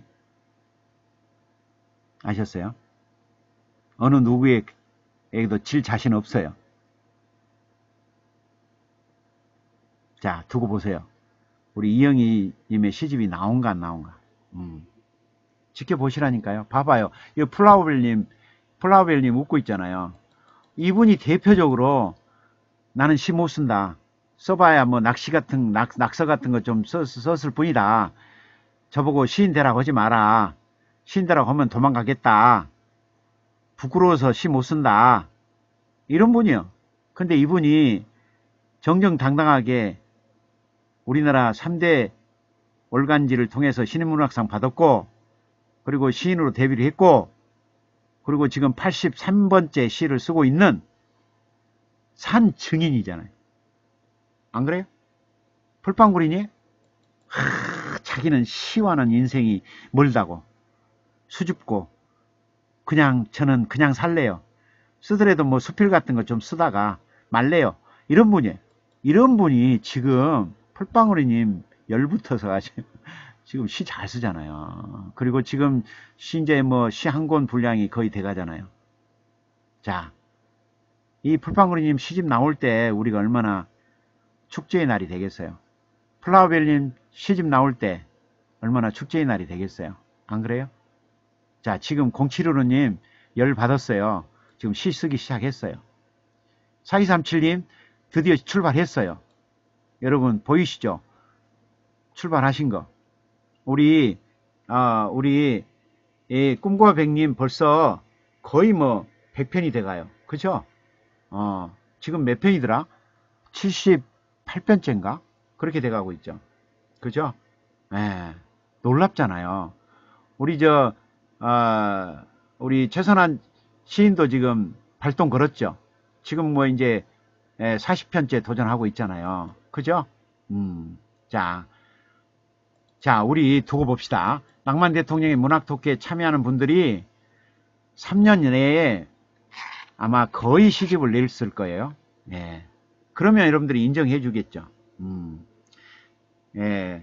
아셨어요? 어느 누구에게도 질 자신 없어요. 자, 두고 보세요. 우리 이영희 님의 시집이 나온가 안 나온가. 음. 지켜보시라니까요. 봐봐요. 이 플라워벨님, 플라워벨님 웃고 있잖아요. 이분이 대표적으로 나는 시 못 쓴다. 써봐야 뭐 낚시 같은, 낙, 낙서 같은 거 좀 썼을 뿐이다. 저보고 시인 되라고 하지 마라. 시인 되라고 하면 도망가겠다. 부끄러워서 시 못 쓴다. 이런 분이요. 근데 이분이 정정당당하게 우리나라 삼 대 월간지를 통해서 신인문학상 받았고, 그리고 시인으로 데뷔를 했고, 그리고 지금 팔십삼 번째 시를 쓰고 있는 산 증인이잖아요. 안 그래요? 풀빵구리니? 하, 자기는 시와는 인생이 멀다고, 수줍고, 그냥 저는 그냥 살래요. 쓰더라도 뭐 수필 같은 거 좀 쓰다가 말래요. 이런 분이에요. 이런 분이 지금 풀빵구리님 열붙어서 가지고 지금 시 잘 쓰잖아요. 그리고 지금 시 이제 뭐 시 한 권 분량이 거의 돼가잖아요. 자, 이 풀빵구리님 시집 나올 때 우리가 얼마나 축제의 날이 되겠어요. 플라워벨님 시집 나올 때 얼마나 축제의 날이 되겠어요. 안 그래요? 자, 지금 공칠일오님 열 받았어요. 지금 시 쓰기 시작했어요. 사이삼칠님 드디어 출발했어요. 여러분 보이시죠? 출발하신 거. 우리 아 우리 예, 꿈과 백님 벌써 거의 뭐 백 편이 돼가요. 그죠? 어, 지금 몇 편이더라? 칠십팔 편째인가? 그렇게 돼가고 있죠. 그죠? 예, 놀랍잖아요. 우리 저 아, 우리 최선한 시인도 지금 발동 걸었죠. 지금 뭐 이제 사십 편째 도전하고 있잖아요. 그죠? 음, 자, 자, 우리 두고 봅시다. 낭만 대통령의 문학토크에 참여하는 분들이 삼 년 내에 아마 거의 시집을 냈을 거예요. 예. 그러면 여러분들이 인정해 주겠죠. 음, 예.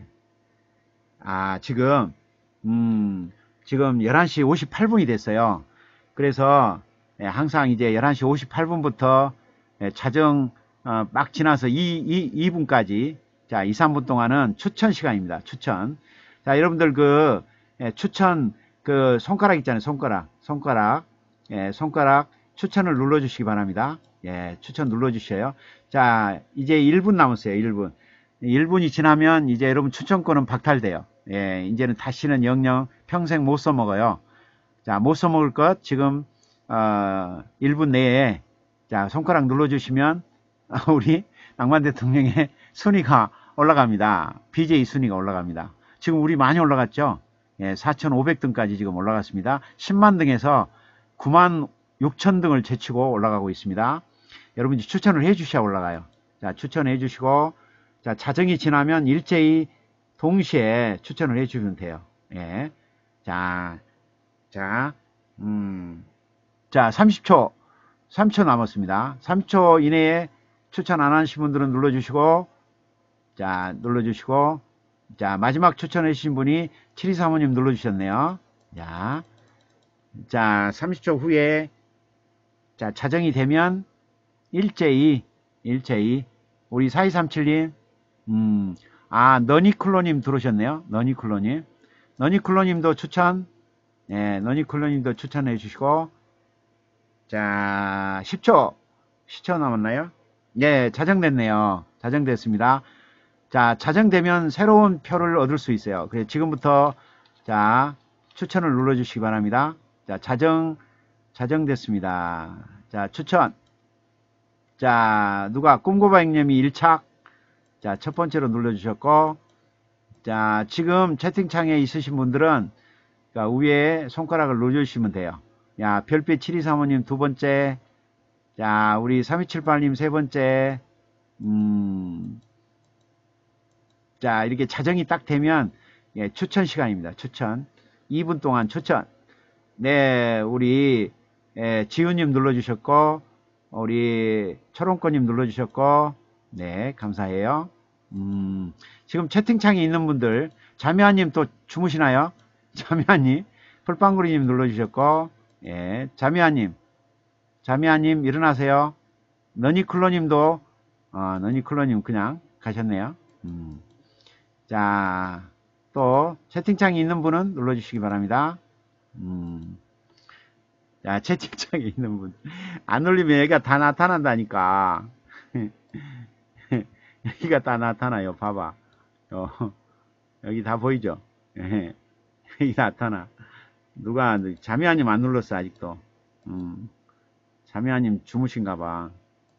아, 지금, 음, 지금 열한 시 오십팔 분이 됐어요. 그래서, 예, 항상 이제 열한 시 오십팔 분부터 예, 자정, 어, 막 지나서 이, 이, 이 분까지, 자, 이, 삼 분 동안은 추천 시간입니다. 추천. 자, 여러분들 그, 예, 추천, 그, 손가락 있잖아요. 손가락. 손가락. 예, 손가락 추천을 눌러주시기 바랍니다. 예, 추천 눌러주셔요. 자, 이제 일 분 남았어요. 일 분. 일 분이 지나면 이제 여러분 추천권은 박탈돼요. 예, 이제는 다시는 영영 평생 못 써먹어요. 자, 못 써먹을 것 지금 어, 일 분 내에 자 손가락 눌러주시면 우리 낭만 대통령의 순위가 올라갑니다. 비제이 순위가 올라갑니다. 지금 우리 많이 올라갔죠? 예, 사천오백 등까지 지금 올라갔습니다. 십만 등에서 구만 육천 등을 제치고 올라가고 있습니다. 여러분이 추천을 해주셔야 올라가요. 자, 추천해 주시고, 자, 자정이 지나면 일제히 동시에 추천을 해주면 돼요. 예. 자, 자, 음, 자, 삼십 초, 삼 초 남았습니다. 삼 초 이내에 추천 안 하신 분들은 눌러주시고, 자, 눌러주시고, 자, 마지막 추천해 주신 분이 칠이삼오님 눌러주셨네요. 자, 자, 삼십 초 후에, 자, 자정이 되면 일제히, 일제히, 우리 사이삼칠님, 음, 아, 너니클로님 들어오셨네요. 너니클로님. 너니클로님도 추천, 예, 너니클로님도 추천해 주시고, 자, 십 초, 십 초 남았나요? 예, 자정됐네요. 자정됐습니다. 자, 자정되면 새로운 표를 얻을 수 있어요. 그래서 지금부터, 자, 추천을 눌러주시기 바랍니다. 자, 자정, 자정됐습니다. 자, 추천. 자, 누가, 꿈고바익님이 일 착. 자, 첫 번째로 눌러주셨고, 자, 지금 채팅창에 있으신 분들은, 자, 위에 손가락을 눌러주시면 돼요. 야, 별빛 칠이삼오님 두 번째, 자, 우리 삼이칠팔님 세 번째, 음, 자, 이렇게 자정이 딱 되면, 예, 추천 시간입니다. 추천. 이 분 동안 추천. 네, 우리, 예, 지훈님 눌러주셨고, 우리 철원권님 눌러주셨고, 네, 감사해요. 음, 지금 채팅창에 있는 분들, 자미아님 또 주무시나요? 자미아님, 풀빵구리님 눌러주셨고, 예, 자미아님, 자미아님 일어나세요. 너니클로님도, 어, 너니클로님 그냥 가셨네요. 음, 자, 또 채팅창에 있는 분은 눌러주시기 바랍니다. 음, 자, 채팅창에 있는 분. 안 눌리면 얘가 다 나타난다니까. 여기가 다 나타나요. 봐봐. 어, 여기 다 보이죠? 예, 여기 나타나. 누가, 자미아님 안 눌렀어, 아직도. 음, 자미아님 주무신가봐.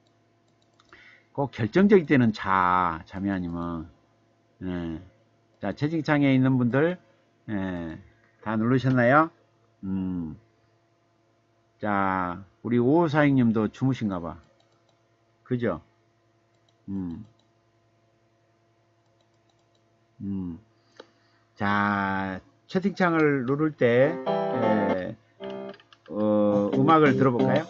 꼭 결정적일 때는 자, 자미아님은. 예. 자, 채팅창에 있는 분들, 예, 다 누르셨나요? 음, 자, 우리 오오사육님도 주무신가봐. 그죠? 음, 음. 자, 채팅창을 누를 때, 에, 어, 음악을 들어볼까요?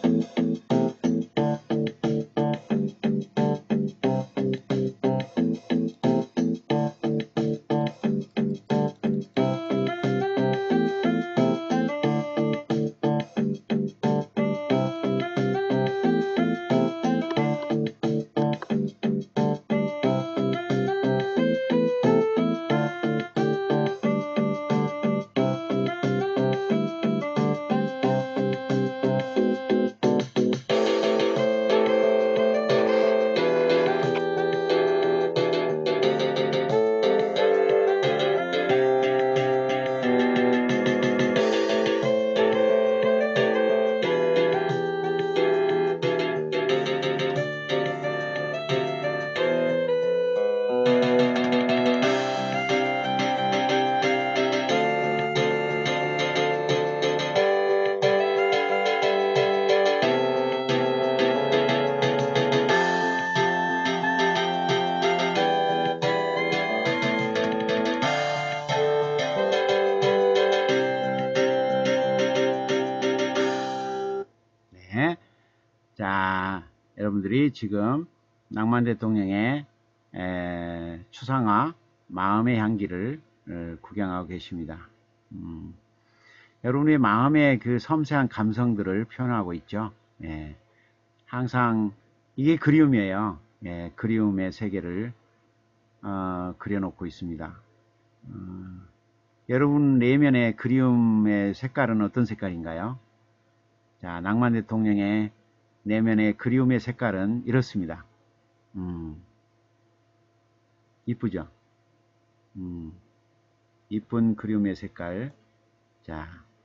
네. 자, 여러분들이 지금 낭만 대통령의 에, 추상화 마음의 향기를 어, 구경하고 계십니다. 음, 여러분의 마음의 그 섬세한 감성들을 표현하고 있죠. 예, 항상 이게 그리움이에요. 예, 그리움의 세계를 어, 그려놓고 있습니다. 어, 여러분 내면의 그리움의 색깔은 어떤 색깔인가요? 자, 낭만 대통령의 내면의 그리움의 색깔은 이렇습니다. 음, 이쁘죠? 음, 이쁜 그림의 색깔. 자,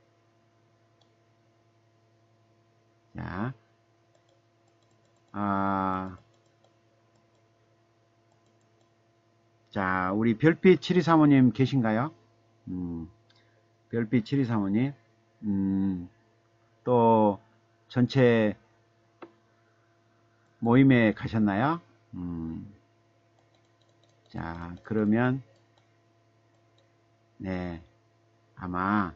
자, 아, 자, 우리 별빛 칠이삼오님 계신가요? 음, 별빛 칠이삼오님, 음, 또 전체 모임에 가셨나요? 음, 자, 그러면 네, 아마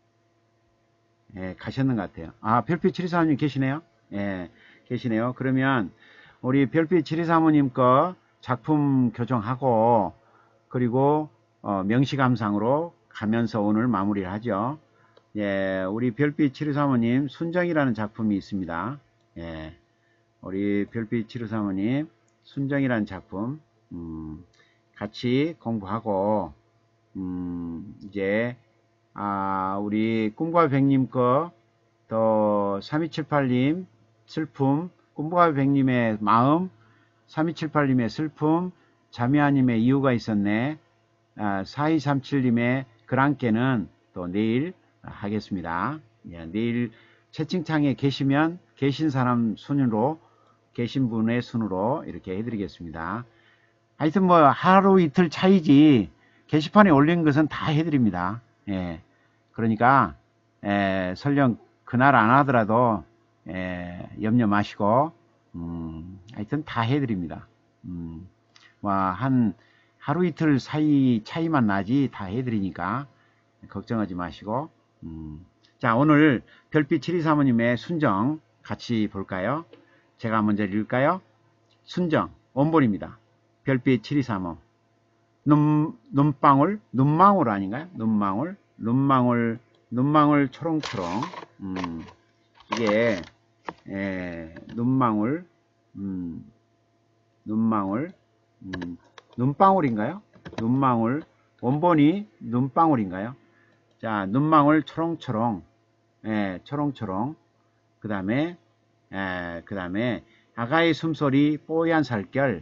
예, 가셨는 것 같아요. 아, 별빛 칠이삼오님 계시네요. 예, 계시네요. 그러면 우리 별빛 칠이삼오님 거 작품 교정하고 그리고 어, 명시감상으로 가면서 오늘 마무리를 하죠. 예, 우리 별빛 칠이삼오님 순정이라는 작품이 있습니다. 예, 우리 별빛 칠이삼오님 순정이라는 작품 음, 같이 공부하고 음, 이제 아, 우리 꿈과 백님 거, 또 삼이칠팔님 슬픔, 꿈과 백님의 마음, 삼이칠팔님의 슬픔, 자미아님의 이유가 있었네, 아, 사이삼칠님의 그랑께는 또 내일 하겠습니다. 예, 내일 채팅창에 계시면 계신 사람 순으로, 계신 분의 순으로 이렇게 해드리겠습니다. 하여튼 뭐 하루 이틀 차이지 게시판에 올린 것은 다 해드립니다. 예. 그러니까 에, 설령 그날 안 하더라도 에, 염려 마시고 음, 하여튼 다 해드립니다. 음, 한 하루 이틀 사이 차이만 나지 다 해드리니까 걱정하지 마시고 음, 자, 오늘 별빛 칠이삼오님의 순정 같이 볼까요? 제가 먼저 읽을까요? 순정 원본입니다. 별빛 칠이삼오 눈, 눈방울, 눈망울 아닌가요? 눈망울, 눈망울, 눈망울 초롱초롱. 음, 이게, 에, 눈망울, 음, 눈망울, 음, 눈방울인가요? 눈망울, 원본이 눈방울인가요? 자, 눈망울 초롱초롱, 예, 초롱초롱. 그 다음에, 에, 그 다음에, 아가의 숨소리, 뽀얀 살결,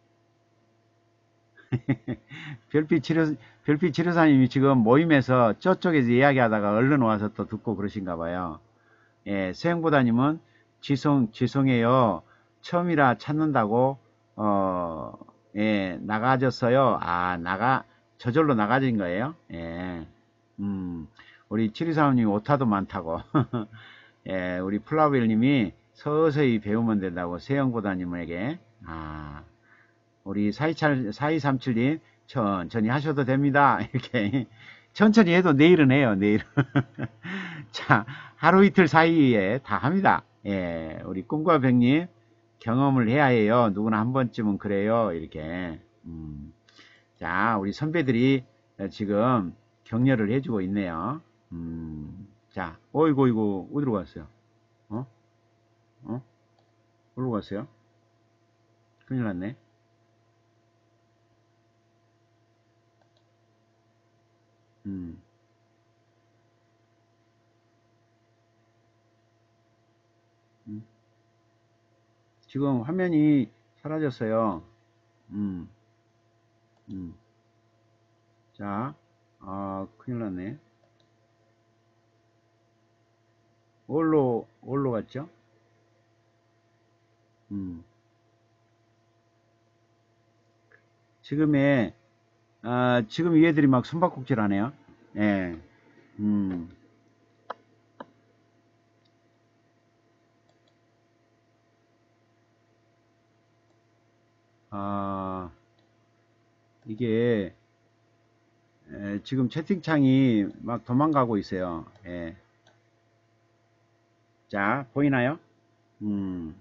별빛 치료, 별빛 치료사님이 지금 모임에서 저쪽에서 이야기하다가 얼른 와서 또 듣고 그러신가 봐요. 예, 세영보다님은 지송, 지송해요. 처음이라 찾는다고, 어, 예, 나가졌어요. 아, 나가, 저절로 나가진 거예요. 예, 음, 우리 칠이사오님 오타도 많다고. 예, 우리 플라우일님이 서서히 배우면 된다고 세영보다님에게. 아, 우리 사이삼칠님 천천히 하셔도 됩니다. 이렇게 천천히 해도 내일은 해요. 내일은. 자, 하루 이틀 사이에 다 합니다. 예, 우리 꿈과 백님 경험을 해야 해요. 누구나 한 번쯤은 그래요. 이렇게. 음, 자, 우리 선배들이 지금 격려를 해주고 있네요. 음, 자, 어이구, 어이구, 어디로 갔어요? 어? 어? 어디로 갔어요? 큰일 났네. 음. 음. 지금 화면이 사라졌어요. 음, 음. 자, 아, 큰일 났네. 뭘로, 뭘로 갔죠? 음. 지금에, 아, 지금 이 애들이 막 숨바꼭질 하네요. 예, 음. 아, 이게, 에, 지금 채팅창이 막 도망가고 있어요. 예. 자, 보이나요? 음,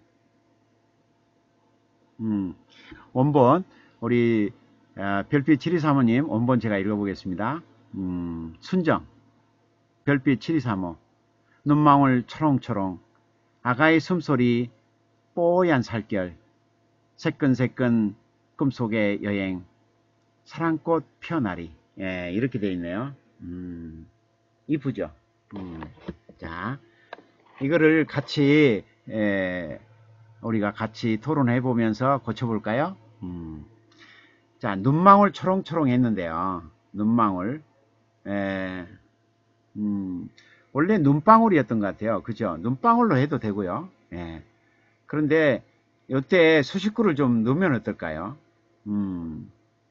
음. 원본, 우리, 아, 별빛 칠이삼오님, 원본 제가 읽어보겠습니다. 음, 순정, 별빛 칠이삼오, 눈망울 초롱초롱, 아가의 숨소리, 뽀얀 살결, 새끈새끈 꿈속의 여행, 사랑꽃 피어나리. 예, 이렇게 되어 있네요. 음, 이쁘죠? 음, 자, 이거를 같이, 에, 우리가 같이 토론해 보면서 고쳐볼까요? 음, 자, 눈망울 초롱초롱 했는데요. 눈망울. 에, 음, 원래 눈방울이었던 것 같아요. 그죠? 눈방울로 해도 되고요. 예. 그런데 요때 수식구를 좀 넣으면 어떨까요? 음,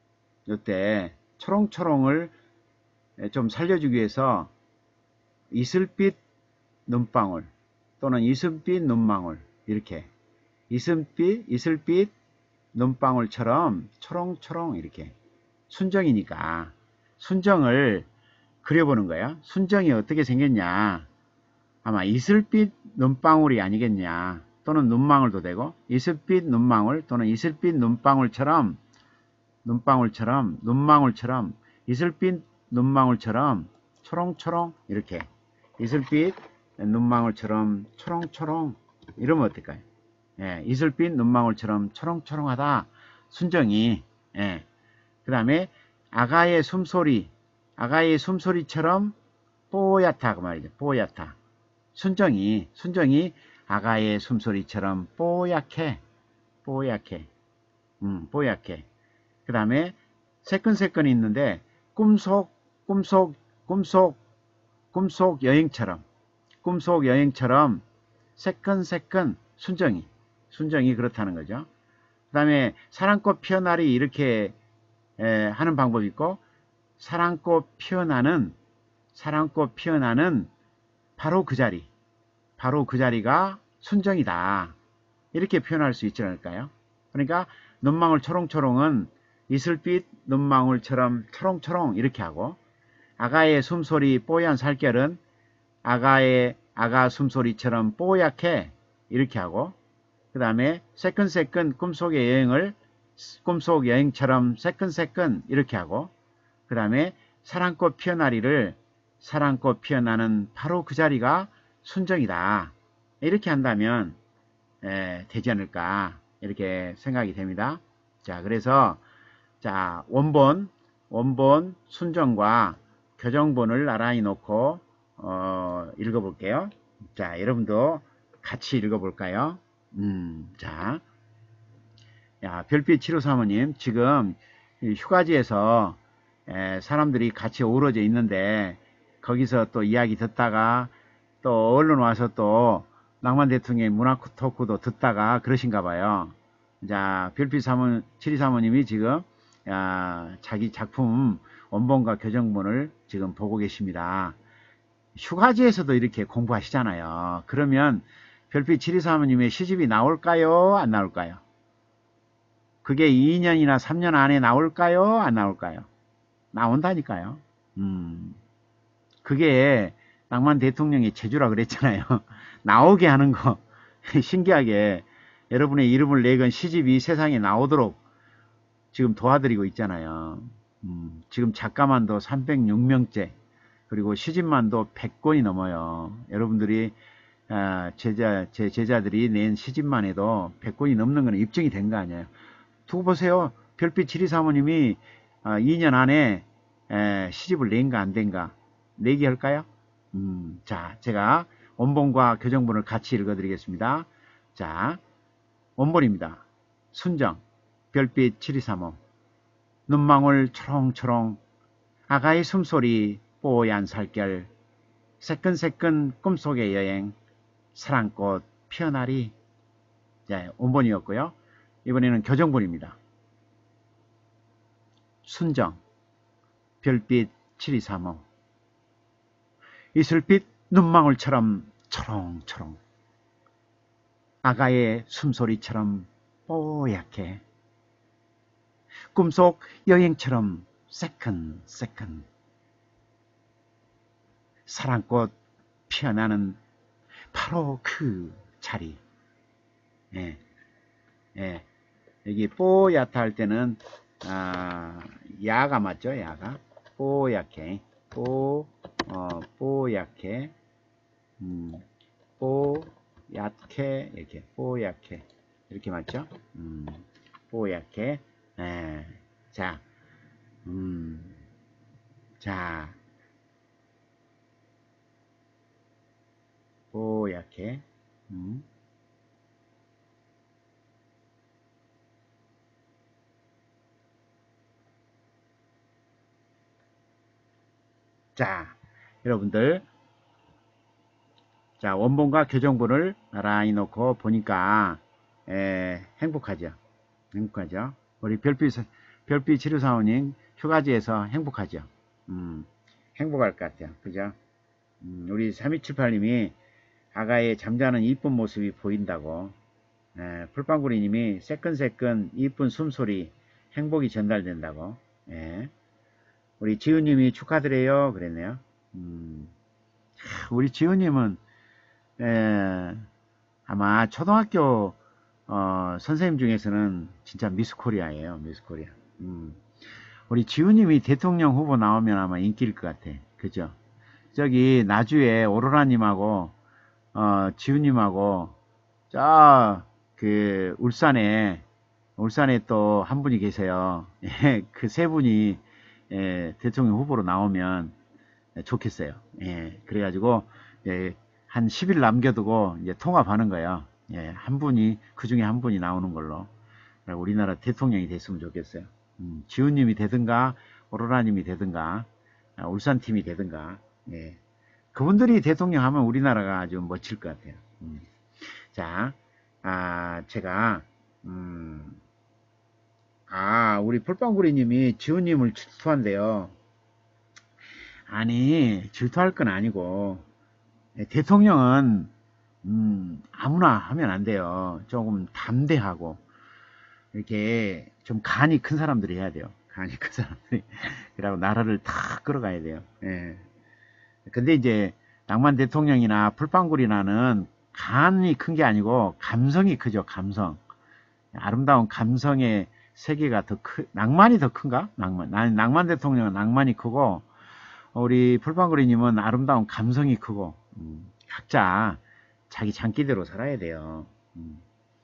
요때 초롱초롱을 좀 살려주기 위해서 이슬빛 눈방울 또는 이슬빛 눈망울, 이렇게 이슬빛 이슬빛 눈방울처럼 초롱초롱, 이렇게 순정이니까 순정을 그려보는 거예요. 순정이 어떻게 생겼냐, 아마 이슬빛 눈방울이 아니겠냐, 또는 눈망울도 되고 이슬빛 눈망울 또는 이슬빛 눈방울처럼 눈방울처럼 눈망울처럼 이슬빛 눈망울처럼 초롱초롱, 이렇게 이슬빛 눈망울처럼 초롱초롱, 이러면 어떨까요? 예, 이슬빛 눈망울처럼 초롱초롱하다, 순정이. 예, 그 다음에 아가의 숨소리, 아가의 숨소리처럼 뽀얗다, 그 말이죠. 뽀얗다. 순정이, 순정이 아가의 숨소리처럼 뽀얗게, 뽀얗게, 음, 뽀얗게. 그 다음에 새끈새끈이 있는데 꿈속, 꿈속, 꿈속, 꿈속 여행처럼, 꿈속 여행처럼 새끈새끈, 순정이, 순정이 그렇다는 거죠. 그 다음에 사랑꽃 피어나리, 이렇게 에, 하는 방법이 있고, 사랑꽃 피어나는, 사랑꽃 피어나는 바로 그 자리, 바로 그 자리가 순정이다, 이렇게 표현할 수 있지 않을까요? 그러니까 눈망울 초롱초롱은 이슬빛 눈망울처럼 초롱초롱, 이렇게 하고, 아가의 숨소리 뽀얀 살결은 아가의 아가 숨소리처럼 뽀얗게, 이렇게 하고, 그 다음에 새끈새끈 꿈속의 여행을 꿈속 여행처럼 새끈새끈, 이렇게 하고, 그 다음에 사랑꽃 피어나리를 사랑꽃 피어나는 바로 그 자리가 순정이다, 이렇게 한다면 에, 되지 않을까, 이렇게 생각이 됩니다. 자, 그래서 자, 원본 원본 순정과 교정본을 나란히 놓고 어, 읽어볼게요. 자, 여러분도 같이 읽어볼까요? 음, 자, 야, 별빛 칠오사모님, 지금 휴가지에서 에, 사람들이 같이 어우러져 있는데 거기서 또 이야기 듣다가 또 얼른 와서 또 낭만 대통령의 문화 토크도 듣다가 그러신가 봐요. 자, 별빛 사모, 칠이사모님이 지금 야, 자기 작품 원본과 교정본을 지금 보고 계십니다. 휴가지에서도 이렇게 공부하시잖아요. 그러면 별빛 칠이사모님의 시집이 나올까요? 안 나올까요? 그게 이 년이나 삼 년 안에 나올까요? 안 나올까요? 나온다니까요. 음, 그게 낭만 대통령의 재주라 그랬잖아요. 나오게 하는 거. 신기하게 여러분의 이름을 내건 시집이 세상에 나오도록 지금 도와드리고 있잖아요. 음, 지금 작가만도 삼백육 명째, 그리고 시집만도 백 권이 넘어요. 여러분들이 아, 제자, 제 제자들이 낸 시집만 해도 백 권이 넘는 건 입증이 된 거 아니에요. 두고 보세요. 별빛 칠이사모님이 아, 이 년 안에 에, 시집을 낸가 안 된가 내기 할까요? 음, 자, 제가 원본과 교정본을 같이 읽어드리겠습니다. 자, 원본입니다. 순정, 별빛 칠이사모, 눈망울 초롱초롱, 아가의 숨소리 뽀얀 살결, 새끈새끈 꿈속의 여행, 사랑꽃 피어나리. 자, 원본이었고요. 이번에는 교정본입니다. 순정, 별빛 칠이사모, 이슬빛 눈망울처럼 초롱초롱, 아가의 숨소리처럼 뽀얗게, 꿈속 여행처럼 새끈새끈, 사랑꽃 피어나는 바로 그 자리. 예, 예. 여기 뽀얗다 할 때는 아, 야가 맞죠? 야가 뽀얗게, 뽀, 어, 뽀얗게, 음, 뽀얗게, 이렇게 뽀얗게, 이렇게 맞죠? 음, 뽀얗게. 예. 자, 음, 자, 뽀얗게, 음. 자, 여러분들, 자, 원본과 교정본을 나란히 놓고 보니까, 에, 행복하죠. 행복하죠. 우리 별빛, 별빛 치료사원님, 휴가지에서 행복하죠. 음, 행복할 것 같아요. 그죠? 음, 우리 삼이칠팔님이 아가의 잠자는 이쁜 모습이 보인다고, 에, 풀빵구리님이 새끈새끈 이쁜 숨소리, 행복이 전달된다고, 예. 우리 지훈님이 축하드려요. 그랬네요. 음, 우리 지훈님은, 에, 아마 초등학교 어, 선생님 중에서는 진짜 미스 코리아예요. 미스 코리아. 음. 우리 지훈님이 대통령 후보 나오면 아마 인기일 것 같아. 그죠? 저기 나주에 오로라님하고 어, 지훈님하고 저 그 울산에 울산에 또 한 분이 계세요. 그 세 분이 예, 대통령 후보로 나오면 좋겠어요. 예, 그래가지고 예, 한 십 일 남겨두고 이제 통합하는 거예요. 예, 한 분이 그 중에 한 분이 나오는 걸로 우리나라 대통령이 됐으면 좋겠어요. 음, 지훈님이 되든가 오로라님이 되든가 아, 울산팀이 되든가 예, 그분들이 대통령 하면 우리나라가 아주 멋질 것 같아요. 음. 자, 아, 제가 음, 아, 우리 풀빵구리님이 지훈님을 질투한대요. 아니, 질투할 건 아니고 대통령은 음, 아무나 하면 안 돼요. 조금 담대하고 이렇게 좀 간이 큰 사람들이 해야 돼요. 간이 큰 사람들이 그리고 나라를 탁 끌어가야 돼요. 예. 근데 이제 낭만 대통령이나 풀빵구리나는 간이 큰 게 아니고 감성이 크죠. 감성. 아름다운 감성의 세계가 더 크, 낭만이 더 큰가? 낭만. 난 낭만 대통령은 낭만이 크고 우리 풀빵구리님은 아름다운 감성이 크고 음, 각자 자기 장기대로 살아야 돼요. 음.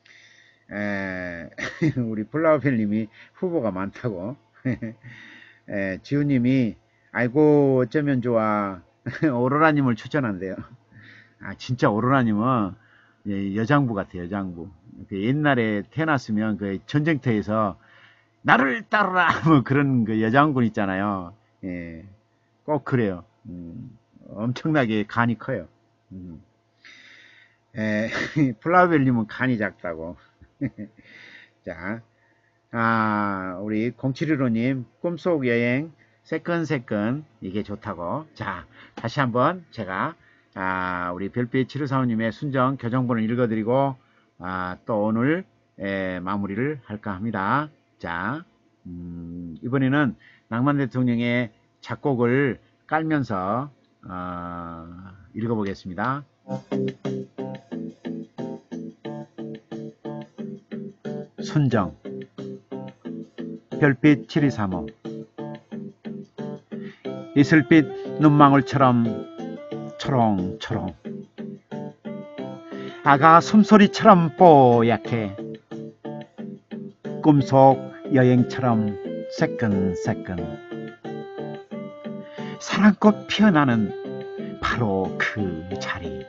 에, 우리 플라워필님이 후보가 많다고. 에, 지우님이 아이고 어쩌면 좋아. 오로라님을 추천한대요. 아 진짜 오로라님은 여장부 같아요. 여장부. 그 옛날에 태어났으면 그 전쟁터에서 나를 따르라 뭐 그런 그 여장군 있잖아요. 예, 꼭 그래요. 음, 엄청나게 간이 커요. 음. 에, 플라벨님은 간이 작다고. 자, 아, 우리 공칠일오님 꿈속 여행 새끈새끈 이게 좋다고. 자, 다시 한번 제가 아, 우리 별빛 치료사원님의 순정 교정본을 읽어드리고 아, 또 오늘 에, 마무리를 할까 합니다. 자, 음, 이번에는 낭만 대통령의 작곡을 깔면서 어, 읽어보겠습니다. 순정 별빛 칠이삼오 이슬빛 눈망울처럼 초롱초롱 아가 숨소리처럼 뽀얗게 꿈속 여행처럼 새끈새끈 사랑꽃 피어나는 바로 그 자리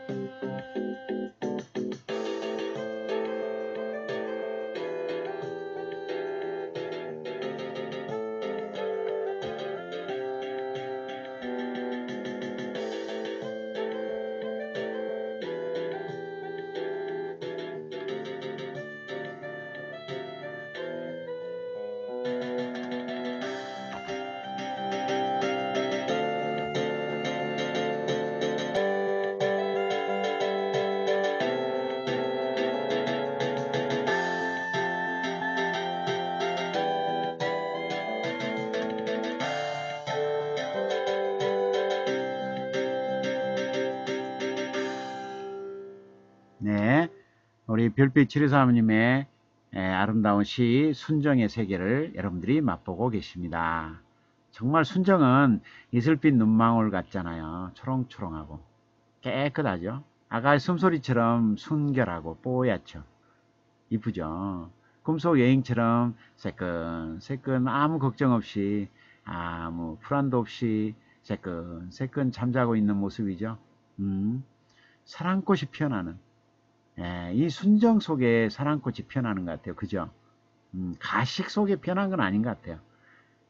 네, 우리 별빛 칠이삼님의 아름다운 시 순정의 세계를 여러분들이 맛보고 계십니다. 정말 순정은 이슬빛 눈망울 같잖아요. 초롱초롱하고 깨끗하죠. 아가의 숨소리처럼 순결하고 뽀얗죠. 이쁘죠. 꿈속 여행처럼 새끈새끈 아무 걱정 없이 아무 불안도 없이 새끈새끈 잠자고 있는 모습이죠. 음, 사랑꽃이 피어나는 예, 이 순정 속에 사랑꽃이 피어나는 것 같아요. 그죠? 음, 가식 속에 피어난 건 아닌 것 같아요.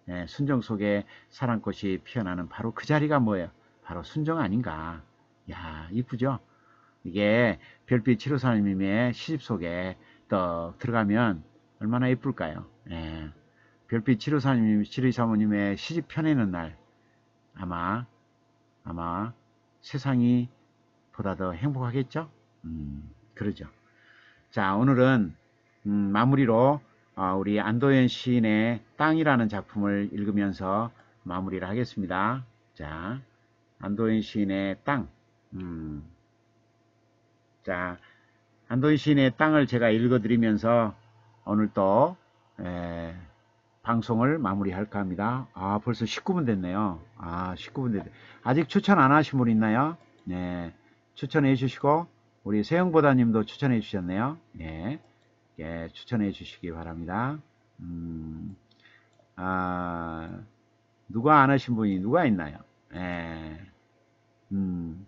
예, 순정 속에 사랑꽃이 피어나는 바로 그 자리가 뭐예요? 바로 순정 아닌가. 야, 이쁘죠? 이게 별빛 칠호사님의 시집 속에 떡 들어가면 얼마나 예쁠까요? 예, 별빛 칠호사님, 칠호사모님의 시집 펴내는 날 아마 아마 세상이 보다 더 행복하겠죠? 음, 그러죠. 자, 오늘은 음, 마무리로 어, 우리 안도현 시인의 땅이라는 작품을 읽으면서 마무리를 하겠습니다. 자, 안도현 시인의 땅. 음, 자, 안도현 시인의 땅을 제가 읽어드리면서 오늘 또 에, 방송을 마무리할까 합니다. 아, 벌써 십구 분 됐네요. 아, 십구 분 됐네. 아직 추천 안 하신 분 있나요? 네, 추천해 주시고 우리 세영보다님도 추천해 주셨네요. 예, 예, 추천해 주시기 바랍니다. 음, 아, 누가 안 하신 분이 누가 있나요? 예, 음,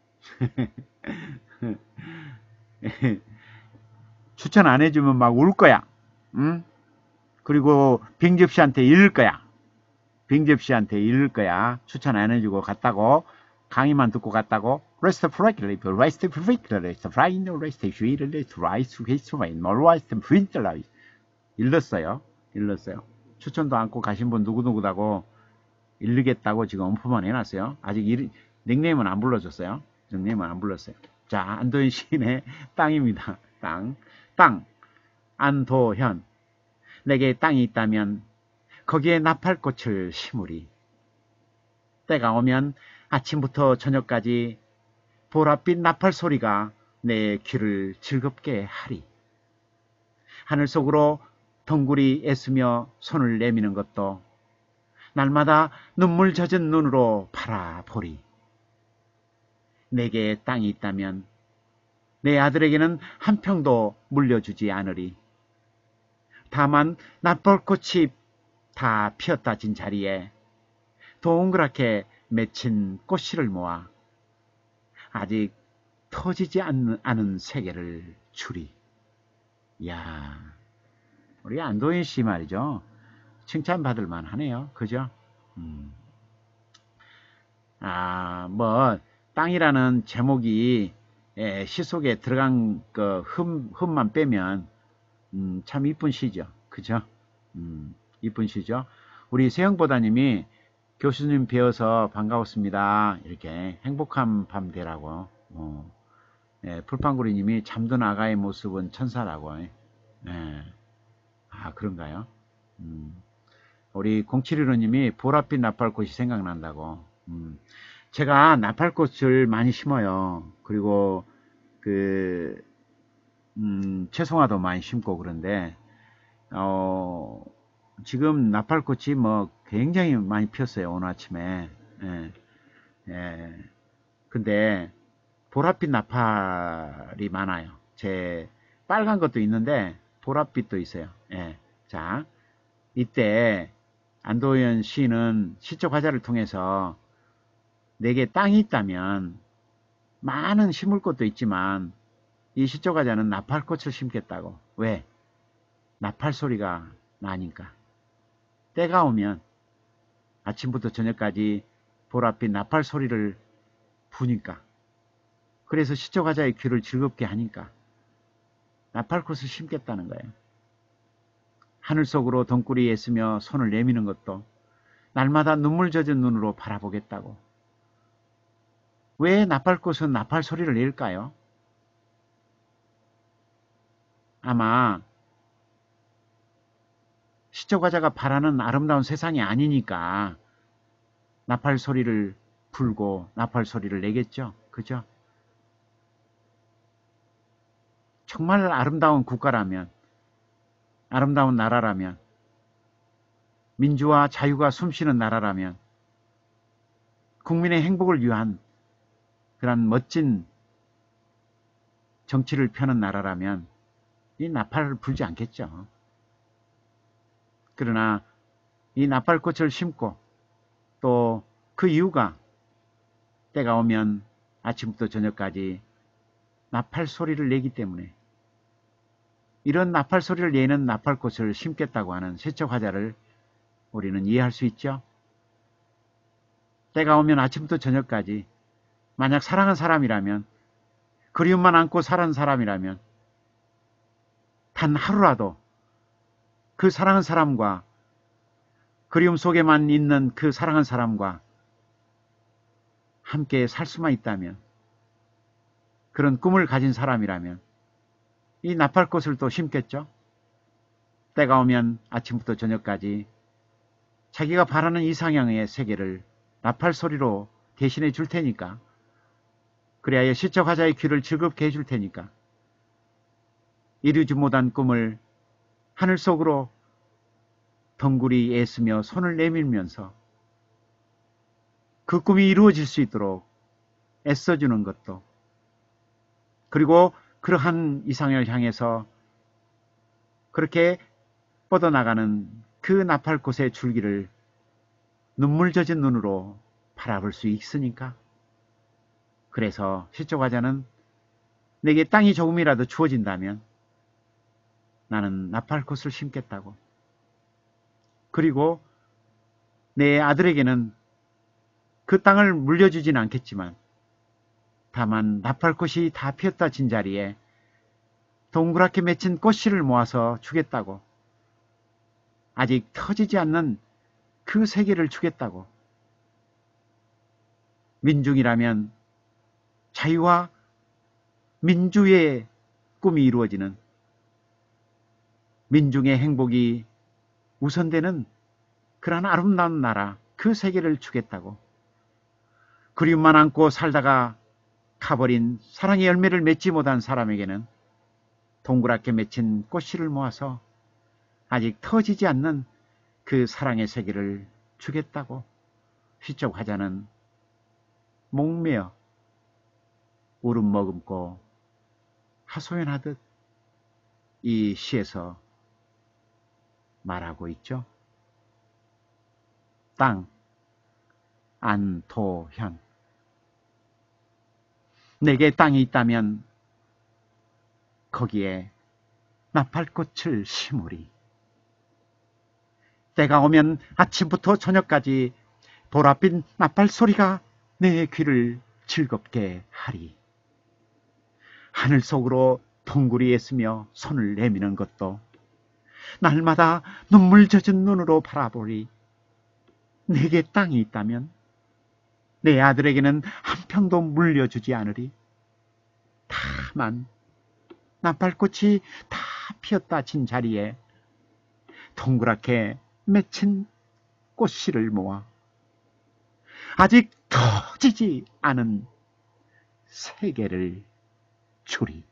추천 안 해주면 막 울 거야. 응? 그리고 빙접 씨한테 잃을 거야. 빙접 씨한테 잃을 거야. 추천 안 해주고 갔다고 강의만 듣고 갔다고 rest perfectly, rest perfectly, rest fine, rest sweet, rest rice, rest wine, rest fine. 읽었어요. 읽었어요. 추천도 않고 가신 분 누구누구다고 읽겠다고 지금 엄포만 해놨어요. 아직 일, 닉네임은 안 불러줬어요. 닉네임은 안 불렀어요. 자, 안도현 시인의 땅입니다. 땅, 땅, 안도현. 내게 땅이 있다면 거기에 나팔꽃을 심으리. 때가 오면 아침부터 저녁까지 보랏빛 나팔 소리가 내 귀를 즐겁게 하리. 하늘 속으로 덩굴이 애쓰며 손을 내미는 것도 날마다 눈물 젖은 눈으로 바라보리. 내게 땅이 있다면 내 아들에게는 한 평도 물려주지 않으리. 다만 나팔꽃이 다 피었다진 자리에 동그랗게 맺힌 꽃씨를 모아 아직 터지지 않는, 않은 세계를 주리. 이야, 우리 안도현 씨 말이죠. 칭찬받을 만하네요. 그죠? 음. 아, 뭐 땅이라는 제목이 예, 시 속에 들어간 그 흠, 흠만 빼면 음, 참 이쁜 시죠. 그죠? 음, 이쁜 시죠. 우리 세영보다님이 교수님 뵈어서 반가웠습니다. 이렇게 행복한 밤 되라고. 어. 예, 풀판구리님이 잠든 아가의 모습은 천사라고. 예. 아, 그런가요? 음. 우리 공칠일오님이 보랏빛 나팔꽃이 생각난다고. 음. 제가 나팔꽃을 많이 심어요. 그리고 그 음, 채송화도 많이 심고 그런데 어, 지금 나팔꽃이 뭐 굉장히 많이 피었어요. 오늘 아침에. 예, 예. 근데 보랏빛 나팔이 많아요. 제 빨간 것도 있는데 보랏빛도 있어요. 예. 자, 이때 안도현 시인은 시적 화자를 통해서 내게 땅이 있다면 많은 심을 것도 있지만 이 시적 화자는 나팔꽃을 심겠다고. 왜? 나팔 소리가 나니까. 때가 오면 아침부터 저녁까지 보랏빛 나팔 소리를 부니까. 그래서 시적 화자의 귀를 즐겁게 하니까 나팔꽃을 심겠다는 거예요. 하늘 속으로 덩굴이 애쓰며 손을 내미는 것도 날마다 눈물 젖은 눈으로 바라보겠다고. 왜 나팔꽃은 나팔 소리를 낼까요? 아마 시적 화자가 바라는 아름다운 세상이 아니니까 나팔 소리를 불고 나팔 소리를 내겠죠. 그죠? 정말 아름다운 국가라면, 아름다운 나라라면, 민주와 자유가 숨쉬는 나라라면, 국민의 행복을 위한 그런 멋진 정치를 펴는 나라라면 이 나팔을 불지 않겠죠. 그러나 이 나팔꽃을 심고 또 그 이유가 때가 오면 아침부터 저녁까지 나팔 소리를 내기 때문에 이런 나팔 소리를 내는 나팔꽃을 심겠다고 하는 세척 화자를 우리는 이해할 수 있죠? 때가 오면 아침부터 저녁까지 만약 사랑한 사람이라면, 그리움만 안고 살은 사람이라면 단 하루라도 그 사랑한 사람과, 그리움 속에만 있는 그 사랑한 사람과 함께 살 수만 있다면, 그런 꿈을 가진 사람이라면 이 나팔꽃을 또 심겠죠? 때가 오면 아침부터 저녁까지 자기가 바라는 이상향의 세계를 나팔 소리로 대신해 줄 테니까, 그래야 시적 화자의 귀를 즐겁게 해줄 테니까, 이루지 못한 꿈을 하늘 속으로 덩굴이 애쓰며 손을 내밀면서 그 꿈이 이루어질 수 있도록 애써주는 것도, 그리고 그러한 이상을 향해서 그렇게 뻗어나가는 그 나팔꽃의 줄기를 눈물 젖은 눈으로 바라볼 수 있으니까. 그래서 시적 화자는 내게 땅이 조금이라도 주어진다면 나는 나팔꽃을 심겠다고. 그리고 내 아들에게는 그 땅을 물려주진 않겠지만 다만 나팔꽃이 다 피었다 진 자리에 동그랗게 맺힌 꽃씨를 모아서 주겠다고. 아직 터지지 않는 그 세계를 주겠다고. 민중이라면 자유와 민주의 꿈이 이루어지는, 민중의 행복이 우선되는 그러한 아름다운 나라, 그 세계를 주겠다고. 그리움만 안고 살다가 가버린, 사랑의 열매를 맺지 못한 사람에게는 동그랗게 맺힌 꽃씨를 모아서 아직 터지지 않는 그 사랑의 세계를 주겠다고 시적 화자는 목매어 울음 머금고 하소연하듯 이 시에서 말하고 있죠. 땅, 안토현. 내게 땅이 있다면 거기에 나팔꽃을 심으리. 때가 오면 아침부터 저녁까지 보랏빛 나팔 소리가 내 귀를 즐겁게 하리. 하늘 속으로 덩굴이 애쓰며 손을 내미는 것도 날마다 눈물 젖은 눈으로 바라보리. 내게 땅이 있다면 내 아들에게는 한 평도 물려주지 않으리. 다만 나팔꽃이 다 피었다 진 자리에 동그랗게 맺힌 꽃씨를 모아 아직 터지지 않은 세계를 주리.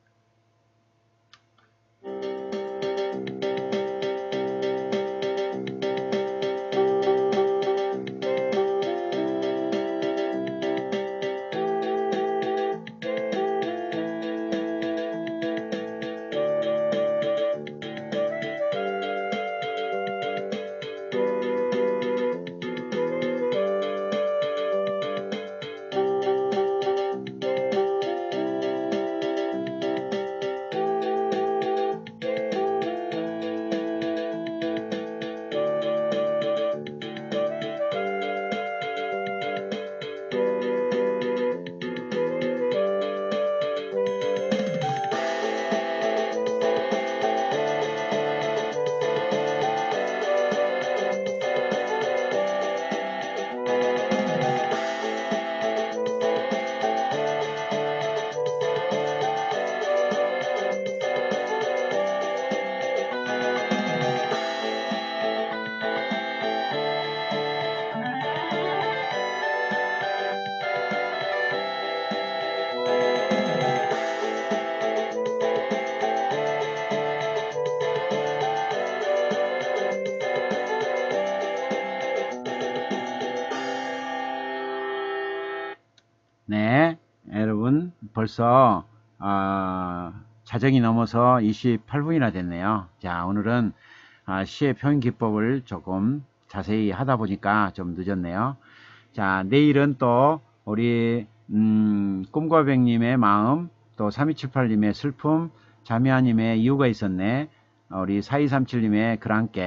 네, 여러분 벌써 어, 자정이 넘어서 이십팔 분이나 됐네요. 자, 오늘은 어, 시의 표현 기법을 조금 자세히 하다 보니까 좀 늦었네요. 자, 내일은 또 우리 음, 꿈과백님의 마음, 또 삼이칠팔님의 슬픔, 자미아님의 이유가 있었네, 우리 사이삼칠님의 글 함께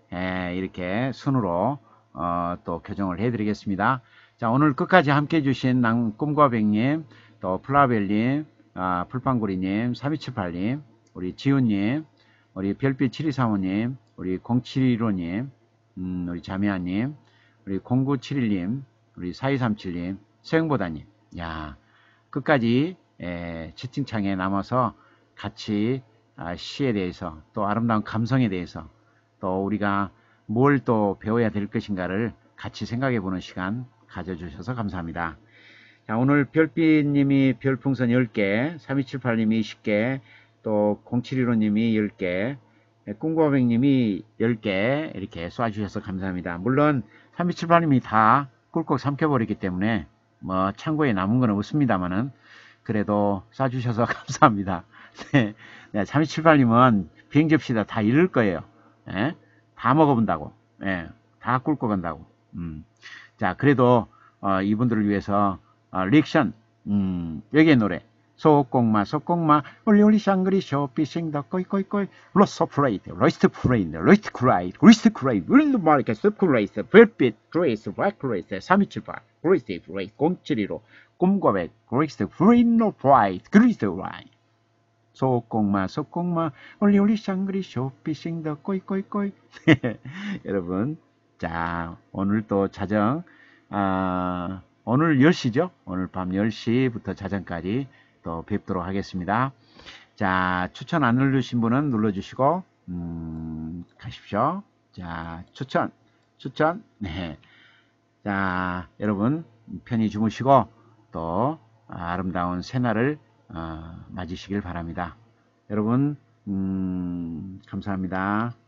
예, 이렇게 순으로 어, 또 교정을 해드리겠습니다. 자, 오늘 끝까지 함께 해주신 낭 꿈과 백님, 또 플라벨님, 아, 풀빵구리님, 삼이칠팔님, 우리 지훈님, 우리 별빛 칠이삼오님, 우리 공칠일오님, 음, 우리 자미아님, 우리 공구칠일님, 우리 사이삼칠님, 서영보다님. 야, 끝까지 에, 채팅창에 남아서 같이 아, 시에 대해서 또 아름다운 감성에 대해서 또 우리가 뭘 또 배워야 될 것인가를 같이 생각해 보는 시간 가져주셔서 감사합니다. 자, 오늘 별빛님이 별풍선 열 개, 삼이칠팔님이 이십 개, 또 공칠일오님이 열 개, 꿈과백님이 열 개 이렇게 쏴주셔서 감사합니다. 물론 삼이칠팔님이 다 꿀꺽 삼켜버리기 때문에 뭐 창고에 남은 건 없습니다만은 그래도 쏴주셔서 감사합니다. 네, 네, 삼이칠팔님은 비행접시다 다 잃을 거예요. 예? 다 먹어본다고. 예, 다 꿀꺽 한다고. 음. 자, 그래도 어, 이분들을 위해서 어, 리액션 음, 여기에 노래 소꽁마 소꽁마 올리올리 샹그리 쇼피싱더 꼬이꼬이꼬이 로스트 프레이드 로스트 프레이드 로스트 크라이드 로스트 크라이드 윌드 마르케 스프레이드 별빛 그레이스 블랙그레이스 삼이칠팔 그레이스 프레이드 공칠일오 꿈과백 그레이스 프리노 프라이드 그레이스 라이드 소꽁마 소꽁마 올리올리 샹그리 쇼피싱더 꼬이꼬이꼬이 여러분 자 오늘 또 자정 아, 오늘 열 시죠 오늘 밤 열 시부터 자정까지 또 뵙도록 하겠습니다. 자 추천 안 누르신 분은 눌러주시고 음, 가십시오. 자 추천 추천 네. 자 여러분 편히 주무시고 또 아름다운 새날을 어, 맞으시길 바랍니다. 여러분 음, 감사합니다.